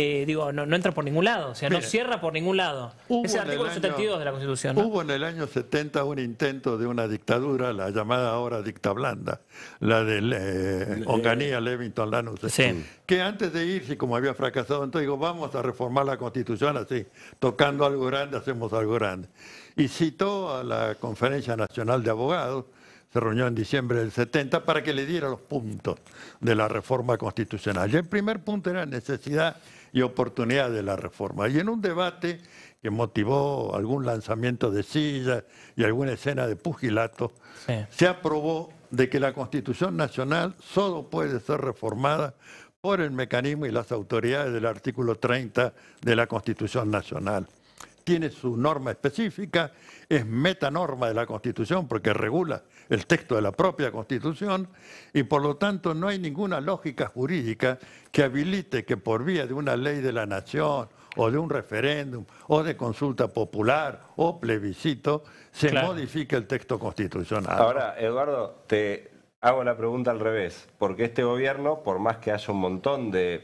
no entra por ningún lado, o sea, no cierra por ningún lado. Es el artículo 72 de la Constitución, ¿no?
Hubo en el año 70 un intento de una dictadura, la llamada ahora dicta blanda, la de Onganía, Levington, Lanusse, que antes de irse, como había fracasado, entonces digo, vamos a reformar la Constitución así, tocando algo grande, hacemos algo grande. Y citó a la Conferencia Nacional de Abogados, se reunió en diciembre del 70, para que le diera los puntos de la reforma constitucional. Y el primer punto era necesidad y oportunidad de la reforma. Y en un debate que motivó algún lanzamiento de sillas y alguna escena de pugilato, se aprobó de que la Constitución Nacional solo puede ser reformada por el mecanismo y las autoridades del artículo 30 de la Constitución Nacional. Tiene su norma específica, es metanorma de la Constitución porque regula el texto de la propia Constitución y por lo tanto no hay ninguna lógica jurídica que habilite que por vía de una ley de la nación o de un referéndum o de consulta popular o plebiscito se modifique el texto constitucional.
Ahora, Eduardo, te hago la pregunta al revés, porque este gobierno, por más que haya un montón de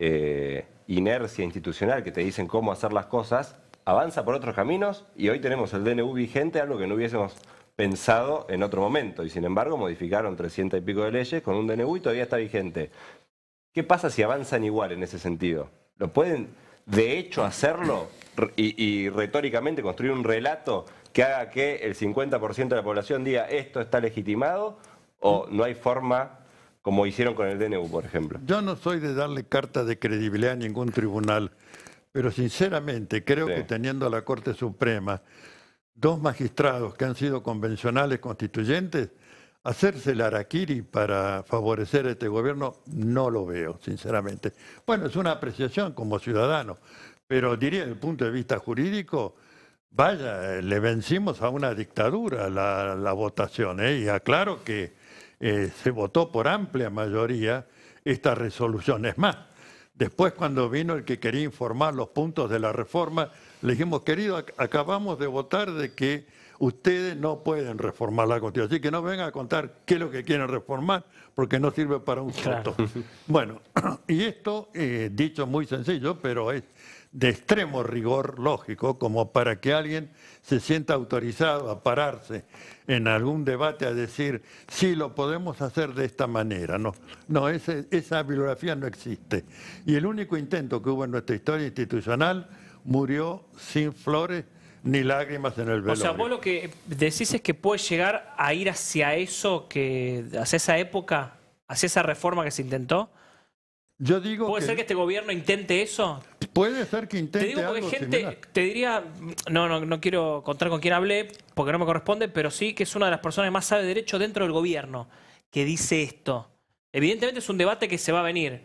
inercia institucional que te dicen cómo hacer las cosas, avanza por otros caminos y hoy tenemos el DNU vigente, algo que no hubiésemos pensado en otro momento. Y sin embargo modificaron 300 y pico de leyes con un DNU y todavía está vigente. ¿Qué pasa si avanzan igual en ese sentido? ¿Lo pueden de hecho hacerlo y retóricamente construir un relato que haga que el 50% de la población diga esto está legitimado o no hay forma como hicieron con el DNU, por ejemplo?
Yo no soy de darle carta de credibilidad a ningún tribunal. Pero sinceramente creo que teniendo a la Corte Suprema dos magistrados que han sido convencionales constituyentes, hacerse el harakiri para favorecer a este gobierno no lo veo, sinceramente. Bueno, es una apreciación como ciudadano, pero diría desde el punto de vista jurídico, vaya, le vencimos a una dictadura la votación, y aclaro que se votó por amplia mayoría esta resolución. Es más, después, cuando vino el que quería informar los puntos de la reforma, le dijimos, querido, acabamos de votar de que ustedes no pueden reformar la Constitución, así que no vengan a contar qué es lo que quieren reformar, porque no sirve para un voto. Bueno, y esto, dicho muy sencillo, pero es de extremo rigor lógico, como para que alguien se sienta autorizado a pararse en algún debate a decir, sí, lo podemos hacer de esta manera. No, esa bibliografía no existe. Y el único intento que hubo en nuestra historia institucional murió sin flores ni lágrimas en el velorio.
O sea, vos lo que decís es que puede llegar a ir hacia eso, hacia esa época, hacia esa reforma que se intentó.
Yo digo
¿Puede ser que este gobierno intente eso?
Puede ser que intente.
Te digo porque
algo
gente,
similar.
te diría, no quiero contar con quién hablé, porque no me corresponde, pero sí que es una de las personas que más sabe de derecho dentro del gobierno, que dice esto. Evidentemente es un debate que se va a venir.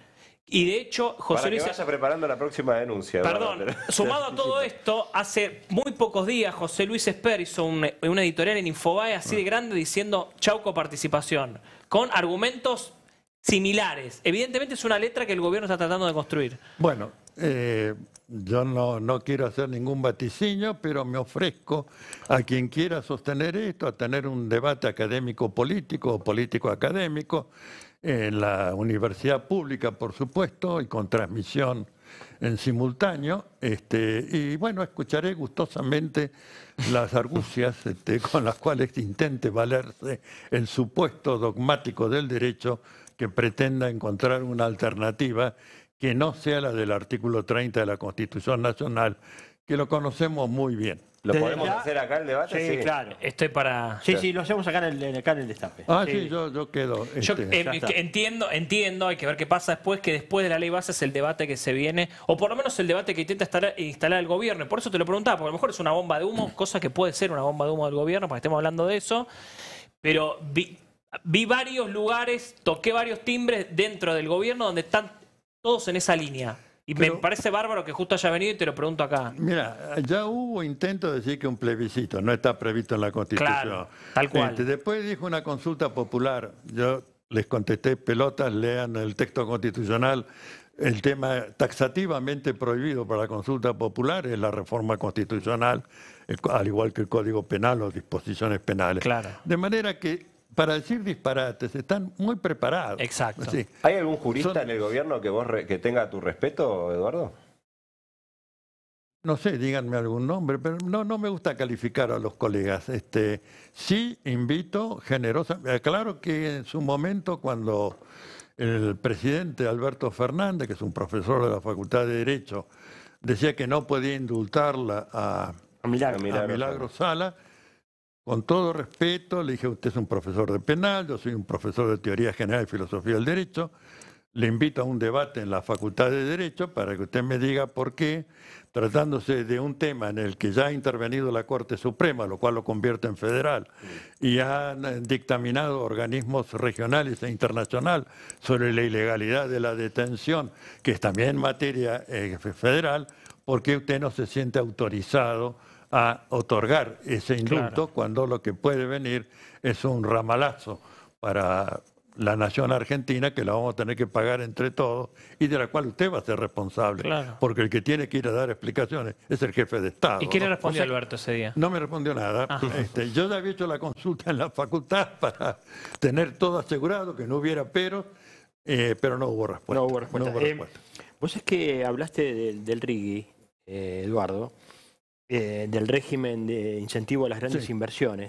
Y de hecho, José
Para
Luis...
que vaya preparando la próxima denuncia.
Perdón,
Eduardo.
sumado a todo esto, hace muy pocos días José Luis Esper hizo una editorial en Infobae así de grande diciendo chauco participación, con argumentos similares. Evidentemente es una letra que el gobierno está tratando de construir.
Bueno, yo no quiero hacer ningún vaticinio, pero me ofrezco a quien quiera sostener esto, a tener un debate académico-político o político-académico en la universidad pública, por supuesto, y con transmisión en simultáneo. Y bueno, escucharé gustosamente las argucias con las cuales intente valerse el supuesto dogmático del derecho que pretenda encontrar una alternativa que no sea la del artículo 30 de la Constitución Nacional, que lo conocemos muy bien.
¿Lo podemos hacer acá el debate?
Sí, claro.
Estoy para...
Sí, lo hacemos acá en el destape.
Sí, yo quedo...
Yo entiendo, hay que ver qué pasa después, que después de la ley base es el debate que se viene, o por lo menos el debate que intenta instalar el gobierno. Y por eso te lo preguntaba, porque a lo mejor es una bomba de humo, cosa que puede ser una bomba de humo del gobierno, para que estemos hablando de eso, pero vi varios lugares, toqué varios timbres dentro del gobierno donde están todos en esa línea. Y me parece bárbaro que justo haya venido y te lo pregunto acá.
Mira, ya hubo intento de decir que un plebiscito no está previsto en la Constitución.
Claro, tal cual.
Después dijo una consulta popular. Yo les contesté, pelotas, lean el texto constitucional. El tema taxativamente prohibido para la consulta popular es la reforma constitucional, al igual que el Código Penal o disposiciones penales.
Claro.
De manera que para decir disparates están muy preparados.
Exacto.
Sí.
¿Hay algún jurista en el gobierno que tenga tu respeto, Eduardo?
No sé, díganme algún nombre, pero no me gusta calificar a los colegas. Sí invito generosamente. Claro que en su momento, cuando el presidente Alberto Fernández, que es un profesor de la Facultad de Derecho, decía que no podía indultarla a Milagro Sala, con todo respeto, le dije, usted es un profesor de penal, yo soy un profesor de teoría general y filosofía del derecho, le invito a un debate en la Facultad de Derecho para que usted me diga por qué, tratándose de un tema en el que ya ha intervenido la Corte Suprema, lo cual lo convierte en federal, y han dictaminado organismos regionales e internacionales sobre la ilegalidad de la detención, que es también materia federal, ¿por qué usted no se siente autorizado a otorgar ese indulto cuando lo que puede venir es un ramalazo para la nación argentina que la vamos a tener que pagar entre todos y de la cual usted va a ser responsable? Porque el que tiene que ir a dar explicaciones es el jefe de Estado.
¿Y qué le
¿no?
respondió Alberto ese día?
No me respondió nada. Yo ya había hecho la consulta en la facultad para tener todo asegurado, que no hubiera pero no hubo respuesta.
No hubo respuesta. Vos es que hablaste del RIGI, Eduardo, del régimen de incentivo a las grandes inversiones.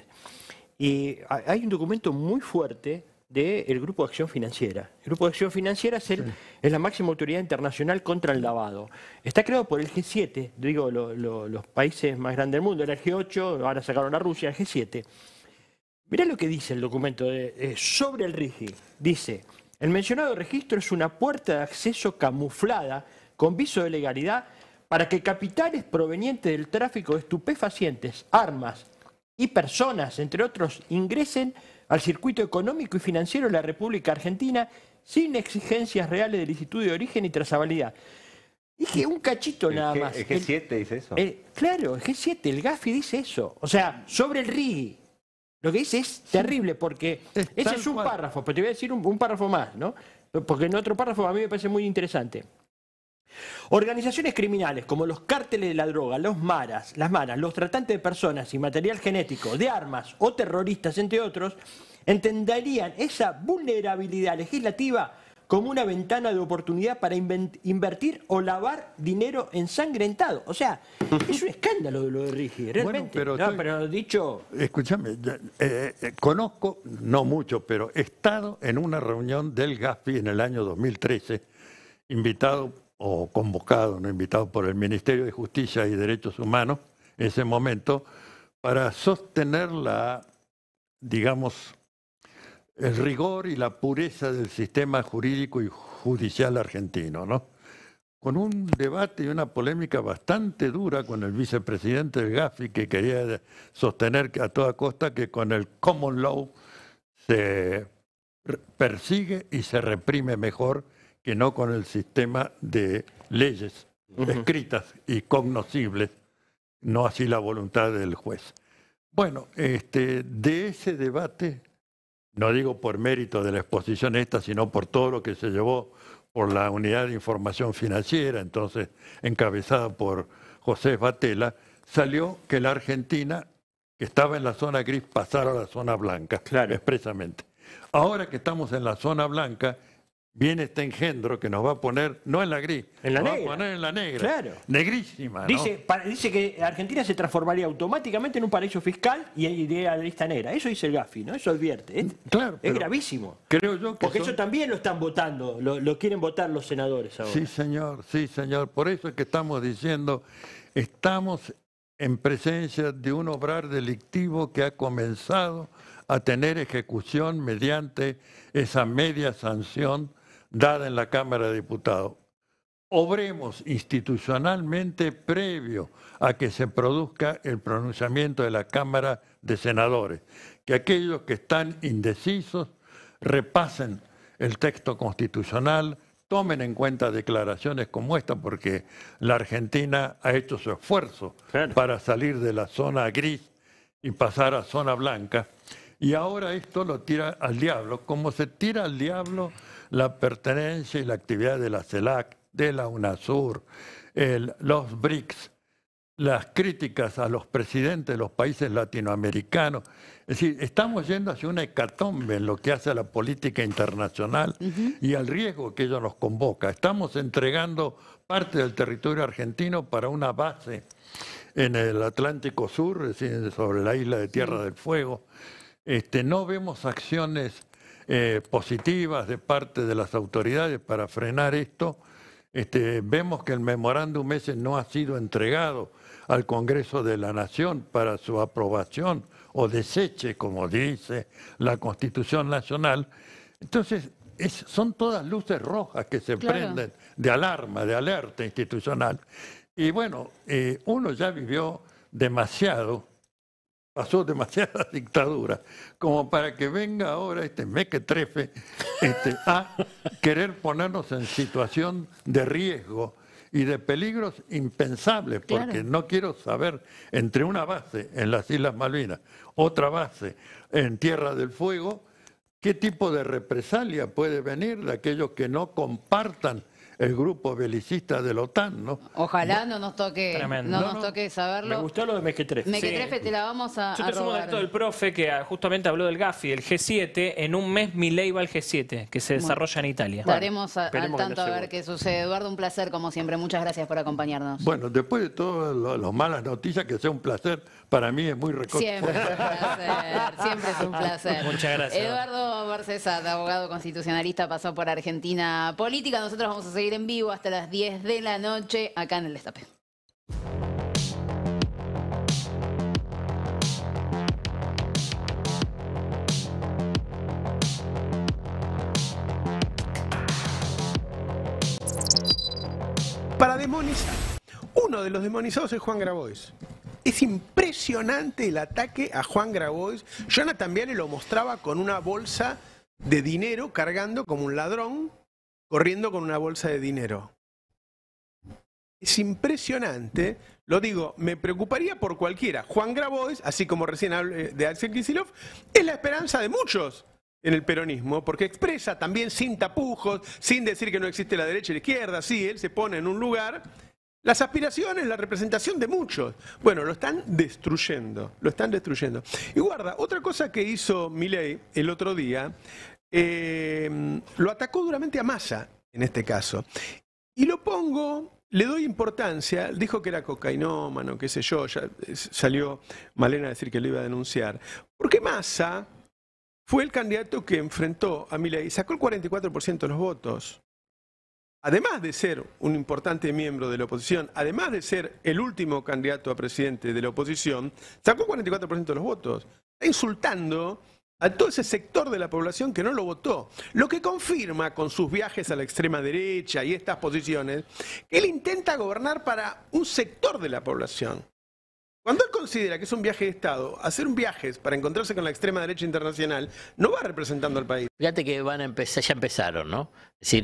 Y hay un documento muy fuerte del Grupo de Acción Financiera. El Grupo de Acción Financiera es la máxima autoridad internacional contra el lavado. Está creado por el G7, digo, los países más grandes del mundo. Era el G8, ahora sacaron a Rusia, el G7. Mirá lo que dice el documento sobre el RIGI. Dice, el mencionado registro es una puerta de acceso camuflada con viso de legalidad para que capitales provenientes del tráfico de estupefacientes, armas y personas, entre otros, ingresen al circuito económico y financiero de la República Argentina sin exigencias reales de licitud de origen y trazabilidad. Dije un cachito nada más.
¿El G7 dice eso?
Claro, el G7, el Gafi dice eso. O sea, sobre el RIGI. Lo que dice es terrible porque ese es un párrafo, pero te voy a decir un párrafo más, ¿no? Porque en otro párrafo a mí me parece muy interesante. Organizaciones criminales como los cárteles de la droga, las maras, los tratantes de personas y material genético, de armas o terroristas, entre otros, entenderían esa vulnerabilidad legislativa como una ventana de oportunidad para invertir o lavar dinero ensangrentado. O sea, es un escándalo lo de RIGI, realmente.
Bueno,
pero dicho...
Escúchame, conozco, no mucho, pero he estado en una reunión del GAFI en el año 2013, invitado o convocado, no invitado por el Ministerio de Justicia y Derechos Humanos, en ese momento, para sostener el rigor y la pureza del sistema jurídico y judicial argentino, ¿no? Con un debate y una polémica bastante dura con el vicepresidente del GAFI, que quería sostener a toda costa que con el common law se persigue y se reprime mejor que no con el sistema de leyes escritas y cognoscibles, no así la voluntad del juez. Bueno, de ese debate, no digo por mérito de la exposición esta, sino por todo lo que se llevó por la Unidad de Información Financiera, entonces encabezada por José Batella, salió que la Argentina, que estaba en la zona gris, pasara a la zona blanca, expresamente. Ahora que estamos en la zona blanca, viene este engendro que nos va a poner, no en la gris,
en la
nos
negra.
va a poner en la negra.
Claro.
Negrísima, ¿no?
Dice que Argentina se transformaría automáticamente en un paraíso fiscal y iría a la lista negra. Eso dice el Gafi, ¿no? Eso advierte.
Claro,
es gravísimo.
Creo yo que
porque eso también lo están votando, lo quieren votar los senadores ahora.
Sí, señor, sí, señor. Por eso es que estamos diciendo, estamos en presencia de un obrar delictivo que ha comenzado a tener ejecución mediante esa media sanción dada en la Cámara de Diputados. Obremos institucionalmente previo a que se produzca el pronunciamiento de la Cámara de Senadores. Que aquellos que están indecisos repasen el texto constitucional, tomen en cuenta declaraciones como esta, porque la Argentina ha hecho su esfuerzo para salir de la zona gris y pasar a zona blanca. Y ahora esto lo tira al diablo, como se tira al diablo la pertenencia y la actividad de la CELAC, de la UNASUR, los BRICS, las críticas a los presidentes de los países latinoamericanos. Es decir, estamos yendo hacia una hecatombe en lo que hace a la política internacional y al riesgo que ello nos convoca. Estamos entregando parte del territorio argentino para una base en el Atlántico Sur, es decir, sobre la isla de Tierra del Fuego. No vemos acciones positivas de parte de las autoridades para frenar esto. Vemos que el memorándum ese no ha sido entregado al Congreso de la Nación para su aprobación o deseche, como dice la Constitución Nacional. Entonces, son todas luces rojas que se prenden de alarma, de alerta institucional. Y bueno, uno ya vivió demasiado, pasó demasiada dictadura, como para que venga ahora este mequetrefe a querer ponernos en situación de riesgo y de peligros impensables, porque no quiero saber, entre una base en las Islas Malvinas, otra base en Tierra del Fuego, qué tipo de represalia puede venir de aquellos que no compartan el grupo belicista de la OTAN, ¿no?
Ojalá no nos toque, nos toque saberlo.
Me gustó lo de Mequetrefe.
Mequetrefe te la vamos a
Yo te sumo dato del profe que justamente habló del Gafi, del G7. En un mes Milei va al G7, que se desarrolla en Italia.
Estaremos al tanto a ver qué sucede. Eduardo, un placer como siempre. Muchas gracias por acompañarnos.
Bueno, después de todas las malas noticias, que sea un placer, para mí es muy
Siempre es un placer. Siempre es un placer.
Muchas gracias.
Eduardo Barcesat, abogado constitucionalista, pasó por Argentina Política. Nosotros vamos a seguir en vivo hasta las 10 de la noche acá en El Destape.
Para demonizar. Uno de los demonizados es Juan Grabois. Es impresionante el ataque a Juan Grabois. Jonathan Viale lo mostraba con una bolsa de dinero, cargando como un ladrón, corriendo con una bolsa de dinero. Es impresionante. Lo digo, me preocuparía por cualquiera. Juan Grabois, así como recién hablé de Axel Kicillof, es la esperanza de muchos en el peronismo, porque expresa también sin tapujos, sin decir que no existe la derecha y la izquierda. Sí, él se pone en un lugar. Las aspiraciones, la representación de muchos. Bueno, lo están destruyendo, lo están destruyendo. Y guarda, otra cosa que hizo Milei el otro día, lo atacó duramente a Massa, en este caso. Y lo pongo, le doy importancia, dijo que era cocainómano, qué sé yo, ya salió Malena a decir que lo iba a denunciar. Porque Massa fue el candidato que enfrentó a Milei y sacó el 44% de los votos. Además de ser un importante miembro de la oposición, además de ser el último candidato a presidente de la oposición, sacó 44% de los votos. Está insultando a todo ese sector de la población que no lo votó. Lo que confirma con sus viajes a la extrema derecha y estas posiciones, que él intenta gobernar para un sector de la población. Cuando él considera que es un viaje de Estado, hacer un viaje para encontrarse con la extrema derecha internacional, no va representando al país.
Fíjate que van a empezar, ya empezaron, ¿no? Es decir,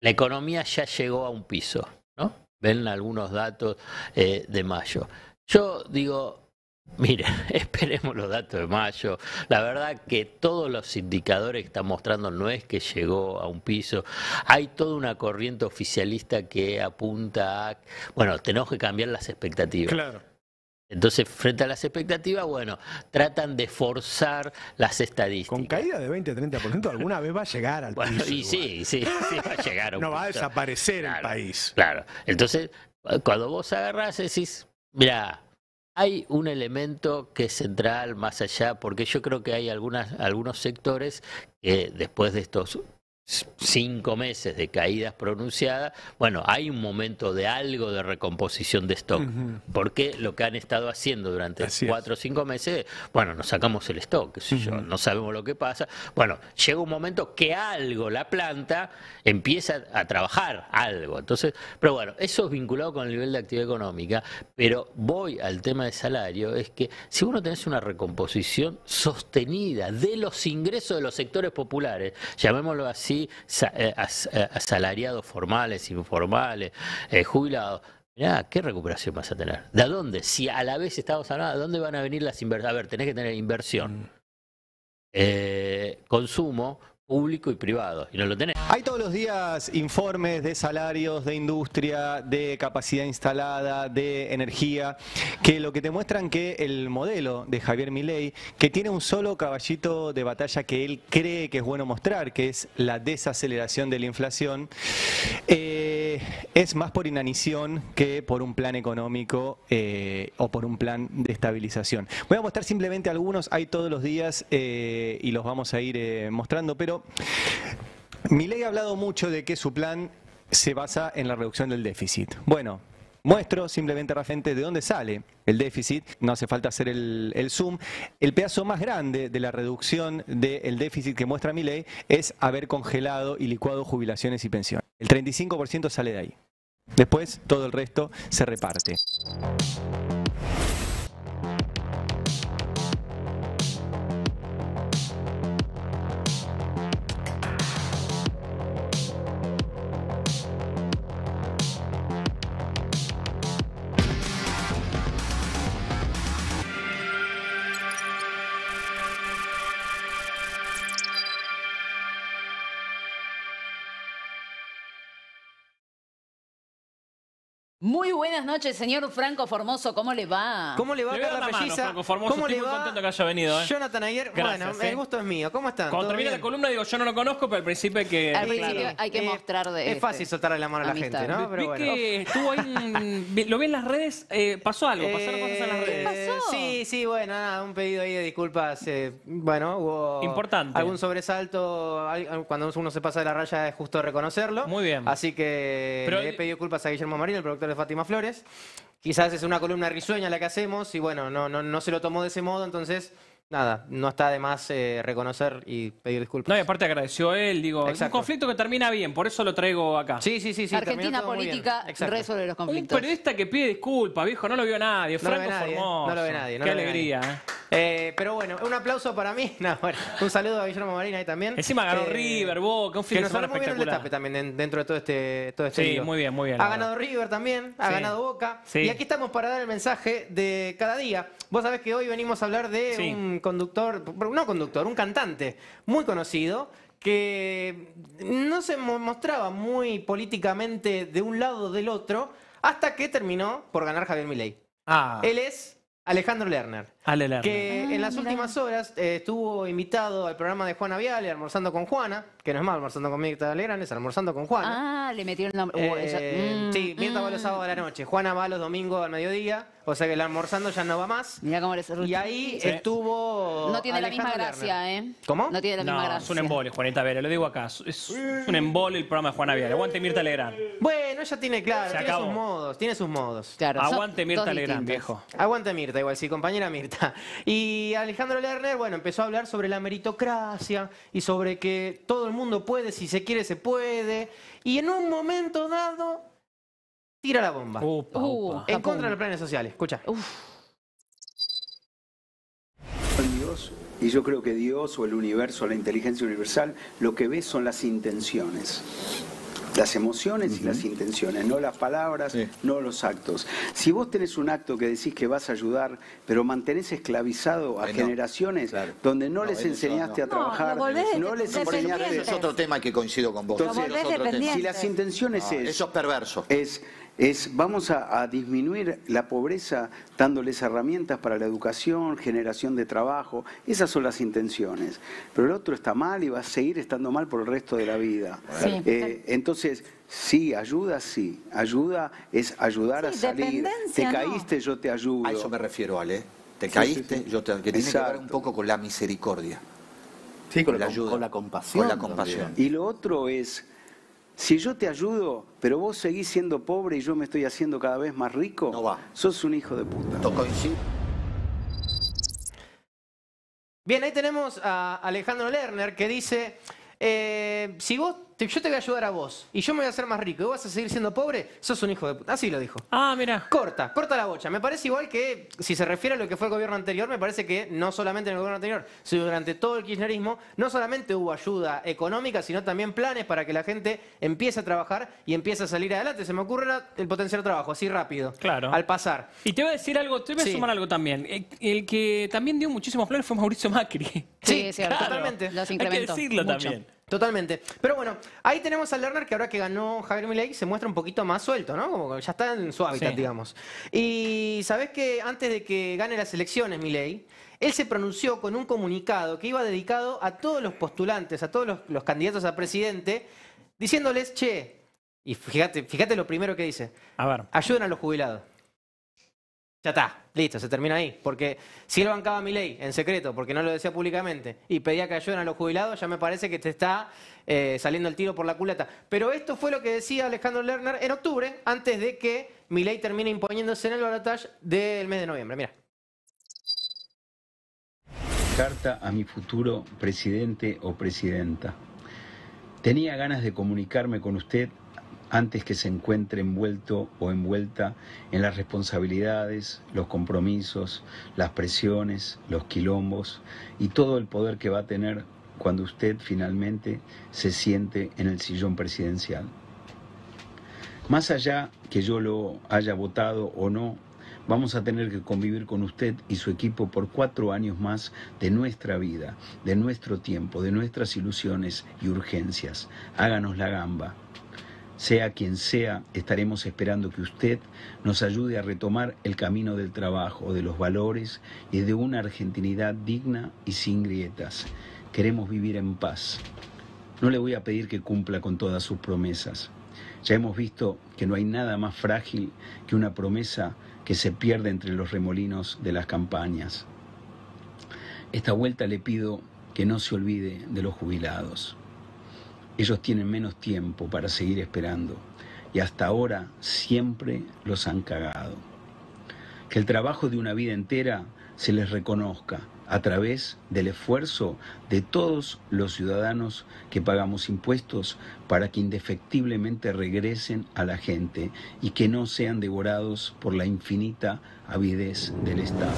la economía ya llegó a un piso, ¿no? Ven algunos datos de mayo. Yo digo, miren, esperemos los datos de mayo. La verdad que todos los indicadores que están mostrando no es que llegó a un piso. Hay toda una corriente oficialista que apunta a, bueno, tenemos que cambiar las expectativas.
Claro.
Entonces, frente a las expectativas, bueno, tratan de forzar las estadísticas.
Con caída de 20-30%, alguna vez va a llegar al piso.
Y sí, va a llegar a un
no va a
piso.
desaparecer el país.
Claro. Entonces, cuando vos agarrás, decís, mira, hay un elemento que es central más allá, porque yo creo que hay algunos sectores que después de estos 5 meses de caídas pronunciadas, bueno, hay un momento de algo de recomposición de stock, porque lo que han estado haciendo durante 4 o 5 meses, bueno, nos sacamos el stock, qué sé yo, no sabemos lo que pasa, bueno, llega un momento que algo, la planta, empieza a trabajar algo, entonces, pero bueno, eso es vinculado con el nivel de actividad económica, pero voy al tema de salario, es que si uno tenés una recomposición sostenida de los ingresos de los sectores populares, llamémoslo así, asalariados formales, informales, jubilados. Mirá, ¿qué recuperación vas a tener? ¿De dónde? Si a la vez estamos hablando, ¿de dónde van a venir las inversiones? A ver, tenés que tener inversión, consumo público y privado, y no lo tenés.
Hay todos los días informes de salarios, de industria, de capacidad instalada, de energía, que lo que te muestran que el modelo de Javier Milei, que tiene un solo caballito de batalla que él cree que es bueno mostrar, que es la desaceleración de la inflación, es más por inanición que por un plan económico o por un plan de estabilización. Voy a mostrar simplemente algunos, hay todos los días y los vamos a ir mostrando, pero Milei ha hablado mucho de que su plan se basa en la reducción del déficit. Bueno, muestro simplemente rápidamente de dónde sale el déficit, no hace falta hacer el zoom. El pedazo más grande de la reducción del déficit que muestra Milei es haber congelado y licuado jubilaciones y pensiones. El 35% sale de ahí. Después todo el resto se reparte.
Muy buenas noches, señor Franco Formoso, ¿cómo le va?
¿Cómo le va, Carla Pelliza?
¿Cómo le va? Estoy muy contento que haya venido.
Jonathan Ayer,
gracias,
bueno, el gusto es mío. ¿Cómo están?
Cuando termina la columna digo, yo no lo conozco, pero al principio hay que...
Al principio hay que mostrar de...
Es fácil soltarle la mano a la gente, ¿no?
Pero bueno. Que estuvo ahí, lo vi en las redes, pasó algo, pasaron cosas en las redes.
¿Qué pasó? Sí, bueno, nada, un pedido ahí de disculpas. Bueno, hubo...
Importante.
Algún sobresalto, cuando uno se pasa de la raya es justo reconocerlo.
Muy bien.
Así que le he pedido disculpas a Guillermo Marín, el productor de Fátima Flores. Quizás es una columna risueña la que hacemos y bueno, no se lo tomó de ese modo, entonces nada, no está de más reconocer y pedir disculpas.
No, y aparte agradeció él, digo, es un conflicto que termina bien, por eso lo traigo acá.
Sí.
Argentina política resuelve los conflictos.
Un periodista que pide disculpas, viejo, no lo vio nadie, Franco Formoso.
No lo ve nadie.
Qué alegría,
pero bueno, un aplauso para mí. No, bueno, un saludo a Guillermo Marín ahí también.
Encima ganó River, Boca, un fin de semana espectacular.
Que nos muy bien el también dentro de todo este
Sí,
lío.
muy bien.
Ha ganado River también, ha ganado Boca.
Sí.
Y aquí estamos para dar el mensaje de cada día. Vos sabés que hoy venimos a hablar de un cantante muy conocido que no se mostraba muy políticamente de un lado o del otro hasta que terminó por ganar Javier Milei. Él es Alejandro Lerner. Que en las últimas horas estuvo invitado al programa de Juana Viale, Almorzando con Juana, que no es más Almorzando con Mirta Legrand, es Almorzando con Juana.
Le metió el nombre.
Sí, Mirta va los sábados a la noche, Juana va los domingos al mediodía, o sea que el Almorzando ya no va más.
Mirá cómo les...
Y ahí estuvo
No tiene
Alejandro
la misma gracia,
Lerner.
¿eh?
¿Cómo?
No tiene la misma gracia.
Es un embole, Juanita Viale, lo digo acá. Es un embole el programa de Juana Viale. Aguante Mirta Legrand.
Bueno, ella tiene tiene sus modos.
Claro,
aguante Mirta Legrand, viejo.
Aguante Mirta, igual sí, compañera Mirta. Y Alejandro Lerner, bueno, empezó a hablar sobre la meritocracia y sobre que todo el mundo puede, si se quiere, se puede. Y en un momento dado, tira la bomba. En contra de los planes sociales. Escucha.
Dios, y yo creo que Dios o el universo, la inteligencia universal, lo que ve son las intenciones. las emociones y las intenciones, no las palabras, no los actos. Si vos tenés un acto que decís que vas a ayudar, pero mantenés esclavizado a generaciones donde no les enseñaste a trabajar, no les enseñaste...
Es otro tema que coincido con vos.
Entonces, si las intenciones
eso es perverso.
Vamos a disminuir la pobreza dándoles herramientas para la educación, generación de trabajo, esas son las intenciones. Pero el otro está mal y va a seguir estando mal por el resto de la vida. Entonces, sí, ayuda es ayudar a salir. Te caíste, yo te ayudo.
A eso me refiero, Ale. Te caíste, yo te... que tiene que ver un poco con la misericordia.
Sí, con
la ayuda.
Con la compasión.
Con la compasión.
Y lo otro es... Si yo te ayudo, pero vos seguís siendo pobre y yo me estoy haciendo cada vez más rico, no va. Sos un hijo de puta.
Bien, ahí tenemos a Alejandro Lerner que dice, si vos, yo te voy a ayudar a vos y yo me voy a hacer más rico y vos vas a seguir siendo pobre, sos un hijo de puta. Así lo dijo.
Ah, mira.
Corta la bocha. Me parece igual que, si se refiere a lo que fue el gobierno anterior, me parece que no solamente en el gobierno anterior, sino durante todo el kirchnerismo, no solamente hubo ayuda económica, sino también planes para que la gente empiece a trabajar y empiece a salir adelante. Se me ocurre el potenciar trabajo, así rápido.
Claro.
Al pasar.
Y te voy a decir algo, te voy a sumar algo también. El que también dio muchísimos planes fue Mauricio Macri.
Sí, es cierto.
Claro. Totalmente.
Los
Hay que
incrementó.
decirlo
Mucho.
también.
Totalmente. Pero bueno, ahí tenemos a Lerner que ahora que ganó Javier Milei se muestra un poquito más suelto, ¿no? Como que ya está en su hábitat, digamos. Y sabés que antes de que gane las elecciones Milei, él se pronunció con un comunicado que iba dedicado a todos los postulantes, a todos los candidatos a presidente, diciéndoles, che, y fíjate lo primero que dice,
a ver,
ayuden a los jubilados. Ya está, listo, se termina ahí. Porque si él bancaba a Milei en secreto, porque no lo decía públicamente, y pedía que ayuden a los jubilados, ya me parece que te está saliendo el tiro por la culata. Pero esto fue lo que decía Alejandro Lerner en octubre, antes de que Milei termine imponiéndose en el balotaje del mes de noviembre. Mira.
Carta a mi futuro presidente o presidenta. Tenía ganas de comunicarme con usted antes que se encuentre envuelto o envuelta en las responsabilidades, los compromisos, las presiones, los quilombos y todo el poder que va a tener cuando usted finalmente se siente en el sillón presidencial. Más allá que yo lo haya votado o no, vamos a tener que convivir con usted y su equipo por 4 años más de nuestra vida, de nuestro tiempo, de nuestras ilusiones y urgencias. Háganos la gamba. Sea quien sea, estaremos esperando que usted nos ayude a retomar el camino del trabajo, de los valores y de una argentinidad digna y sin grietas. Queremos vivir en paz. No le voy a pedir que cumpla con todas sus promesas. Ya hemos visto que no hay nada más frágil que una promesa que se pierde entre los remolinos de las campañas. Esta vuelta le pido que no se olvide de los jubilados. Ellos tienen menos tiempo para seguir esperando y hasta ahora siempre los han cagado. Que el trabajo de una vida entera se les reconozca a través del esfuerzo de todos los ciudadanos que pagamos impuestos para que indefectiblemente regresen a la gente y que no sean devorados por la infinita avidez del Estado.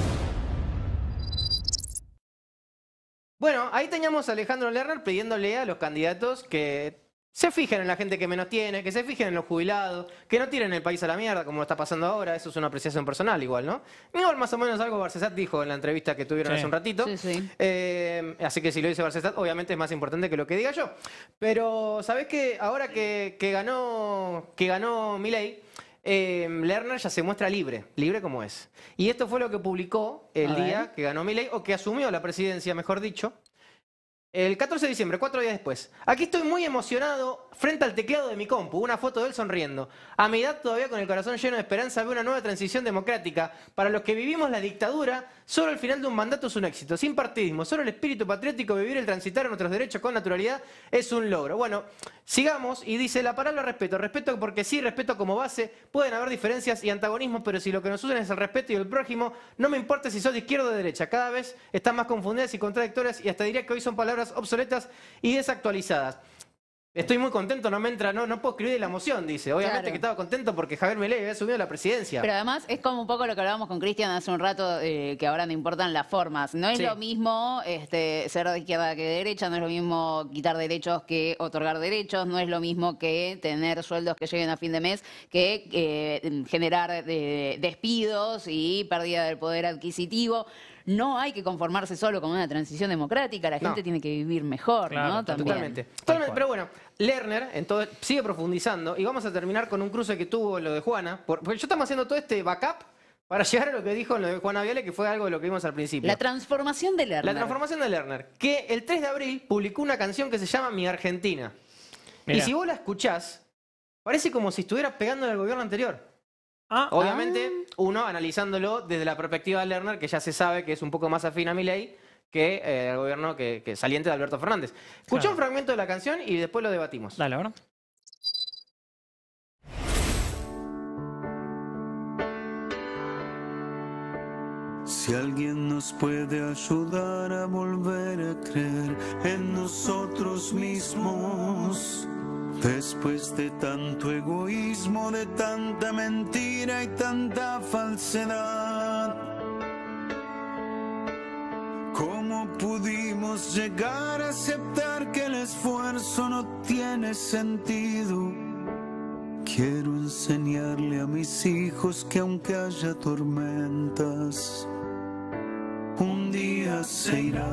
Bueno, ahí teníamos a Alejandro Lerner pidiéndole a los candidatos que se fijen en la gente que menos tiene, que se fijen en los jubilados, que no tiren el país a la mierda como está pasando ahora. Eso es una apreciación personal igual, ¿no? Igual más o menos algo Barcesat dijo en la entrevista que tuvieron hace un ratito. Así que si lo dice Barcesat, obviamente es más importante que lo que diga yo. Pero, ¿sabés qué? Ahora que ganó Milei, Lerner ya se muestra libre como es. Y esto fue lo que publicó el día que ganó Milei, o que asumió la presidencia, mejor dicho, el 14 de diciembre, 4 días después. Aquí estoy muy emocionado frente al teclado de mi compu, una foto de él sonriendo. A mi edad, todavía con el corazón lleno de esperanza, veo una nueva transición democrática. Para los que vivimos la dictadura, solo el final de un mandato es un éxito, sin partidismo. Solo el espíritu patriótico, vivir el transitar a nuestros derechos con naturalidad, es un logro. Bueno, sigamos, y dice la palabra respeto. Respeto porque sí, respeto como base. Pueden haber diferencias y antagonismos, pero si lo que nos unen es el respeto y el prójimo, no me importa si sos de izquierda o de derecha. Cada vez están más confundidas y contradictorias, y hasta diría que hoy son palabras obsoletas y desactualizadas. Estoy muy contento, no puedo escribir de la emoción, dice. Obviamente
Claro.
que estaba contento porque Javier Milei había asumido la presidencia.
Pero además es como un poco lo que hablábamos con Cristian hace un rato, que ahora no importan las formas. No es
Sí.
lo mismo ser de izquierda que de derecha, no es lo mismo quitar derechos que otorgar derechos, no es lo mismo que tener sueldos que lleguen a fin de mes, que generar despidos y pérdida del poder adquisitivo. No hay que conformarse solo con una transición democrática, la gente tiene que vivir mejor, ¿no? También.
Totalmente. Pero bueno, Lerner sigue profundizando y vamos a terminar con un cruce que tuvo lo de Juana, porque yo estamos haciendo todo este backup para llegar a lo que dijo lo de Juana Viale, que fue algo de lo que vimos al principio.
La transformación de Lerner.
La transformación de Lerner, que el 3 de abril publicó una canción que se llama Mi Argentina.
Mirá.
Y si vos la escuchás, parece como si estuviera pegándole al gobierno anterior. Obviamente, uno analizándolo desde la perspectiva de Lerner, que ya se sabe que es un poco más afín a Milei que el gobierno que saliente de Alberto Fernández. Escuchá un fragmento de la canción y después lo debatimos.
Dale, ahora.
Si alguien nos puede ayudar a volver a creer en nosotros mismos, después de tanto egoísmo, de tanta mentira y tanta falsedad, ¿cómo pudimos llegar a aceptar que el esfuerzo no tiene sentido? Quiero enseñarle a mis hijos que aunque haya tormentas, un día se irán,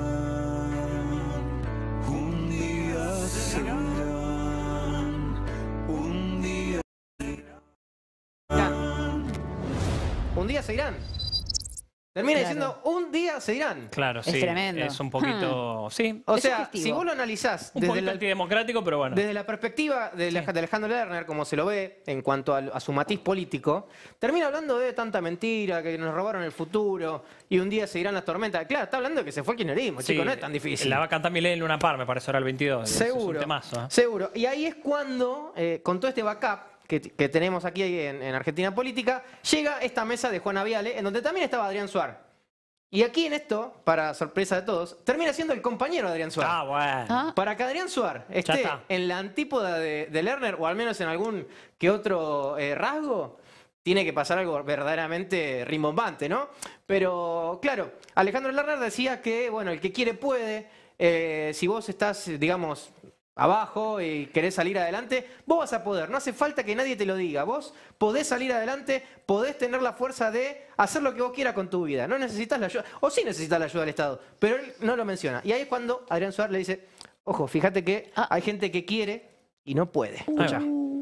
un día se irán, un día se irán.
Un día se irán. Termina
Claro.
diciendo, un día se irán.
Claro, sí. Es un poquito... Sí.
O
es
sea,
sugestivo.
si vos lo analizás
Un poquito antidemocrático, pero bueno.
desde la perspectiva de Alejandro Lerner, como se lo ve en cuanto a su matiz político, termina hablando de tanta mentira, que nos robaron el futuro y un día se irán las tormentas. Claro, está hablando de que se fue el kirchnerismo,
Sí,
chico, no es tan difícil.
La va a cantar Milei en Luna Park, me parece, ahora el 22. Es un
Seguro,
temazo, ¿eh?
seguro. Y ahí es cuando, con todo este backup que tenemos aquí en Argentina Política, llega esta mesa de Juana Viale, en donde también estaba Adrián Suar. Y aquí en esto, para sorpresa de todos, termina siendo el compañero de Adrián Suar.
Ah, bueno.
Para que Adrián Suar
Ya
esté
está.
en la antípoda de Lerner, o al menos en algún que otro rasgo, tiene que pasar algo verdaderamente rimbombante, ¿no? Pero, claro, Alejandro Lerner decía que, bueno, el que quiere puede. Si vos estás, digamos, abajo y querés salir adelante, vos vas a poder. No hace falta que nadie te lo diga. Vos podés salir adelante, podés tener la fuerza de hacer lo que vos quieras con tu vida. No necesitas la ayuda, o sí necesitas la ayuda del Estado, pero él no lo menciona. Y ahí es cuando Adrián Suárez le dice, ojo, fíjate que hay gente que quiere y no puede. Escuchá.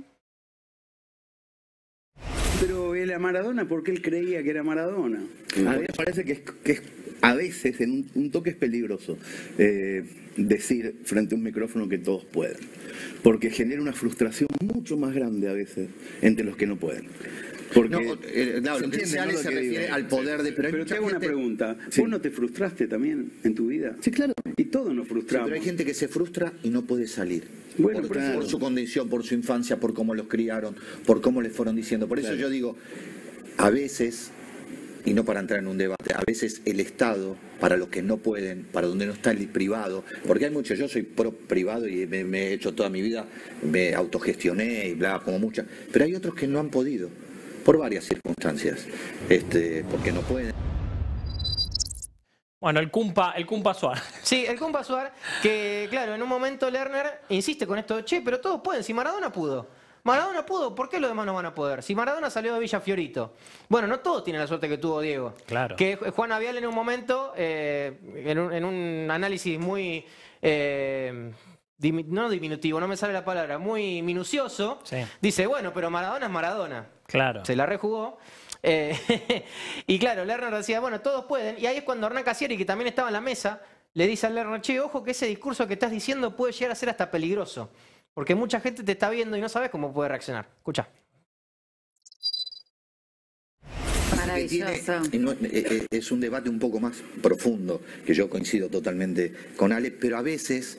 Pero él a Maradona, porque él creía que era Maradona.
A mí me parece que es a veces, en un toque es peligroso decir frente a un micrófono que todos pueden, porque genera una frustración mucho más grande a veces entre los que no pueden. Porque
claro,
se
lo que
entiende,
dice
¿no?
Ale
lo
se
que
refiere
digo.
al poder de...
Pero
Pero te hago una pregunta. ¿Vos no te frustraste también en tu vida?
Sí, claro.
Y todos nos
Sí,
frustramos.
pero hay gente que se frustra y no puede salir.
Bueno,
por su condición, por su infancia, por cómo los criaron, por cómo les fueron diciendo. Por eso
Claro.
yo digo, a veces, y no para entrar en un debate, a veces el Estado, para los que no pueden, para donde no está el privado, porque hay muchos, yo soy pro privado y me he hecho toda mi vida, me autogestioné y bla, como muchas, pero hay otros que no han podido, por varias circunstancias, porque no pueden.
Bueno, el Cumpa Suar.
Sí, el Cumpa Suar, que claro, en un momento Lerner insiste con esto, che, pero todos pueden, si Maradona pudo. Maradona pudo, ¿por qué los demás no van a poder? Si Maradona salió de Villa Fiorito. Bueno, no todos tienen la suerte que tuvo Diego.
Claro.
Que Juana Viale en un momento, en un análisis muy, no diminutivo, no me sale la palabra, muy minucioso, dice, bueno, pero Maradona es Maradona.
Claro.
Se la rejugó. Y claro, Lerner decía, bueno, todos pueden. Y ahí es cuando Hernán Casieri, que también estaba en la mesa, le dice a Lerner, che, ojo que ese discurso que estás diciendo puede llegar a ser hasta peligroso. Porque mucha gente te está viendo y no sabes cómo puede reaccionar. Escucha.
Maravilloso.
Es un debate un poco más profundo, que yo coincido totalmente con Ale, pero a veces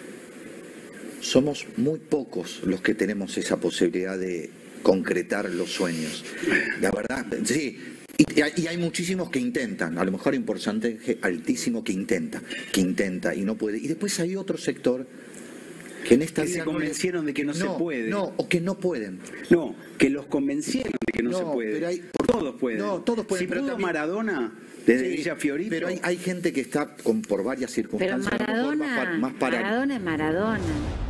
somos muy pocos los que tenemos esa posibilidad de concretar los sueños. La verdad, sí. Y hay muchísimos que intentan, a lo mejor hay un porcentaje altísimo que intenta y no puede. Y después hay otro sector Que en esta
que
vida
se convencieron de que no se puede.
No, o que no pueden.
No, que los convencieron de que no se puede.
Pero
todos pueden.
No, todos pueden.
Si
pero
pudo
también,
Maradona, desde
sí,
Villa Fiorito.
Pero hay gente que está por varias
Pero
circunstancias.
Maradona es Maradona.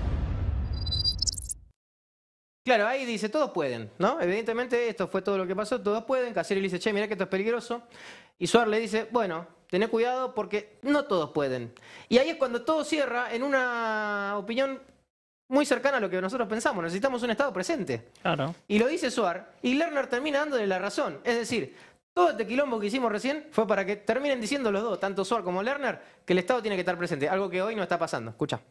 Claro, ahí dice, todos pueden, ¿no? Evidentemente esto fue todo lo que pasó, todos pueden. Cassiari le dice, che, mirá que esto es peligroso. Y Suárez le dice, bueno, tené cuidado porque no todos pueden. Y ahí es cuando todo cierra en una opinión muy cercana a lo que nosotros pensamos. Necesitamos un Estado presente.
Claro.
Y lo dice Suárez, y Lerner termina dándole la razón. Es decir, todo este quilombo que hicimos recién fue para que terminen diciendo los dos, tanto Suárez como Lerner, que el Estado tiene que estar presente. Algo que hoy no está pasando. Escucha.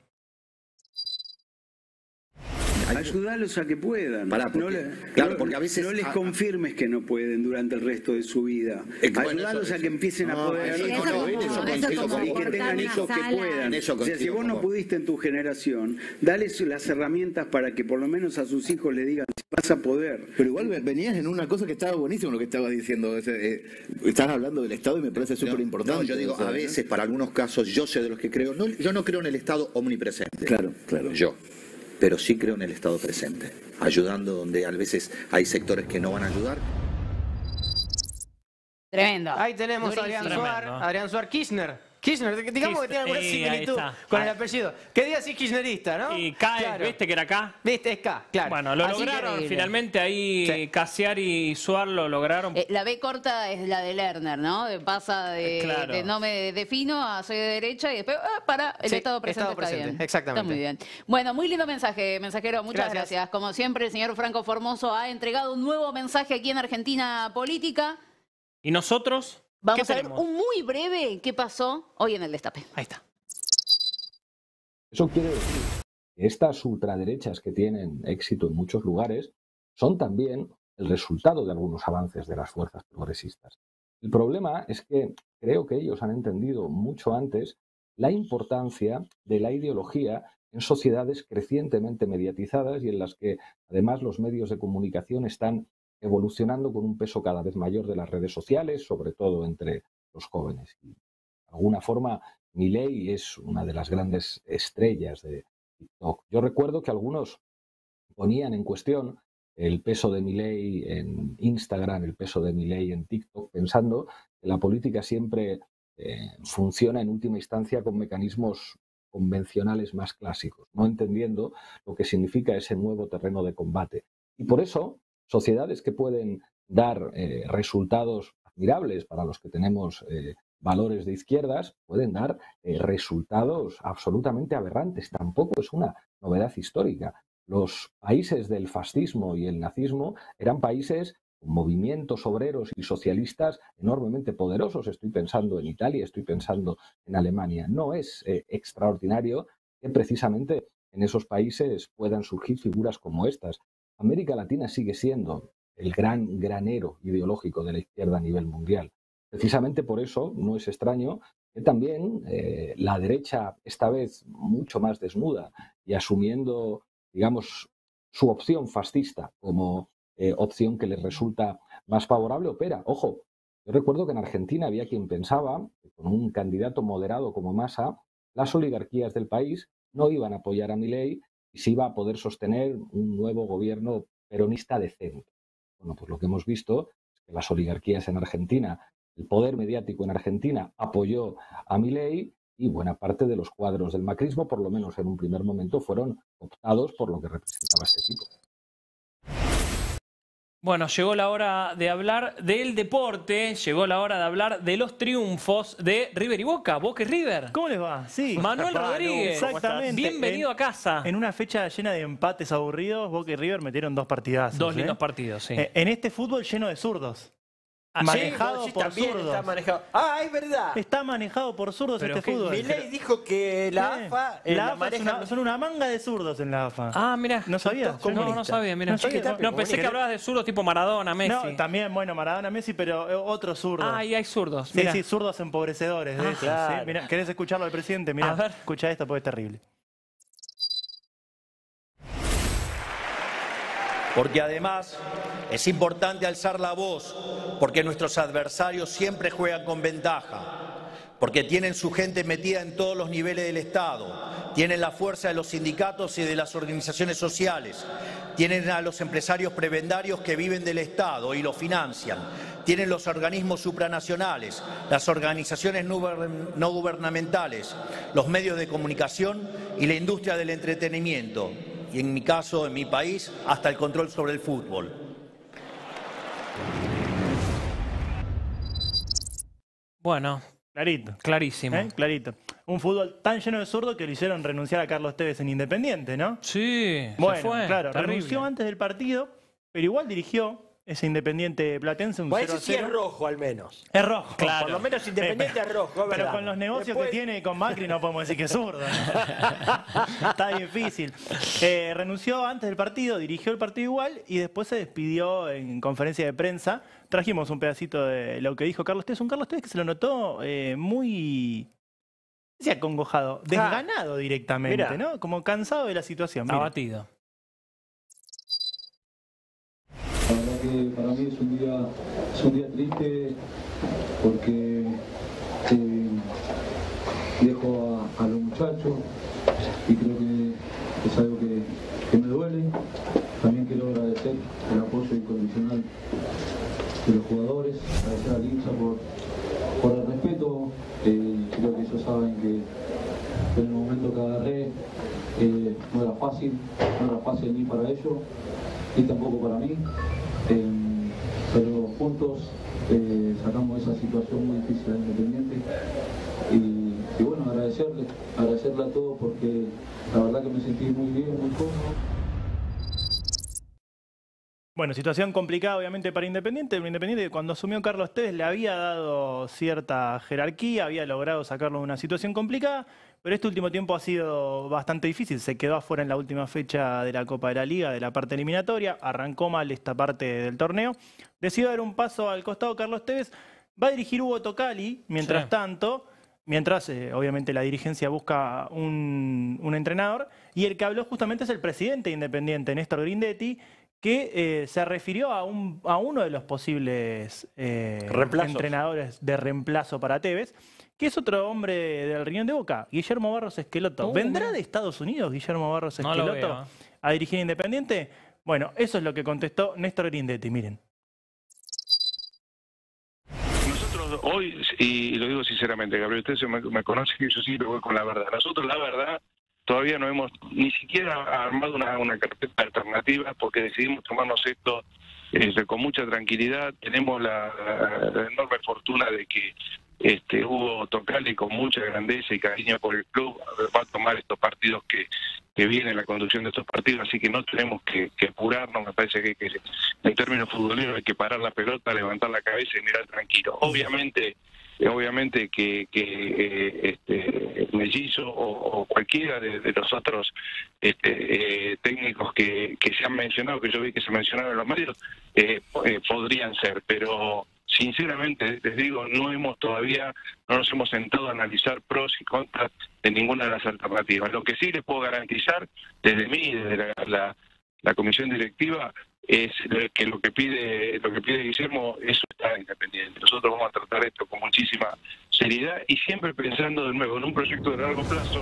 Ayudarlos a que puedan.
Porque a veces
no les confirmes que no pueden durante el resto de su vida. Ayudarlos a que empiecen a poder. Y que tengan hijos que puedan. O sea, si vos no pudiste en tu generación, dales las herramientas para que por lo menos a sus hijos le digan si vas a poder.
Pero igual venías en una cosa que estaba buenísimo lo que estabas diciendo. Estás hablando del Estado y me parece súper importante.
No, yo digo, a veces, para algunos casos, yo sé de los que creo. Yo no creo en el Estado omnipresente.
Claro.
Pero sí creo en el Estado presente, ayudando donde a veces hay sectores que no van a ayudar.
Tremendo.
Ahí tenemos a Adrián Suárez Kirchner. Kirchner, digamos que tiene alguna similitud con el apellido. ¿Qué día sí kirchnerista, no?
Y K, ¿viste que era K?
Viste, es K, claro.
Bueno, lo lograron finalmente ahí, Cassiari y Suárez lo lograron.
La B corta es la de Lerner, ¿no? Pasa de no me defino a soy de derecha y después para el Estado presente. Está bien.
Exactamente.
Está muy bien. Bueno, muy lindo mensaje, mensajero. Muchas gracias. Como siempre, el señor Franco Formoso ha entregado un nuevo mensaje aquí en Argentina Política.
¿Y nosotros?
Vamos a ver un muy breve qué pasó hoy en el Destape.
Ahí está.
Eso quiere decir que estas ultraderechas que tienen éxito en muchos lugares son también el resultado de algunos avances de las fuerzas progresistas. El problema es que creo que ellos han entendido mucho antes la importancia de la ideología en sociedades crecientemente mediatizadas y en las que además los medios de comunicación están evolucionando con un peso cada vez mayor de las redes sociales, sobre todo entre los jóvenes. Y de alguna forma, Milei es una de las grandes estrellas de TikTok. Yo recuerdo que algunos ponían en cuestión el peso de Milei en Instagram, el peso de Milei en TikTok, pensando que la política siempre funciona en última instancia con mecanismos convencionales más clásicos, no entendiendo lo que significa ese nuevo terreno de combate. Y por eso, sociedades que pueden dar resultados admirables para los que tenemos valores de izquierdas, pueden dar resultados absolutamente aberrantes. Tampoco es una novedad histórica. Los países del fascismo y el nazismo eran países con movimientos obreros y socialistas enormemente poderosos. Estoy pensando en Italia, estoy pensando en Alemania. No es extraordinario que precisamente en esos países puedan surgir figuras como estas. América Latina sigue siendo el gran granero ideológico de la izquierda a nivel mundial. Precisamente por eso no es extraño que también la derecha, esta vez mucho más desnuda y asumiendo, digamos, su opción fascista como opción que les resulta más favorable, opera. Ojo, yo recuerdo que en Argentina había quien pensaba que con un candidato moderado como Massa, las oligarquías del país no iban a apoyar a Milei y se iba a poder sostener un nuevo gobierno peronista de centro. Bueno, pues lo que hemos visto es que las oligarquías en Argentina, el poder mediático en Argentina apoyó a Milei y buena parte de los cuadros del macrismo, por lo menos en un primer momento, fueron optados por lo que representaba este tipo.
Bueno, llegó la hora de hablar del deporte, llegó la hora de hablar de los triunfos de River y Boca, Boca y River.
¿Cómo les va? Sí.
Manuel Rodríguez,
exactamente.
Bienvenido a casa.
En una fecha llena de empates aburridos, Boca y River metieron dos partidazos.
Dos lindos partidos, sí.
En este fútbol lleno de zurdos.
Manejado por zurdos. Está manejado. Ah, es verdad.
Está manejado por zurdos este fútbol.
Milei dijo que la AFA,
la AFA son una manga de zurdos en la AFA.
Ah, mira.
¿No sabías?
No sabía, mira. No, pensé que hablabas de zurdos tipo Maradona, Messi.
No, también, bueno, Maradona, Messi, pero otros zurdos.
Ah, y hay zurdos.
Sí, sí, zurdos empobrecedores. De esos, claro. ¿Sí? Mirá, ¿querés escucharlo al presidente? Mirá, escucha esto porque es terrible.
Porque además es importante alzar la voz, porque nuestros adversarios siempre juegan con ventaja. porque tienen su gente metida en todos los niveles del Estado, tienen la fuerza de los sindicatos y de las organizaciones sociales, tienen a los empresarios prebendarios que viven del Estado y lo financian, tienen los organismos supranacionales, las organizaciones no gubernamentales, los medios de comunicación y la industria del entretenimiento, y en mi caso, en mi país, hasta el control sobre el fútbol.
Bueno,
clarito.
Clarísimo.
Clarito. Un fútbol tan lleno de zurdos que le hicieron renunciar a Carlos Tevez en Independiente, ¿no?
Sí,
bueno,
se fue.
Claro,
terrible.
renunció antes del partido, pero igual dirigió ese Independiente Platense un 0-0.
Ese sí es rojo al menos.
Es rojo.
Claro. Por lo menos Independiente es rojo,
Pero
¿verdad?
con los negocios que tiene con Macri no podemos decir que es zurdo. ¿No? Está difícil. Renunció antes del partido, dirigió el partido igual y después se despidió en conferencia de prensa. Trajimos un pedacito de lo que dijo Carlos Tevez. Un Carlos Tevez que se lo notó muy... acongojado, desganado directamente,
Mirá.
¿no? Como cansado de la situación. Mira.
Abatido.
La verdad que para mí es un día triste porque dejo a los muchachos y creo que es algo que me duele. También quiero agradecer el apoyo incondicional de los jugadores, agradecer al hincha por el respeto. Creo que ellos saben que en el momento que agarré no era fácil ni para ellos ni tampoco para mí, pero juntos sacamos esa situación muy difícil de Independiente y bueno, agradecerle a todos porque la verdad que me sentí muy bien, muy cómodo.
Bueno, situación complicada obviamente para Independiente. El Independiente cuando asumió Carlos Tevez le había dado cierta jerarquía, había logrado sacarlo de una situación complicada, pero este último tiempo ha sido bastante difícil. Se quedó afuera en la última fecha de la Copa de la Liga, de la parte eliminatoria, arrancó mal esta parte del torneo. Decidió dar un paso al costado Carlos Tevez, va a dirigir Hugo Tocali, mientras tanto, obviamente la dirigencia busca un entrenador, y el que habló justamente es el presidente de Independiente, Néstor Grindetti, que se refirió a uno de los posibles entrenadores de reemplazo para Tevez, que es otro hombre del riñón de Boca, Guillermo Barros Esqueloto. ¿Vendrá de Estados Unidos Guillermo Barros Esqueloto a dirigir Independiente? Bueno, eso es lo que contestó Néstor Grindetti, miren.
Nosotros hoy, y lo digo sinceramente, Gabriel, usted me conoce que yo siempre voy con la verdad. Nosotros, la verdad, todavía no hemos ni siquiera armado una carpeta alternativa porque decidimos tomarnos esto con mucha tranquilidad. Tenemos la enorme fortuna de que Hugo Tocali, con mucha grandeza y cariño por el club, va a tomar estos partidos que vienen, la conducción de estos partidos, así que no tenemos que apurarnos. Me parece que en términos futboleros hay que parar la pelota, levantar la cabeza y mirar tranquilo. Obviamente que Mellizo o cualquiera de los otros técnicos que se han mencionado, que yo vi que se mencionaron en los medios, podrían ser, pero sinceramente les digo, no nos hemos sentado a analizar pros y contras de ninguna de las alternativas. Lo que sí les puedo garantizar desde mí, desde la comisión directiva, es que lo que pide Guillermo, eso está Independiente. Nosotros vamos a tratar esto con muchísima seriedad y siempre pensando de nuevo en un proyecto de largo plazo.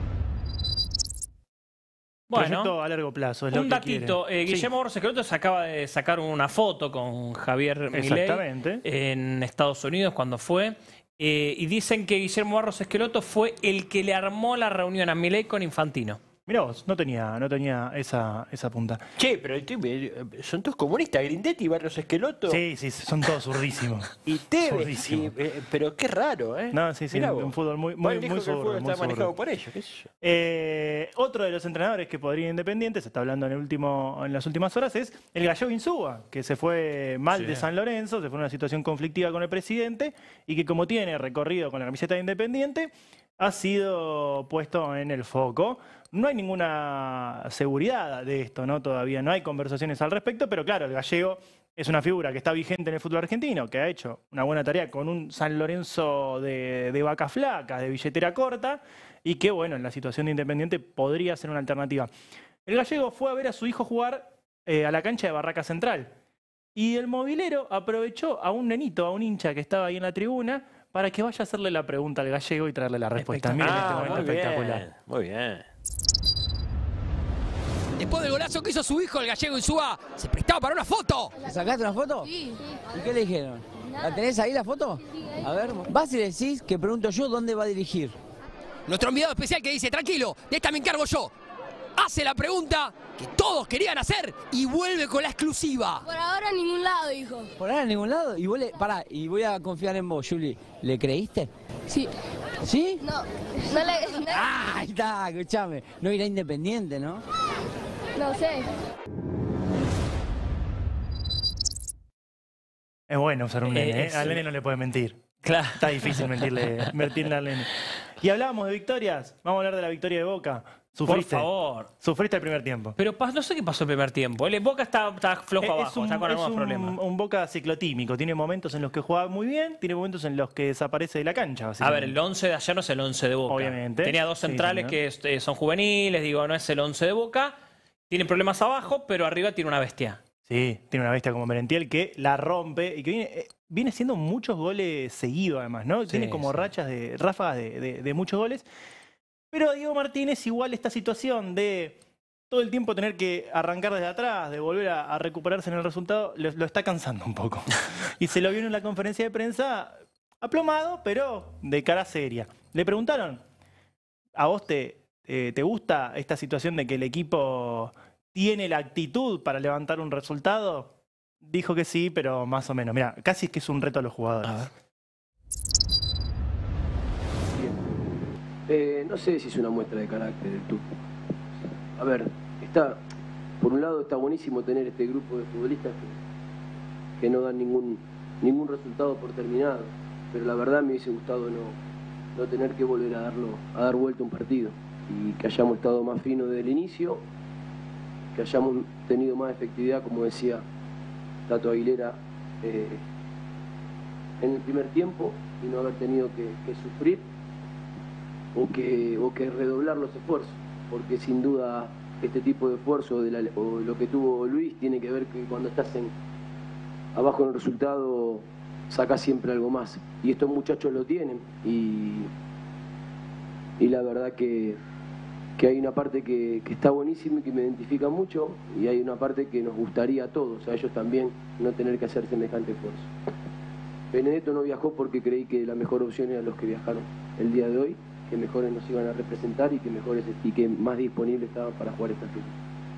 Bueno,
proyecto a largo plazo, es
un
lo que
datito. Guillermo Barros Esqueloto se acaba de sacar una foto con Javier Milei en Estados Unidos cuando fue. Y dicen que Guillermo Barros Esqueloto fue el que le armó la reunión a Milei con Infantino.
Mirá vos, no tenía esa punta.
Che, pero son todos comunistas, Grindetti y Barros Esqueloto.
Sí, son todos zurdísimos.
Y Tevez, pero qué raro, ¿eh?
No, sí, un fútbol muy
dijo que el
zurdo,
fútbol está
zurdo.
manejado por ellos, qué sé yo.
Otro de los entrenadores que podría ir Independiente, se está hablando en las últimas horas, es el Gallego Insúa, que se fue mal de San Lorenzo, se fue en una situación conflictiva con el presidente y que como tiene recorrido con la camiseta de Independiente, ha sido puesto en el foco. No hay ninguna seguridad de esto, ¿no? Todavía no hay conversaciones al respecto, pero claro, el gallego es una figura que está vigente en el fútbol argentino, que ha hecho una buena tarea con un San Lorenzo de vaca flaca, de billetera corta, y que, bueno, en la situación de Independiente podría ser una alternativa. El gallego fue a ver a su hijo jugar a la cancha de Barraca Central, y el mobilero aprovechó a un nenito, a un hincha que estaba ahí en la tribuna,
para que vaya a hacerle la pregunta al gallego y traerle la respuesta. Miren este momento espectacular.
Muy bien.
Después del golazo que hizo su hijo, el gallego Insúa, se prestaba para una foto.
¿Sacaste una foto? Sí. ¿Y qué le dijeron? ¿La tenés ahí la foto? A ver, vas y decís que pregunto yo dónde va a dirigir.
Nuestro enviado especial que dice, tranquilo, de esta me encargo yo. Hace la pregunta que todos querían hacer y vuelve con la exclusiva.
Por ahora en ningún lado, hijo.
¿Por ahora en ningún lado? Y vos pará, y voy a confiar en vos, Juli. ¿Le creíste?
Sí.
¿Sí?
No le...
Ah, ahí está, escuchame. No irá Independiente, ¿no?
No sé.
Es bueno usar un nene, ¿eh? Al nene no le puede mentir.
Claro.
Está difícil mentirle al nene. Y hablábamos de victorias. Vamos a hablar de la victoria de Boca. Sufriste.
Por favor.
Sufriste el primer tiempo.
Pero no sé qué pasó el primer tiempo. El Boca está flojo abajo, está con algunos problemas.
Un Boca ciclotímico. Tiene momentos en los que juega muy bien, tiene momentos en los que desaparece de la cancha.
A ver, el 11 de ayer no es el 11 de Boca.
Obviamente.
Tenía dos centrales que son juveniles, digo, no es el 11 de Boca. Tiene problemas abajo, pero arriba tiene una bestia.
Sí, tiene una bestia como Merentiel que la rompe y que viene siendo muchos goles seguidos además, ¿no? Tiene como ráfagas de muchos goles. Pero Diego Martínez igual esta situación de todo el tiempo tener que arrancar desde atrás, de volver a recuperarse en el resultado, lo está cansando un poco. Y se lo vio en la conferencia de prensa aplomado, pero de cara seria. Le preguntaron, ¿a vos te gusta esta situación de que el equipo tiene la actitud para levantar un resultado? Dijo que sí, pero más o menos. Mira, casi que es un reto a los jugadores.
A ver. No sé si es una muestra de carácter del Tuco. A ver, por un lado está buenísimo tener este grupo de futbolistas que no dan ningún resultado por terminado, pero la verdad me hubiese gustado no tener que volver a dar vuelta un partido y que hayamos estado más finos desde el inicio, que hayamos tenido más efectividad, como decía Tato Aguilera, en el primer tiempo y no haber tenido que sufrir o que redoblar los esfuerzos, porque sin duda este tipo de esfuerzo o lo que tuvo Luis tiene que ver que cuando estás abajo en el resultado sacas siempre algo más, y estos muchachos lo tienen y la verdad que hay una parte que está buenísima y que me identifica mucho, y hay una parte que nos gustaría a todos, a ellos también, no tener que hacer semejante esfuerzo. Benedetto no viajó porque creí que la mejor opción eran los que viajaron el día de hoy, que mejores nos iban a representar y que más disponibles estaban para jugar esta final.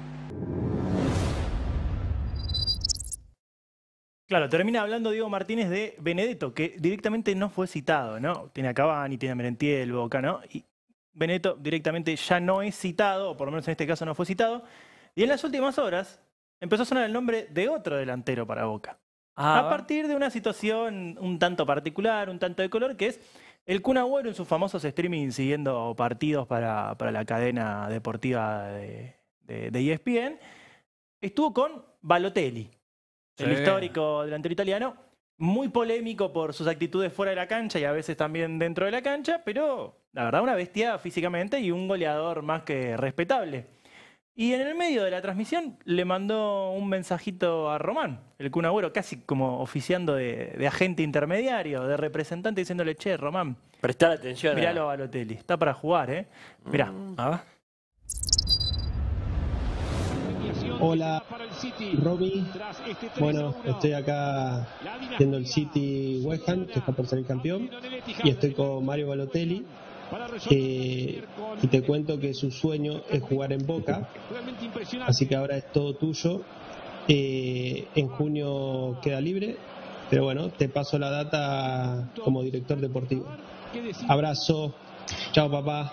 Claro, termina hablando Diego Martínez de Benedetto, que directamente no fue citado, ¿no? Tiene a Cavani, tiene a Merentiel, Boca, ¿no? Y Benedetto directamente ya no es citado, o por lo menos en este caso no fue citado. Y en las últimas horas empezó a sonar el nombre de otro delantero para Boca. A partir de una situación un tanto particular, un tanto de color, que es el Kun Agüero en sus famosos streaming siguiendo partidos para la cadena deportiva de ESPN. Estuvo con Balotelli, el histórico delantero italiano, muy polémico por sus actitudes fuera de la cancha y a veces también dentro de la cancha, pero la verdad una bestia físicamente y un goleador más que respetable. Y en el medio de la transmisión le mandó un mensajito a Román, el Kun Agüero, casi como oficiando de agente intermediario, de representante, diciéndole, che, Román,
prestar atención.
Miralo a Balotelli, está para jugar, ¿eh? Mirá.
A ver.
Hola, Romy. Bueno, estoy acá viendo el City West Ham, que está por salir campeón, y estoy con Mario Balotelli. Y te cuento que su sueño es jugar en Boca, así que ahora es todo tuyo. En junio queda libre, pero bueno, te paso la data como director deportivo. Abrazo, chao papá.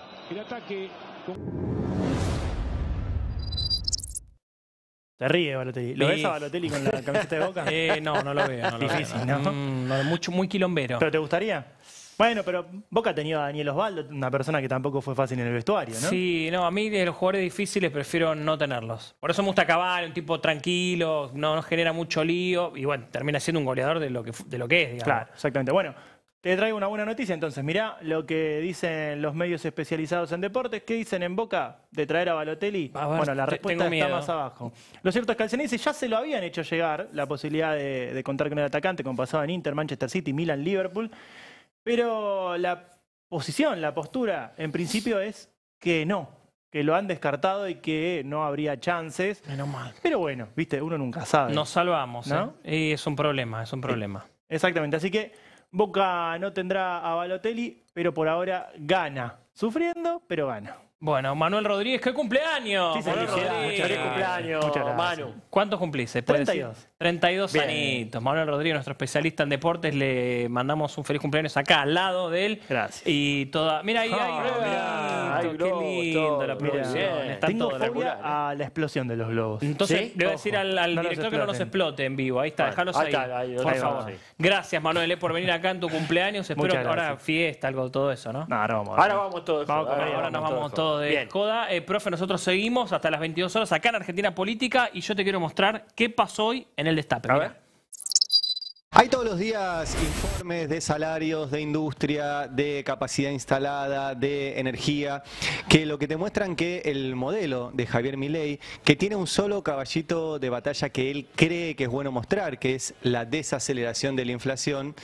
Se ríe Balotelli. ¿Lo ves a Balotelli con la camiseta de Boca?
No lo veo.
Difícil, ¿no?
Muy quilombero.
¿Pero te gustaría? Bueno, pero Boca ha tenido a Daniel Osvaldo, una persona que tampoco fue fácil en el vestuario, ¿no?
Sí, no, a mí de los jugadores difíciles prefiero no tenerlos. Por eso me gusta Cavani, un tipo tranquilo, no genera mucho lío y bueno, termina siendo un goleador de lo que es, digamos.
Claro, exactamente. Bueno, te traigo una buena noticia entonces. Mirá lo que dicen los medios especializados en deportes. ¿Qué dicen en Boca de traer a Balotelli? Bueno, la respuesta está más abajo. Lo cierto es que al Ceneice ya se lo habían hecho llegar la posibilidad de contar con el atacante, como pasaba en Inter, Manchester City, Milan, Liverpool. Pero la posición, la postura, en principio es que no, que lo han descartado y que no habría chances.
Menos mal.
Pero bueno, viste, uno nunca sabe.
Nos salvamos,
¿no?
Y es un problema, es un problema.
Exactamente, así que Boca no tendrá a Balotelli, pero por ahora gana. Sufriendo, pero gana.
Bueno, Manuel Rodríguez, ¡qué cumpleaños!
Sí,
Manuel
felicidades.
Rodríguez.
Muchas
cumpleaños,
Muchas gracias.
Manu. ¿Cuántos cumplís? 32. 32
Bien.
añitos. Manuel Rodríguez, nuestro especialista en deportes, le mandamos un feliz cumpleaños acá al lado de él.
Gracias.
Y toda. Mira ahí,
Hay
qué
globos,
lindo
todo.
la producción.
Mira,
Está
tengo
todo
fobia a la explosión de los globos.
Entonces,
¿Sí?
le voy a decir al
No nos
director que no nos explote en vivo. Ahí está,
Bueno,
dejalos
ahí
ahí.
está, ahí
por favor.
vamos, sí.
Gracias, Manuel, por venir acá en tu cumpleaños. Espero
Muchas
que ahora
gracias.
fiesta, algo, todo eso, ¿no?
No, ahora vamos.
Ahora vamos todos.
Ahora nos vamos todos de
Bien.
joda. Profe, nosotros seguimos hasta las 22 horas acá en Argentina Política y yo te quiero mostrar qué pasó hoy en el Destape.
A
Mirá.
ver.
Hay todos los días informes de salarios, de industria, de capacidad instalada, de energía, que lo que te muestran que el modelo de Javier Milei, que tiene un solo caballito de batalla que él cree que es bueno mostrar, que es la desaceleración de la inflación,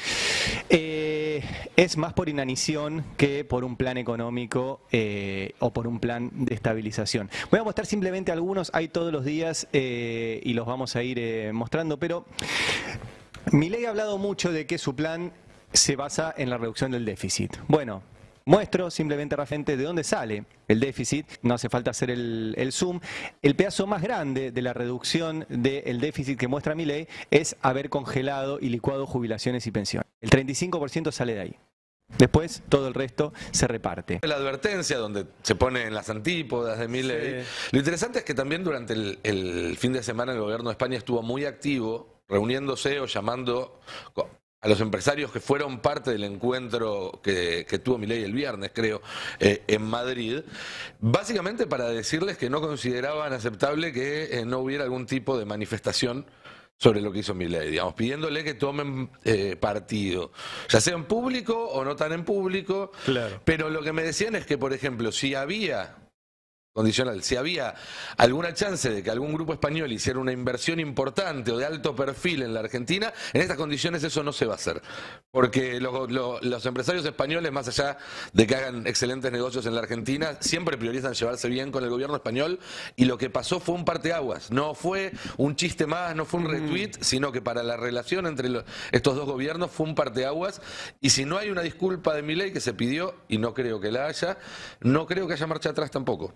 es más por inanición que por un plan económico o por un plan de estabilización. Voy a mostrar simplemente algunos, hay todos los días y los vamos a ir mostrando, pero Milei ha hablado mucho de que su plan se basa en la reducción del déficit. Bueno, muestro simplemente rápidamente de dónde sale el déficit, no hace falta hacer el zoom. El pedazo más grande de la reducción del déficit que muestra Milei es haber congelado y licuado jubilaciones y pensiones. El 35% sale de ahí. Después, todo el resto se reparte.
La advertencia donde se pone en las antípodas de Milei. Sí. Lo interesante es que también durante el fin de semana el gobierno de España estuvo muy activo, reuniéndose o llamando a los empresarios que fueron parte del encuentro que tuvo Milei el viernes, creo, en Madrid, básicamente para decirles que no consideraban aceptable que no hubiera algún tipo de manifestación sobre lo que hizo Milei, digamos, pidiéndole que tomen partido, ya sea en público o no tan en público, claro. Pero lo que me decían es que, por ejemplo, si había alguna chance de que algún grupo español hiciera una inversión importante o de alto perfil en la Argentina, en estas condiciones eso no se va a hacer. Porque los empresarios españoles, más allá de que hagan excelentes negocios en la Argentina, siempre priorizan llevarse bien con el gobierno español, y lo que pasó fue un parteaguas. No fue un chiste más, no fue un retweet, sino que para la relación entre estos dos gobiernos fue un parteaguas. Y si no hay una disculpa de Milei que se pidió, y no creo que la haya, no creo que haya marcha atrás tampoco.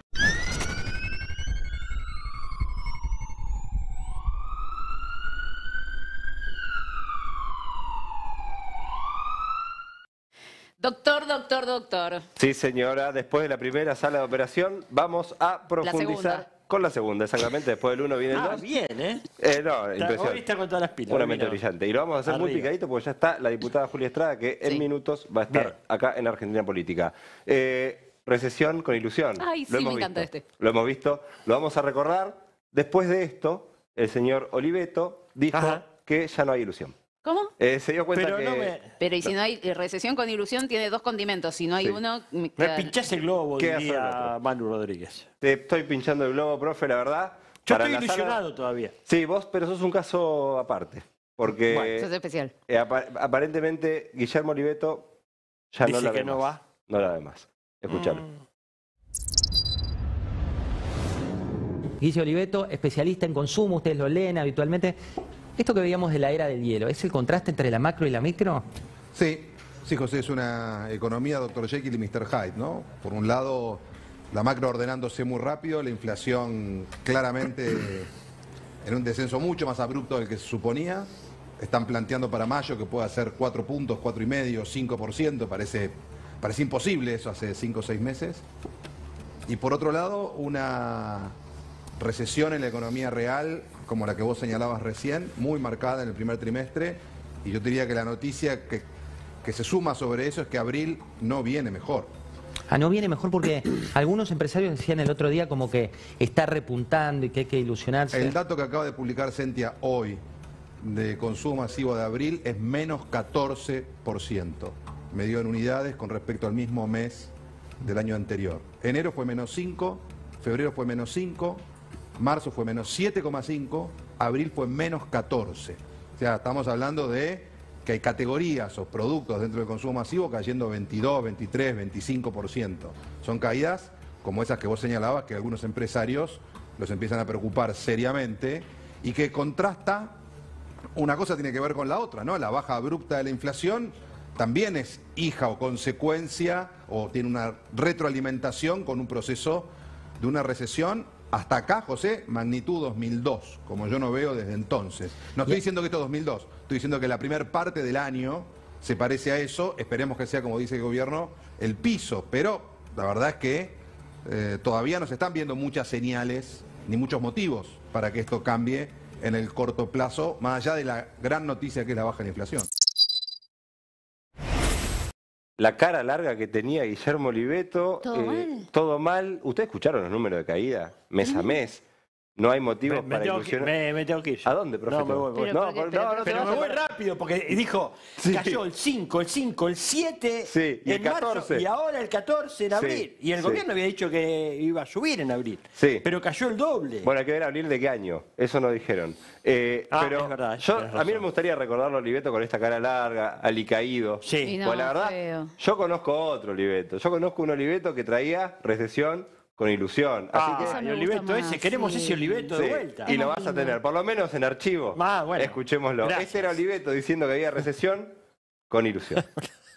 Doctor.
Sí, señora, después de la primera sala de operación vamos a profundizar con la segunda, exactamente. Después del 1 viene el 2.
Bien,
no, impresionante.
Hoy está con todas las pilas.
Una mente brillante. Y lo vamos a hacer muy picadito porque ya está la diputada Julia Estrada, que en minutos va a estar acá en Argentina Política. Recesión con ilusión.
Ay, sí, me encanta este.
Lo hemos visto, lo vamos a recordar. Después de esto, el señor Oliveto dijo que ya no hay ilusión.
¿Cómo?
Se dio cuenta
Pero y si no hay recesión con ilusión, tiene dos condimentos. Si no hay uno...
Me pinchás el globo, diría Manu Rodríguez.
Te estoy pinchando el globo, profe, la verdad.
Yo estoy ilusionado todavía.
Sí, vos, pero sos un caso aparte. Porque
bueno, eso es especial.
Aparentemente Guillermo Oliveto ya
dice
no la ve
que no
más.
va.
No la ve más. Escuchalo.
Guillermo Oliveto, especialista en consumo, ustedes lo leen habitualmente. Esto que veíamos de la era del hielo, ¿es el contraste entre la macro y la micro?
Sí, José, es una economía Dr. Jekyll y Mr. Hyde, ¿no? Por un lado, la macro ordenándose muy rápido, la inflación claramente en un descenso mucho más abrupto del que se suponía. Están planteando para mayo que pueda ser 4 puntos, 4,5%, 5%, parece imposible eso hace 5 o 6 meses. Y por otro lado, una recesión en la economía real, como la que vos señalabas recién, muy marcada en el primer trimestre, y yo diría que la noticia que se suma sobre eso es que abril no viene mejor.
No viene mejor porque algunos empresarios decían el otro día como que está repuntando y que hay que ilusionarse.
El dato que acaba de publicar Sentia hoy de consumo masivo de abril es menos 14%, medido en unidades con respecto al mismo mes del año anterior. Enero fue menos 5%, febrero fue menos 5%, marzo fue menos 7,5%, abril fue menos 14%. O sea, estamos hablando de que hay categorías o productos dentro del consumo masivo cayendo 22, 23, 25%. Son caídas como esas que vos señalabas, que algunos empresarios los empiezan a preocupar seriamente y que contrasta, una cosa tiene que ver con la otra, ¿no? La baja abrupta de la inflación también es hija o consecuencia o tiene una retroalimentación con un proceso de una recesión. Hasta acá, José, magnitud 2002, como yo no veo desde entonces. No estoy diciendo que esto es 2002, estoy diciendo que la primera parte del año se parece a eso. Esperemos que sea, como dice el gobierno, el piso. Pero la verdad es que todavía no se están viendo muchas señales ni muchos motivos para que esto cambie en el corto plazo, más allá de la gran noticia que es la baja de la inflación.
La cara larga que tenía Guillermo Oliveto, todo mal. ¿Ustedes escucharon los números de caída mes a mes? No hay motivos para ilusionar.
Me tengo que ir.
¿A dónde, profesor?
No, me voy. Pero me voy rápido, porque dijo, cayó el 5, el 5, el 7
y el 14.
Marzo, y ahora el 14 en abril.
Sí,
y el gobierno había dicho que iba a subir en abril.
Sí.
Pero cayó el doble.
Bueno, hay que ver abril de qué año. Eso no dijeron. Pero
es verdad,
a mí no me gustaría recordarlo a Oliveto con esta cara larga, alicaído.
Sí.
Pues la verdad, yo conozco otro Oliveto. Yo conozco un Oliveto que traía recesión con ilusión. Así que
el Oliveto ese, queremos ese Oliveto de vuelta.
Y lo vas a tener, por lo menos en archivo.
Bueno,
escuchémoslo.
Gracias.
Ese era Oliveto diciendo que había recesión con ilusión.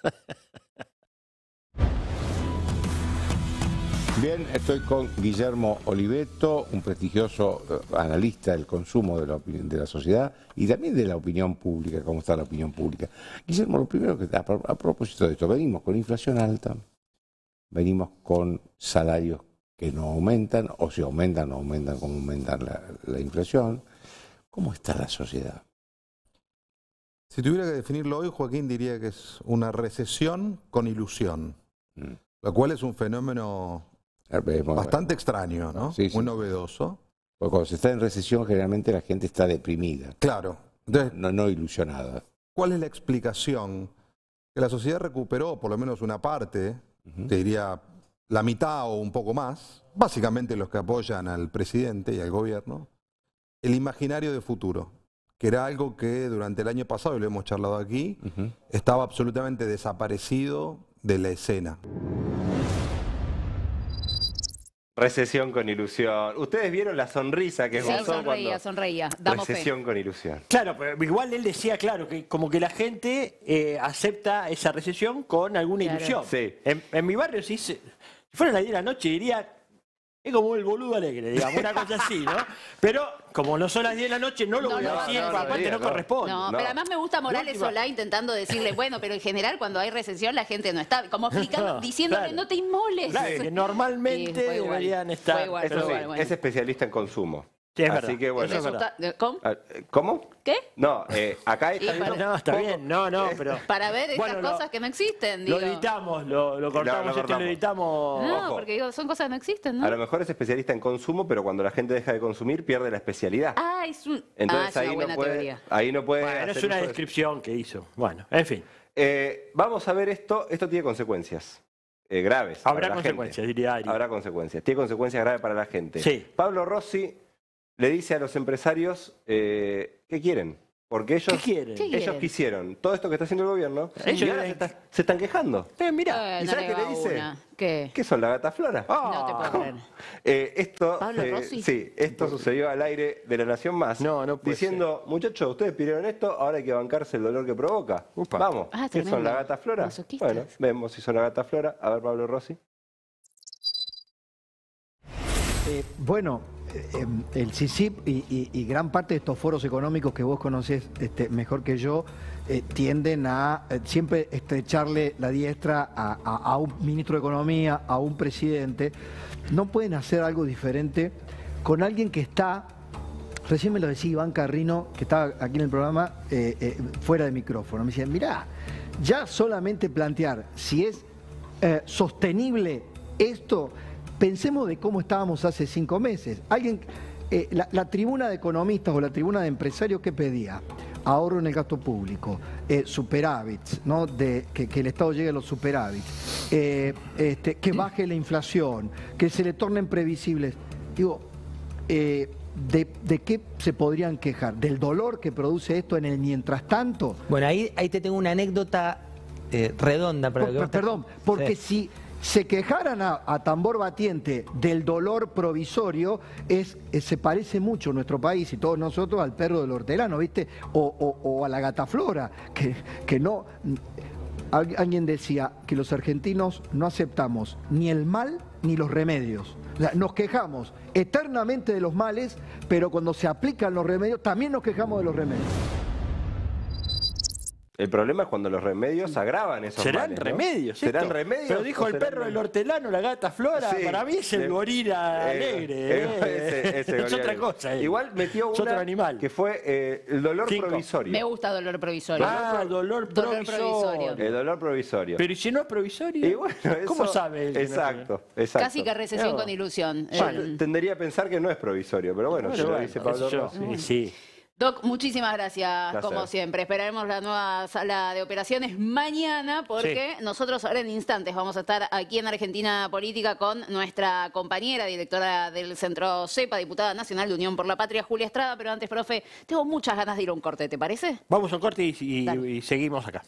Bien, estoy con Guillermo Oliveto, un prestigioso analista del consumo de la sociedad y también de la opinión pública, cómo está la opinión pública. Guillermo, lo primero que a propósito de esto, venimos con inflación alta, venimos con salarios que no aumentan, o si aumentan, no aumentan como aumentan la inflación. ¿Cómo está la sociedad?
Si tuviera que definirlo hoy, Joaquín, diría que es una recesión con ilusión, lo cual es un fenómeno bastante extraño, ¿no?
Sí,
muy novedoso.
Porque cuando se está en recesión, generalmente la gente está deprimida.
Claro. Entonces,
no ilusionada.
¿Cuál es la explicación? Que la sociedad recuperó por lo menos una parte, te diría la mitad o un poco más, básicamente los que apoyan al presidente y al gobierno, el imaginario de futuro, que era algo que durante el año pasado, y lo hemos charlado aquí, estaba absolutamente desaparecido de la escena.
Recesión con ilusión. ¿Ustedes vieron la sonrisa que esbozó cuando...
sonreía. Damos
recesión con ilusión.
Claro, pero igual él decía, claro, que como que la gente acepta esa recesión con alguna ilusión.
Sí.
En mi barrio, si fuera las 10 de la noche, diría, es como el boludo alegre, digamos, una cosa así, ¿no? Pero como no son las 10 de la noche, no lo voy a decir, aparte no corresponde.
No, pero además me gusta Morales Solá intentando decirle, bueno, pero en general cuando hay recesión la gente no está, como explicando, diciéndole no te inmoles.
Claro, que normalmente deberían estar.
Eso sí, es especialista en consumo.
Sí, es
así
verdad.
que bueno.
Eso es verdad. ¿Cómo?
¿Cómo?
¿Qué?
No, acá está
No, está bien, no, pero...
Para ver estas cosas que no existen, digo.
Lo editamos, lo cortamos, lo editamos.
No, porque digo, son cosas que no existen, ¿no?
A lo mejor es especialista en consumo, pero cuando la gente deja de consumir pierde la especialidad.
Es un...
Entonces
es una buena teoría.
Ahí no puede
Bueno,
hacer
es una
uso de...
descripción que hizo. Bueno, en fin.
Vamos a ver esto. Esto tiene consecuencias graves.
Habrá
para la
consecuencias,
gente.
diría Ari.
Habrá consecuencias. Tiene consecuencias graves para la gente.
Sí.
Pablo Rossi le dice a los empresarios qué quieren. Porque ellos, ellos quisieron todo esto que está haciendo el gobierno y ahora se están quejando.
Mira,
¿y sabes qué le dice?
¿Qué?
¿Qué son, la gata flora?
No te puedo creer.
Esto,
¿Pablo Rossi?
sí, esto sucedió al aire de La Nación Más. Diciendo, muchachos, ustedes pidieron esto, ahora hay que bancarse el dolor que provoca. Vamos, ¿qué son, la gata flora? Bueno, vemos si son la gata flora. A ver, Pablo Rossi.
El CICIP y gran parte de estos foros económicos que vos conocés mejor que yo tienden a siempre estrecharle la diestra a un ministro de Economía, a un presidente. No pueden hacer algo diferente con alguien que está, recién me lo decía Iván Carrino, que estaba aquí en el programa, fuera de micrófono. Me decían, mirá, ya solamente plantear si es sostenible esto. Pensemos de cómo estábamos hace 5 meses. La tribuna de economistas o la tribuna de empresarios, ¿qué pedía? Ahorro en el gasto público, superávits, ¿no? Que el Estado llegue a los superávits, que baje la inflación, que se le tornen previsibles. Digo, ¿de qué se podrían quejar? ¿Del dolor que produce esto en el mientras tanto?
Bueno, ahí te tengo una anécdota redonda.
Perdón, porque si se quejaran a tambor batiente del dolor provisorio, se parece mucho nuestro país y todos nosotros al perro del hortelano, ¿viste? O a la gataflora, que no... Alguien decía que los argentinos no aceptamos ni el mal ni los remedios. O sea, nos quejamos eternamente de los males, pero cuando se aplican los remedios, también nos quejamos de los remedios.
El problema es cuando los remedios agravan esos
¿Serán
males, ¿no?
remedios?
¿Serán remedios?
Pero dijo el perro del hortelano, la gata flora.
Sí,
para mí es el gorila alegre.
Ese
es otra cosa.
Igual metió
es otro
una
animal.
que fue el dolor provisorio.
Me gusta dolor provisorio.
Dolor provisorio.
El dolor provisorio.
Pero ¿y si no es provisorio?
Y bueno,
¿Cómo sabe él?
Exacto.
Casi que recesión con ilusión.
Tendería a pensar que no es provisorio, pero bueno, si lo dice Pablo Rossi.
Sí.
Doc, muchísimas gracias, como siempre. Esperaremos la nueva sala de operaciones mañana porque nosotros ahora en instantes vamos a estar aquí en Argentina Política con nuestra compañera, directora del Centro CEPA, diputada nacional de Unión por la Patria, Julia Estrada. Pero antes, profe, tengo muchas ganas de ir a un corte, ¿te parece?
Vamos a un corte y seguimos acá.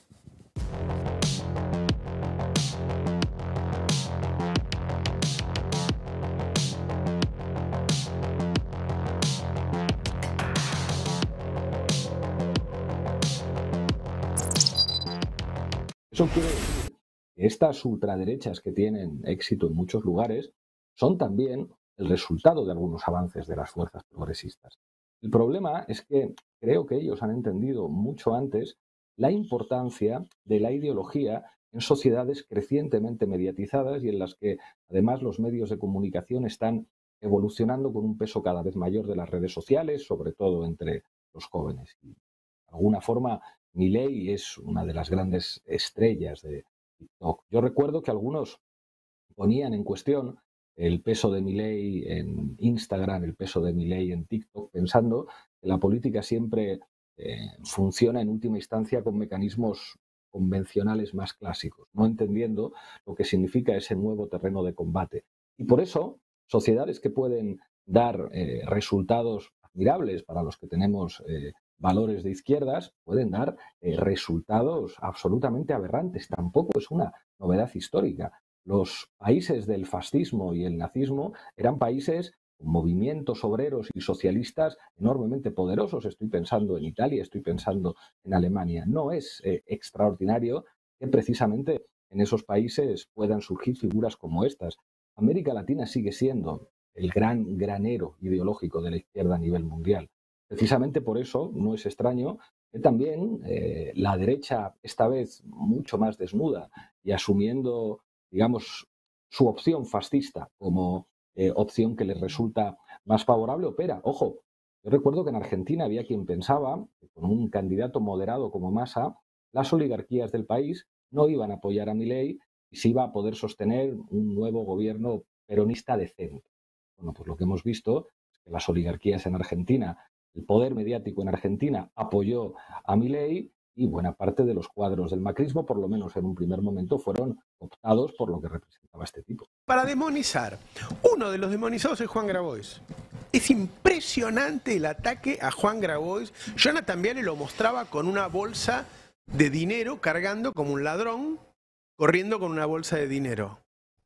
Eso quiere decir que estas ultraderechas que tienen éxito en muchos lugares son también el resultado de algunos avances de las fuerzas progresistas. El problema es que creo que ellos han entendido mucho antes la importancia de la ideología en sociedades crecientemente mediatizadas y en las que además los medios de comunicación están evolucionando con un peso cada vez mayor de las redes sociales, sobre todo entre los jóvenes. Y de alguna forma, Milei es una de las grandes estrellas de TikTok. Yo recuerdo que algunos ponían en cuestión el peso de Milei en Instagram, el peso de Milei en TikTok, pensando que la política siempre funciona en última instancia con mecanismos convencionales más clásicos, no entendiendo lo que significa ese nuevo terreno de combate. Y por eso, sociedades que pueden dar resultados admirables para los que tenemos valores de izquierdas, pueden dar resultados absolutamente aberrantes. Tampoco es una novedad histórica. Los países del fascismo y el nazismo eran países con movimientos obreros y socialistas enormemente poderosos. Estoy pensando en Italia, estoy pensando en Alemania. No es extraordinario que precisamente en esos países puedan surgir figuras como estas. América Latina sigue siendo el gran granero ideológico de la izquierda a nivel mundial. Precisamente por eso no es extraño que también la derecha, esta vez mucho más desnuda y asumiendo, digamos, su opción fascista como opción que les resulta más favorable, opera. Ojo, yo recuerdo que en Argentina había quien pensaba que con un candidato moderado como Massa, las oligarquías del país no iban a apoyar a Milei y se iba a poder sostener un nuevo gobierno peronista de centro. Bueno, pues lo que hemos visto es que las oligarquías en Argentina, el poder mediático en Argentina apoyó a Milei y buena parte de los cuadros del macrismo, por lo menos en un primer momento, fueron optados por lo que representaba este tipo.
Para demonizar. Uno de los demonizados es Juan Grabois. Es impresionante el ataque a Juan Grabois. Jonathan Viale lo mostraba con una bolsa de dinero, cargando como un ladrón, corriendo con una bolsa de dinero.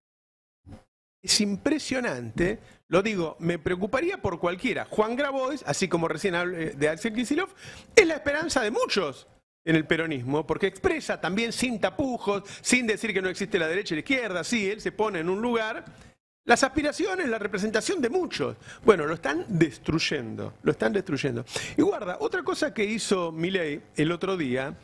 Es impresionante, lo digo, me preocuparía por cualquiera. Juan Grabois, así como recién hablé de Axel Kicillof, es la esperanza de muchos en el peronismo, porque expresa también sin tapujos, sin decir que no existe la derecha y la izquierda, sí, él se pone en un lugar, las aspiraciones, la representación de muchos. Bueno, lo están destruyendo, lo están destruyendo. Y guarda, otra cosa que hizo Milei el otro día,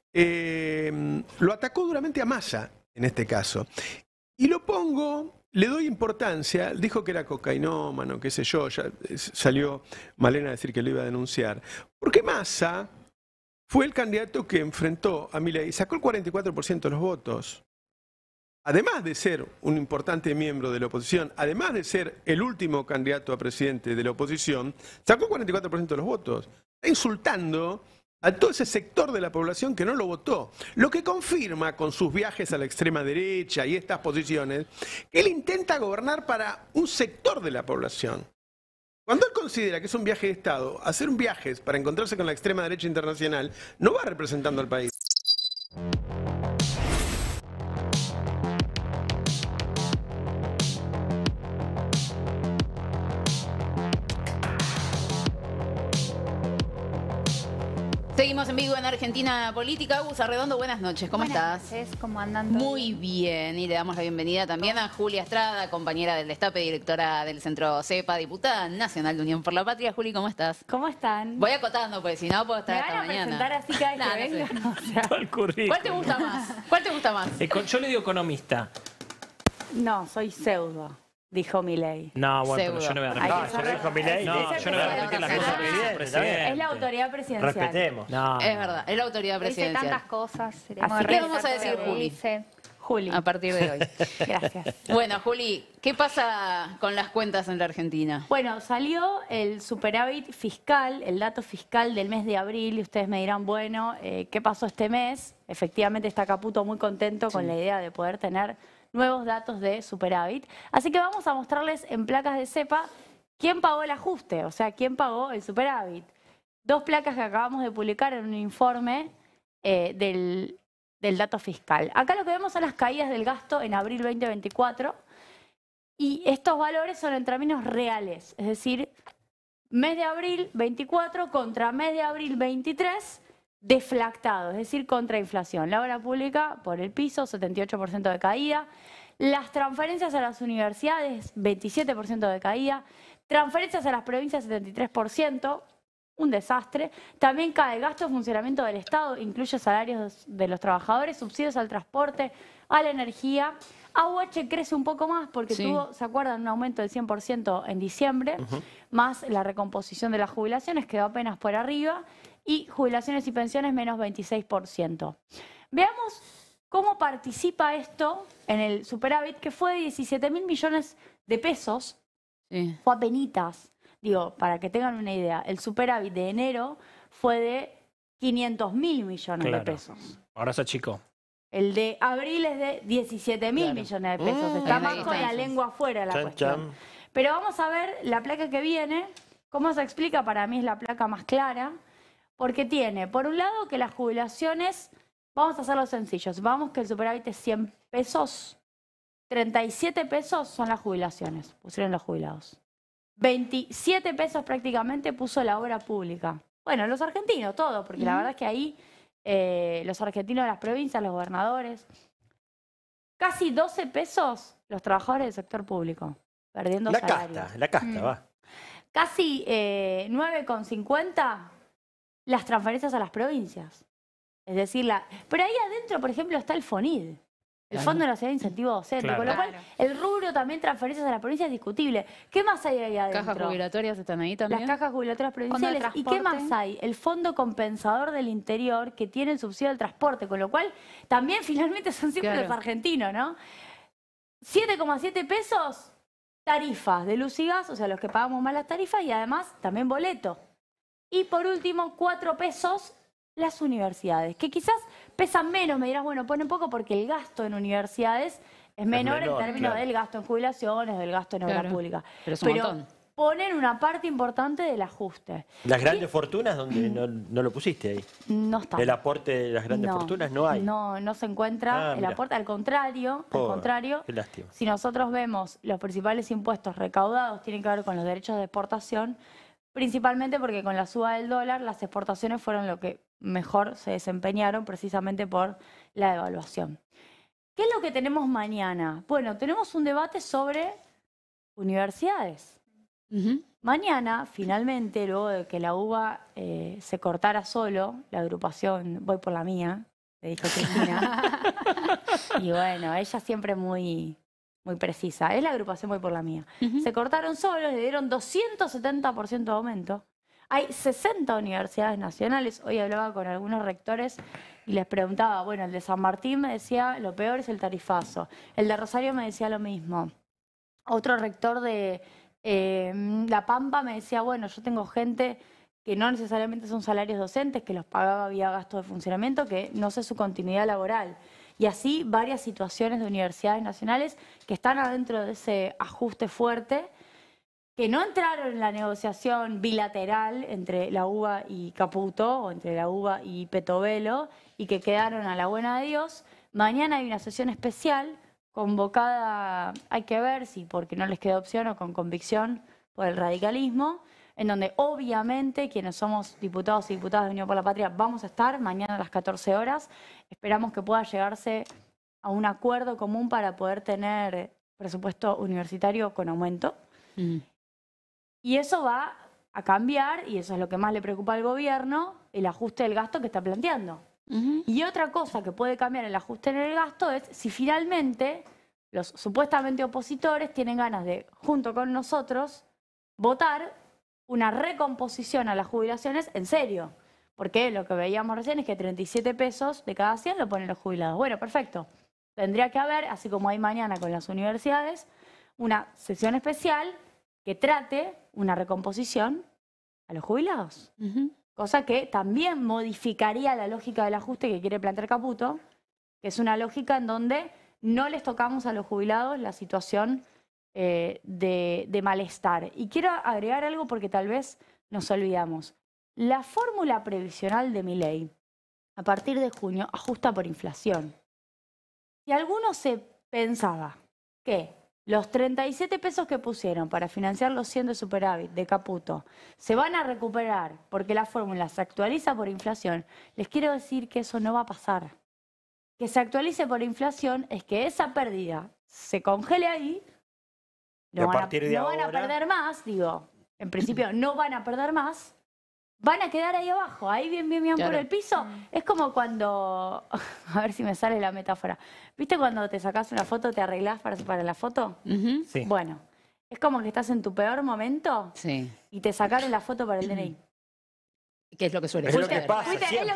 lo atacó duramente a Massa, en este caso. Y lo pongo... Le doy importancia, dijo que era cocainómano, qué sé yo, ya salió Malena a decir que lo iba a denunciar. Porque Massa fue el candidato que enfrentó a Milei y sacó el 44% de los votos. Además de ser un importante miembro de la oposición, además de ser el último candidato a presidente de la oposición, sacó el 44% de los votos. Está insultando a todo ese sector de la población que no lo votó. Lo que confirma con sus viajes a la extrema derecha y estas posiciones, que él intenta gobernar para un sector de la población. Cuando él considera que es un viaje de Estado, hacer un viaje para encontrarse con la extrema derecha internacional, no va representando al país.
Seguimos en vivo en Argentina Política. Gus Arredondo, buenas noches. ¿Cómo estás?
Buenas noches, ¿cómo andan?
Muy bien. Y le damos la bienvenida también a Julia Estrada, compañera del Destape, directora del Centro CEPA, diputada nacional de Unión por la Patria. Juli, ¿cómo estás?
¿Cómo están?
Voy acotando, porque si no puedo estar hasta mañana.
¿Me van a presentar así cada vez que venga?
No sé. ¿Cuál te gusta más? ¿Cuál te gusta más?
Yo le digo economista.
No, soy pseudo, dijo Milei.
No, bueno, pero yo no voy a repetir.
No, yo dijo Milei.
No, yo no voy a repetir las cosas que dice el presidente.
Es la autoridad presidencial.
Respetemos.
No.
Es verdad, es la autoridad presidencial.
Dice tantas cosas.
Así que vamos a decir Juli.
Juli.
A partir de hoy.
Gracias.
Bueno, Juli, ¿qué pasa con las cuentas en la Argentina?
Bueno, salió el superávit fiscal, el dato fiscal del mes de abril, y ustedes me dirán, bueno, ¿qué pasó este mes? Efectivamente está Caputo muy contento con la idea de poder tener nuevos datos de superávit. Así que vamos a mostrarles en placas de cepa quién pagó el ajuste, o sea, quién pagó el superávit. Dos placas que acabamos de publicar en un informe del dato fiscal. Acá lo que vemos son las caídas del gasto en abril 2024 y estos valores son en términos reales, es decir, mes de abril 24 contra mes de abril 23 deflactado, es decir, contra inflación. La obra pública por el piso, 78% de caída. Las transferencias a las universidades, 27% de caída. Transferencias a las provincias, 73%. Un desastre. También cae el gasto de funcionamiento del Estado, incluye salarios de los trabajadores, subsidios al transporte, a la energía. AUH crece un poco más porque tuvo, ¿se acuerdan? Un aumento del 100% en diciembre, más la recomposición de las jubilaciones, quedó apenas por arriba, y jubilaciones y pensiones menos 26%. Veamos cómo participa esto en el superávit, que fue de 17.000 millones de pesos, fue apenitas. Digo, para que tengan una idea, el superávit de enero fue de 500.000 millones de pesos.
Ahora se achicó.
El de abril es de 17.000 millones de pesos. Está más con la lengua afuera la cuestión. Pero vamos a ver la placa que viene. ¿Cómo se explica? Para mí es la placa más clara. Porque tiene, por un lado, que las jubilaciones, vamos a hacerlo sencillo. Vamos que el superávit es 100 pesos. 37 pesos son las jubilaciones, pusieron los jubilados. 27 pesos prácticamente puso la obra pública. Bueno, los argentinos, todo, porque la verdad es que ahí los argentinos de las provincias, los gobernadores. Casi 12 pesos los trabajadores del sector público, perdiendo salario.
La casta, va.
Casi 9,50 las transferencias a las provincias. Es decir, pero ahí adentro, por ejemplo, está el FONID. El Fondo Nacional de Incentivo Docente, con lo cual el rubro también transferencias a la provincia es discutible. ¿Qué más hay ahí adentro?
¿Cajas jubilatorias están ahí también?
Las cajas jubilatorias provinciales. ¿Y qué más hay? El Fondo Compensador del Interior, que tiene el subsidio del transporte, con lo cual también finalmente son siempre los argentinos, ¿no? 7,7 pesos tarifas de luz y gas, o sea, los que pagamos más las tarifas, y además también boleto. Y por último, 4 pesos las universidades, que quizás pesan menos, me dirás, bueno, ponen poco porque el gasto en universidades es menor en términos del gasto en jubilaciones, del gasto en obra pública.
Pero es un montón.
Ponen una parte importante del ajuste.
Las grandes fortunas, donde no lo pusiste ahí.
No está.
El aporte de las grandes fortunas no hay.
No se encuentra el aporte, al contrario,
qué lástima.
Si nosotros vemos los principales impuestos recaudados tienen que ver con los derechos de exportación, principalmente porque con la suba del dólar las exportaciones fueron lo que mejor se desempeñaron precisamente por la devaluación. ¿Qué es lo que tenemos mañana? Bueno, tenemos un debate sobre universidades. Mañana, finalmente, luego de que la UBA se cortara solo, la agrupación Voy por la Mía, le dijo Cristina, y bueno, ella siempre muy precisa, es la agrupación Voy por la Mía. Se cortaron solos, le dieron 270% de aumento. Hay 60 universidades nacionales. Hoy hablaba con algunos rectores y les preguntaba, bueno, el de San Martín me decía, lo peor es el tarifazo. El de Rosario me decía lo mismo. Otro rector de La Pampa me decía, bueno, yo tengo gente que no necesariamente son salarios docentes, que los pagaba vía gastos de funcionamiento, que no sé su continuidad laboral. Y así varias situaciones de universidades nacionales que están adentro de ese ajuste fuerte. que no entraron en la negociación bilateral entre la UBA y Caputo, o entre la UBA y Petovelo, y que quedaron a la buena de Dios. Mañana hay una sesión especial convocada, hay que ver si porque no les queda opción o con convicción por el radicalismo, en donde obviamente quienes somos diputados y diputadas de Unión por la Patria vamos a estar mañana a las 14 horas. Esperamos que pueda llegarse a un acuerdo común para poder tener presupuesto universitario con aumento. Y eso va a cambiar, y eso es lo que más le preocupa al gobierno, el ajuste del gasto que está planteando. Y otra cosa que puede cambiar el ajuste en el gasto es si finalmente los supuestamente opositores tienen ganas de, junto con nosotros, votar una recomposición a las jubilaciones en serio. Porque lo que veíamos recién es que 37 pesos de cada 100 lo ponen los jubilados. Bueno, perfecto. Tendría que haber, así como hay mañana con las universidades, una sesión especial que trate una recomposición a los jubilados. Cosa que también modificaría la lógica del ajuste que quiere plantear Caputo, que es una lógica en donde no les tocamos a los jubilados la situación de malestar. Y quiero agregar algo porque tal vez nos olvidamos. La fórmula previsional de Milei, a partir de junio, ajusta por inflación. Si alguno se pensaba que los 37 pesos que pusieron para financiar los 100 de superávit de Caputo se van a recuperar porque la fórmula se actualiza por inflación, les quiero decir que eso no va a pasar. Que se actualice por inflación es que esa pérdida se congele ahí, no van a perder más, digo, en principio no van a perder más, van a quedar ahí abajo, ahí bien por el piso. Es como cuando, a ver si me sale la metáfora, ¿viste cuando te sacás una foto, te arreglás para la foto?
Sí.
Bueno, es como que estás en tu peor momento y te sacaron la foto para el DNI.
¿Qué es lo que suele
pasar?
Es lo que pasa siempre.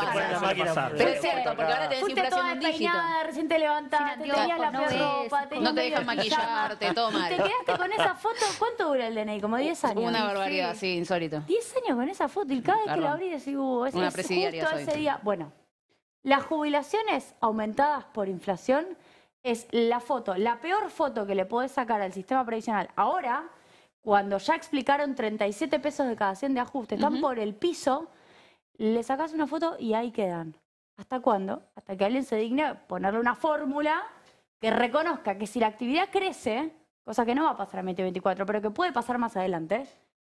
Pero es cierto, porque ahora tenés
fuiste
inflación
toda
de un dígito.
despeinada, recién te levantaste, tenías la peor ropa,
no te dejan maquillarte, todo mal.
Y te quedaste con esa foto, ¿cuánto dura el DNI? Como 10 años.
Una barbaridad, sí, insólito.
10 años con esa foto y cada vez que la abrí decís, es
una
justo
presidiaria
ese día. Bueno, las jubilaciones aumentadas por inflación es la foto, la peor foto que le podés sacar al sistema previsional. Ahora, cuando ya explicaron 37 pesos de cada 100 de ajuste, están por el piso, le sacás una foto y ahí quedan. ¿Hasta cuándo? Hasta que alguien se digne a ponerle una fórmula que reconozca que si la actividad crece, cosa que no va a pasar en 2024, pero que puede pasar más adelante,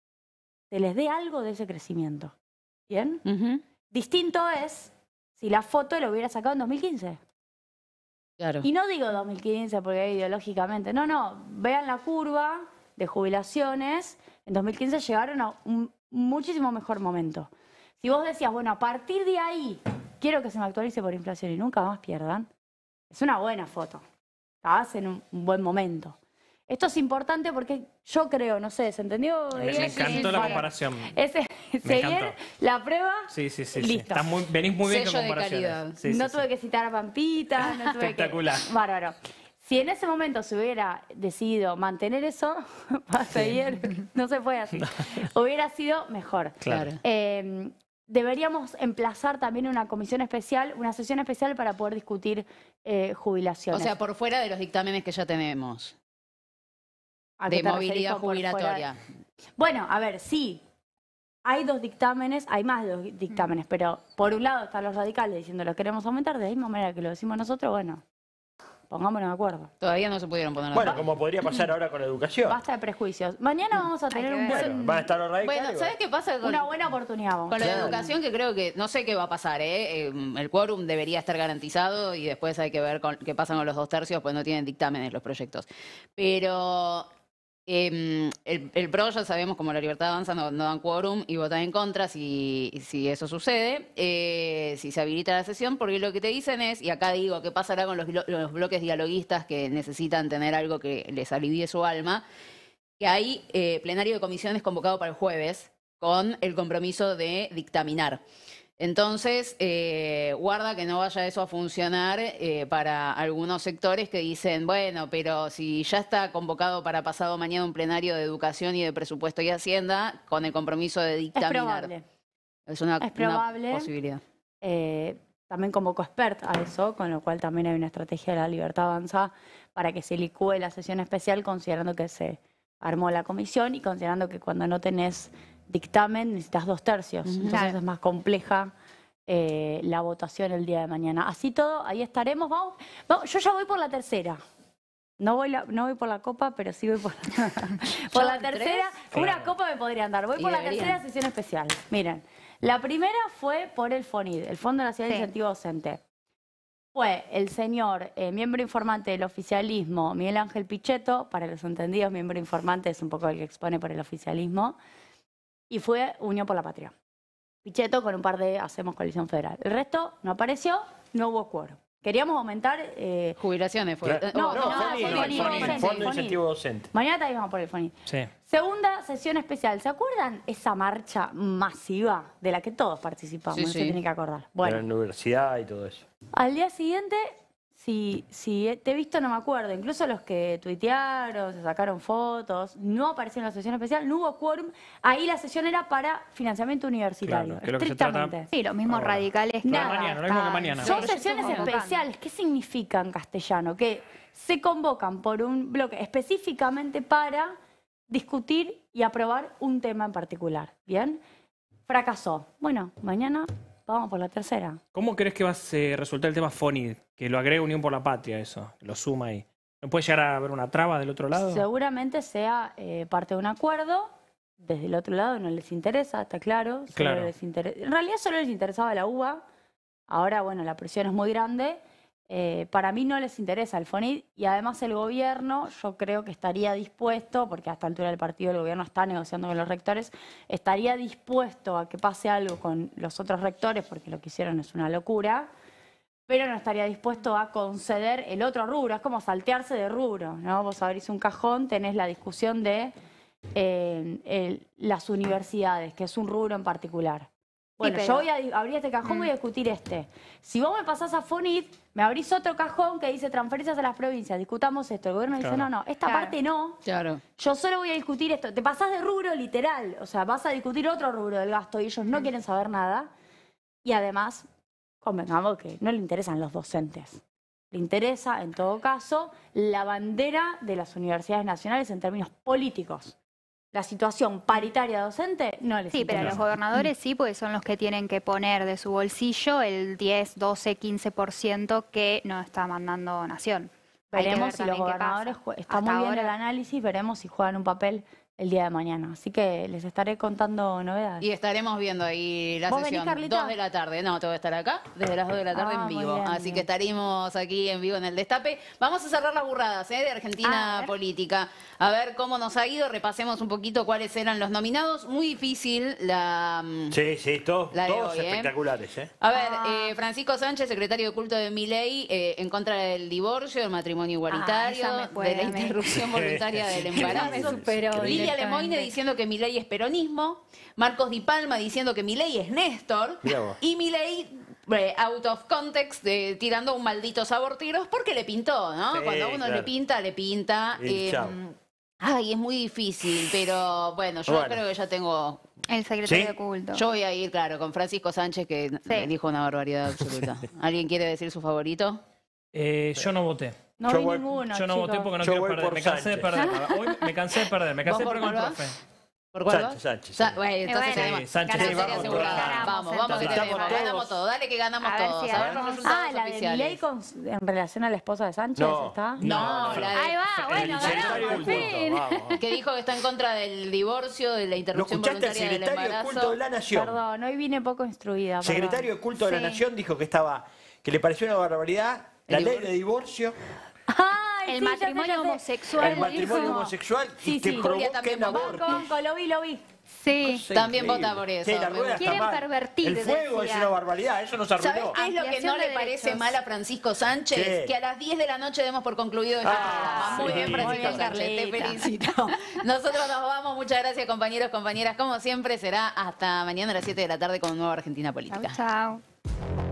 se les dé algo de ese crecimiento. ¿Bien? Distinto es si la foto lo hubiera sacado en 2015.
Claro.
Y no digo 2015 porque ideológicamente, no, vean la curva de jubilaciones, en 2015 llegaron a un muchísimo mejor momento. Si vos decías, bueno, a partir de ahí quiero que se me actualice por inflación y nunca más pierdan, es una buena foto. Estabas en un buen momento. Esto es importante porque yo creo, no sé, ¿se entendió?
Me encantó la comparación.
Seguir la prueba,
sí.
listo.
Venís muy bien con
Sello de
comparaciones.
calidad.
No tuve que citar a Pampita. No tuve
Espectacular.
Bárbaro. Si en ese momento se hubiera decidido mantener eso, no se puede así. Hubiera sido mejor.
Claro.
Deberíamos emplazar también una comisión especial, una sesión especial para poder discutir jubilaciones.
O sea, por fuera de los dictámenes que ya tenemos.
¿A qué
De
te referís
movilidad
con por
jubilatoria.
fuera? Bueno, a ver, sí. Hay 2 dictámenes, hay más de 2 dictámenes, pero por un lado están los radicales diciendo lo queremos aumentar, de la misma manera que lo decimos nosotros, bueno, pongámonos de acuerdo.
Todavía no se pudieron poner de
Bueno,
acuerdo.
como podría pasar ahora con la educación.
Basta de prejuicios. Mañana vamos a tener un buen...
Van a estar los radicales.
Bueno, ¿sabes qué pasa con
una buena oportunidad? Vamos
con la
a tener.
educación? Que creo que, no sé qué va a pasar, el quórum debería estar garantizado y después hay que ver qué pasa con los 2/3, pues no tienen dictámenes los proyectos. Pero el PRO ya sabemos, como la Libertad Avanza, no dan quórum y votan en contra si eso sucede, si se habilita la sesión, porque lo que te dicen es, y acá digo, ¿qué pasará con los bloques dialoguistas que necesitan tener algo que les alivie su alma? Que hay plenario de comisiones convocado para el jueves con el compromiso de dictaminar. Entonces, guarda que no vaya eso a funcionar para algunos sectores que dicen, bueno, pero si ya está convocado para pasado mañana un plenario de educación y de presupuesto y hacienda, con el compromiso de dictaminar. Es una posibilidad.
También convocó expert a eso, con lo cual también hay una estrategia de la Libertad Avanza para que se licúe la sesión especial, considerando que se armó la comisión y considerando que cuando no tenés dictamen necesitas 2/3. Entonces
Claro.
es más compleja la votación el día de mañana. Así todo, ahí estaremos. Vamos, yo ya voy por la tercera. No voy por la copa, pero sí voy por la tercera. Una copa me podrían dar. Voy
Y
por la
deberían.
tercera sesión especial. Miren, la primera fue por el FONID, el Fondo Nacional de Incentivo Docente. Fue el señor miembro informante del oficialismo, Miguel Ángel Pichetto, para los entendidos, miembro informante es un poco el que expone por el oficialismo, y fue Unión por la Patria. Pichetto con un par de Hacemos Coalición Federal. El resto no apareció, no hubo quórum. Queríamos aumentar...
Jubilaciones fue.
No,
FONID,
Fondo de Incentivo Docente.
Mañana también vamos por el FONID.
Sí.
Segunda sesión especial. ¿Se acuerdan esa marcha masiva de la que todos participamos?
Sí,
No
sí.
se tiene que acordar.
De
Bueno,
la universidad y todo eso.
al día siguiente, si te he visto no me acuerdo. Incluso los que tuitearon, se sacaron fotos, no aparecieron en la sesión especial, no hubo quórum. Ahí la sesión era para financiamiento universitario.
Claro, que es lo que se trata.
estrictamente.
Sí, los mismos
Ahora.
radicales que
Nada,
Mañana, lo mismo que mañana.
Son
Sí,
sesiones
estamos convocando.
especiales. ¿Qué significa en castellano? Que se convocan por un bloque específicamente para discutir y aprobar un tema en particular. ¿Bien? Fracasó. Bueno, mañana vamos por la tercera.
¿Cómo crees que va a resultar el tema FONID? Que lo agrega Unión por la Patria, eso, lo suma ahí. ¿No puede llegar a haber una traba del otro lado?
Seguramente sea parte de un acuerdo. Desde el otro lado no les interesa, está claro. Solo
Claro.
en realidad solo les interesaba la UBA. Ahora, bueno, la presión es muy grande. Para mí no les interesa el FONID y además el gobierno yo creo que estaría dispuesto, porque a esta altura del partido el gobierno está negociando con los rectores, estaría dispuesto a que pase algo con los otros rectores, porque lo que hicieron es una locura, pero no estaría dispuesto a conceder el otro rubro. Es como saltearse de rubro, ¿no? Vos abrís un cajón, tenés la discusión de las universidades, que es un rubro en particular. Bueno,
pero-
yo voy a abrir este cajón, voy a discutir este. Si vos me pasás a FONID, me abrís otro cajón que dice transferencias a las provincias, discutamos esto. El gobierno dice,
Claro.
no, esta
Claro.
parte no.
Claro.
Yo solo voy a discutir esto. Te pasás de rubro literal, o sea, vas a discutir otro rubro del gasto y ellos no quieren saber nada. Y además, convengamos que no le interesan los docentes. Le interesa, en todo caso, la bandera de las universidades nacionales en términos políticos. La situación paritaria docente no les
Sí, pero
interesa.
los gobernadores sí, porque son los que tienen que poner de su bolsillo el 10, 12, 15% que no está mandando Nación. Hay que
Veremos
ver
si los
también qué
gobernadores,
pasa.
está
Hasta
muy bien
ahora-
el análisis, veremos si juegan un papel el día de mañana. Así que les estaré contando novedades.
Y estaremos viendo ahí la
¿Vos venís,
sesión.
Carlita?
2 de la tarde. No, tengo que estar acá desde las 2 de la tarde en
Muy
vivo.
bien,
Así
bien.
que estaremos aquí en vivo en el Destape. Vamos a cerrar las burradas de Argentina Política. A ver cómo nos ha ido. Repasemos un poquito cuáles eran los nominados. Muy difícil la...
Sí, todos
La de hoy,
espectaculares.
A ver, Francisco Sánchez, secretario de culto de Milei, en contra del divorcio, del matrimonio igualitario,
esa me fue
de la
a mí.
interrupción voluntaria del
Me
embarazo.
superó
Lilia
directamente.
Lemoine diciendo que Milei es peronismo. Marcos Di Palma diciendo que Milei es Néstor.
Mirá vos.
Y Milei, out of context, tirando un maldito abortiros porque le pintó, ¿no?
Sí,
Cuando a uno
claro.
le pinta.
Y chao.
Ay, es muy difícil, pero bueno, yo
Bueno.
creo que ya tengo...
El secretario
¿Sí?
de culto.
Yo voy a ir, claro, con Francisco Sánchez, que dijo una barbaridad absoluta. ¿Alguien quiere decir su favorito?
Yo no voté.
No
Yo
vi
voy-
ninguno,
Yo no voté
chicos.
porque no
Yo
quiero
voy
perder.
por
Me cansé de
Sánchez.
perder. Hoy me cansé de perder. Me cansé de
¿Vos
perder con el
por cuál vas?
profe.
¿Por cuál vas?
Sánchez.
Bueno, entonces
Bueno,
tenemos-
Sánchez,
ganamos,
sí, vamos
asegurado.
todos.
Vamos,
Ganamos,
que
entonces.
tenemos,
Estamos
ganamos
todos.
todo. Dale que ganamos
A ver
todos.
si
A ver los
ganamos.
resultados
la de
oficiales.
Milei en relación a la esposa de Sánchez,
No.
¿está?
No, la de...
Ahí va, bueno,
secretario
ganamos,
de
al
culto,
fin.
vamos.
que dijo que está en contra del divorcio, de la
¿Lo
interrupción
escuchaste al
voluntaria del
secretario de culto de
embarazo.
la Nación?
Perdón, hoy vine poco instruida. perdón.
Secretario de culto de la
Sí.
Nación dijo que le pareció una barbaridad la
El
ley
divorcio.
de divorcio,
Ay,
El
sí, ya sé,
matrimonio
ya sé.
homosexual.
el matrimonio
Buenísimo.
homosexual
Sí,
y que
sí.
Julia también
provoquen
votó.
aborto.
Banco, lo vi.
Sí.
También
Increíble.
vota por eso.
Sí, la
Me
rueda
gusta.
está
Quieren
mal.
pervertir,
El fuego
decía.
es una barbaridad, eso nos
¿Sabés
arruinó.
qué es lo que
Ampliación
no le
de
parece
derechos.
mal a Francisco Sánchez?
¿Qué?
Que a las 10 de la noche demos por concluido este programa. Muy
sí.
bien, Francisco
Muy bien,
Sánchez, te
Carlita.
felicito. Nosotros nos vamos. Muchas gracias, compañeros, compañeras. Como siempre, será hasta mañana a las 7 de la tarde con un nuevo Argentina Política.
Chau, chau.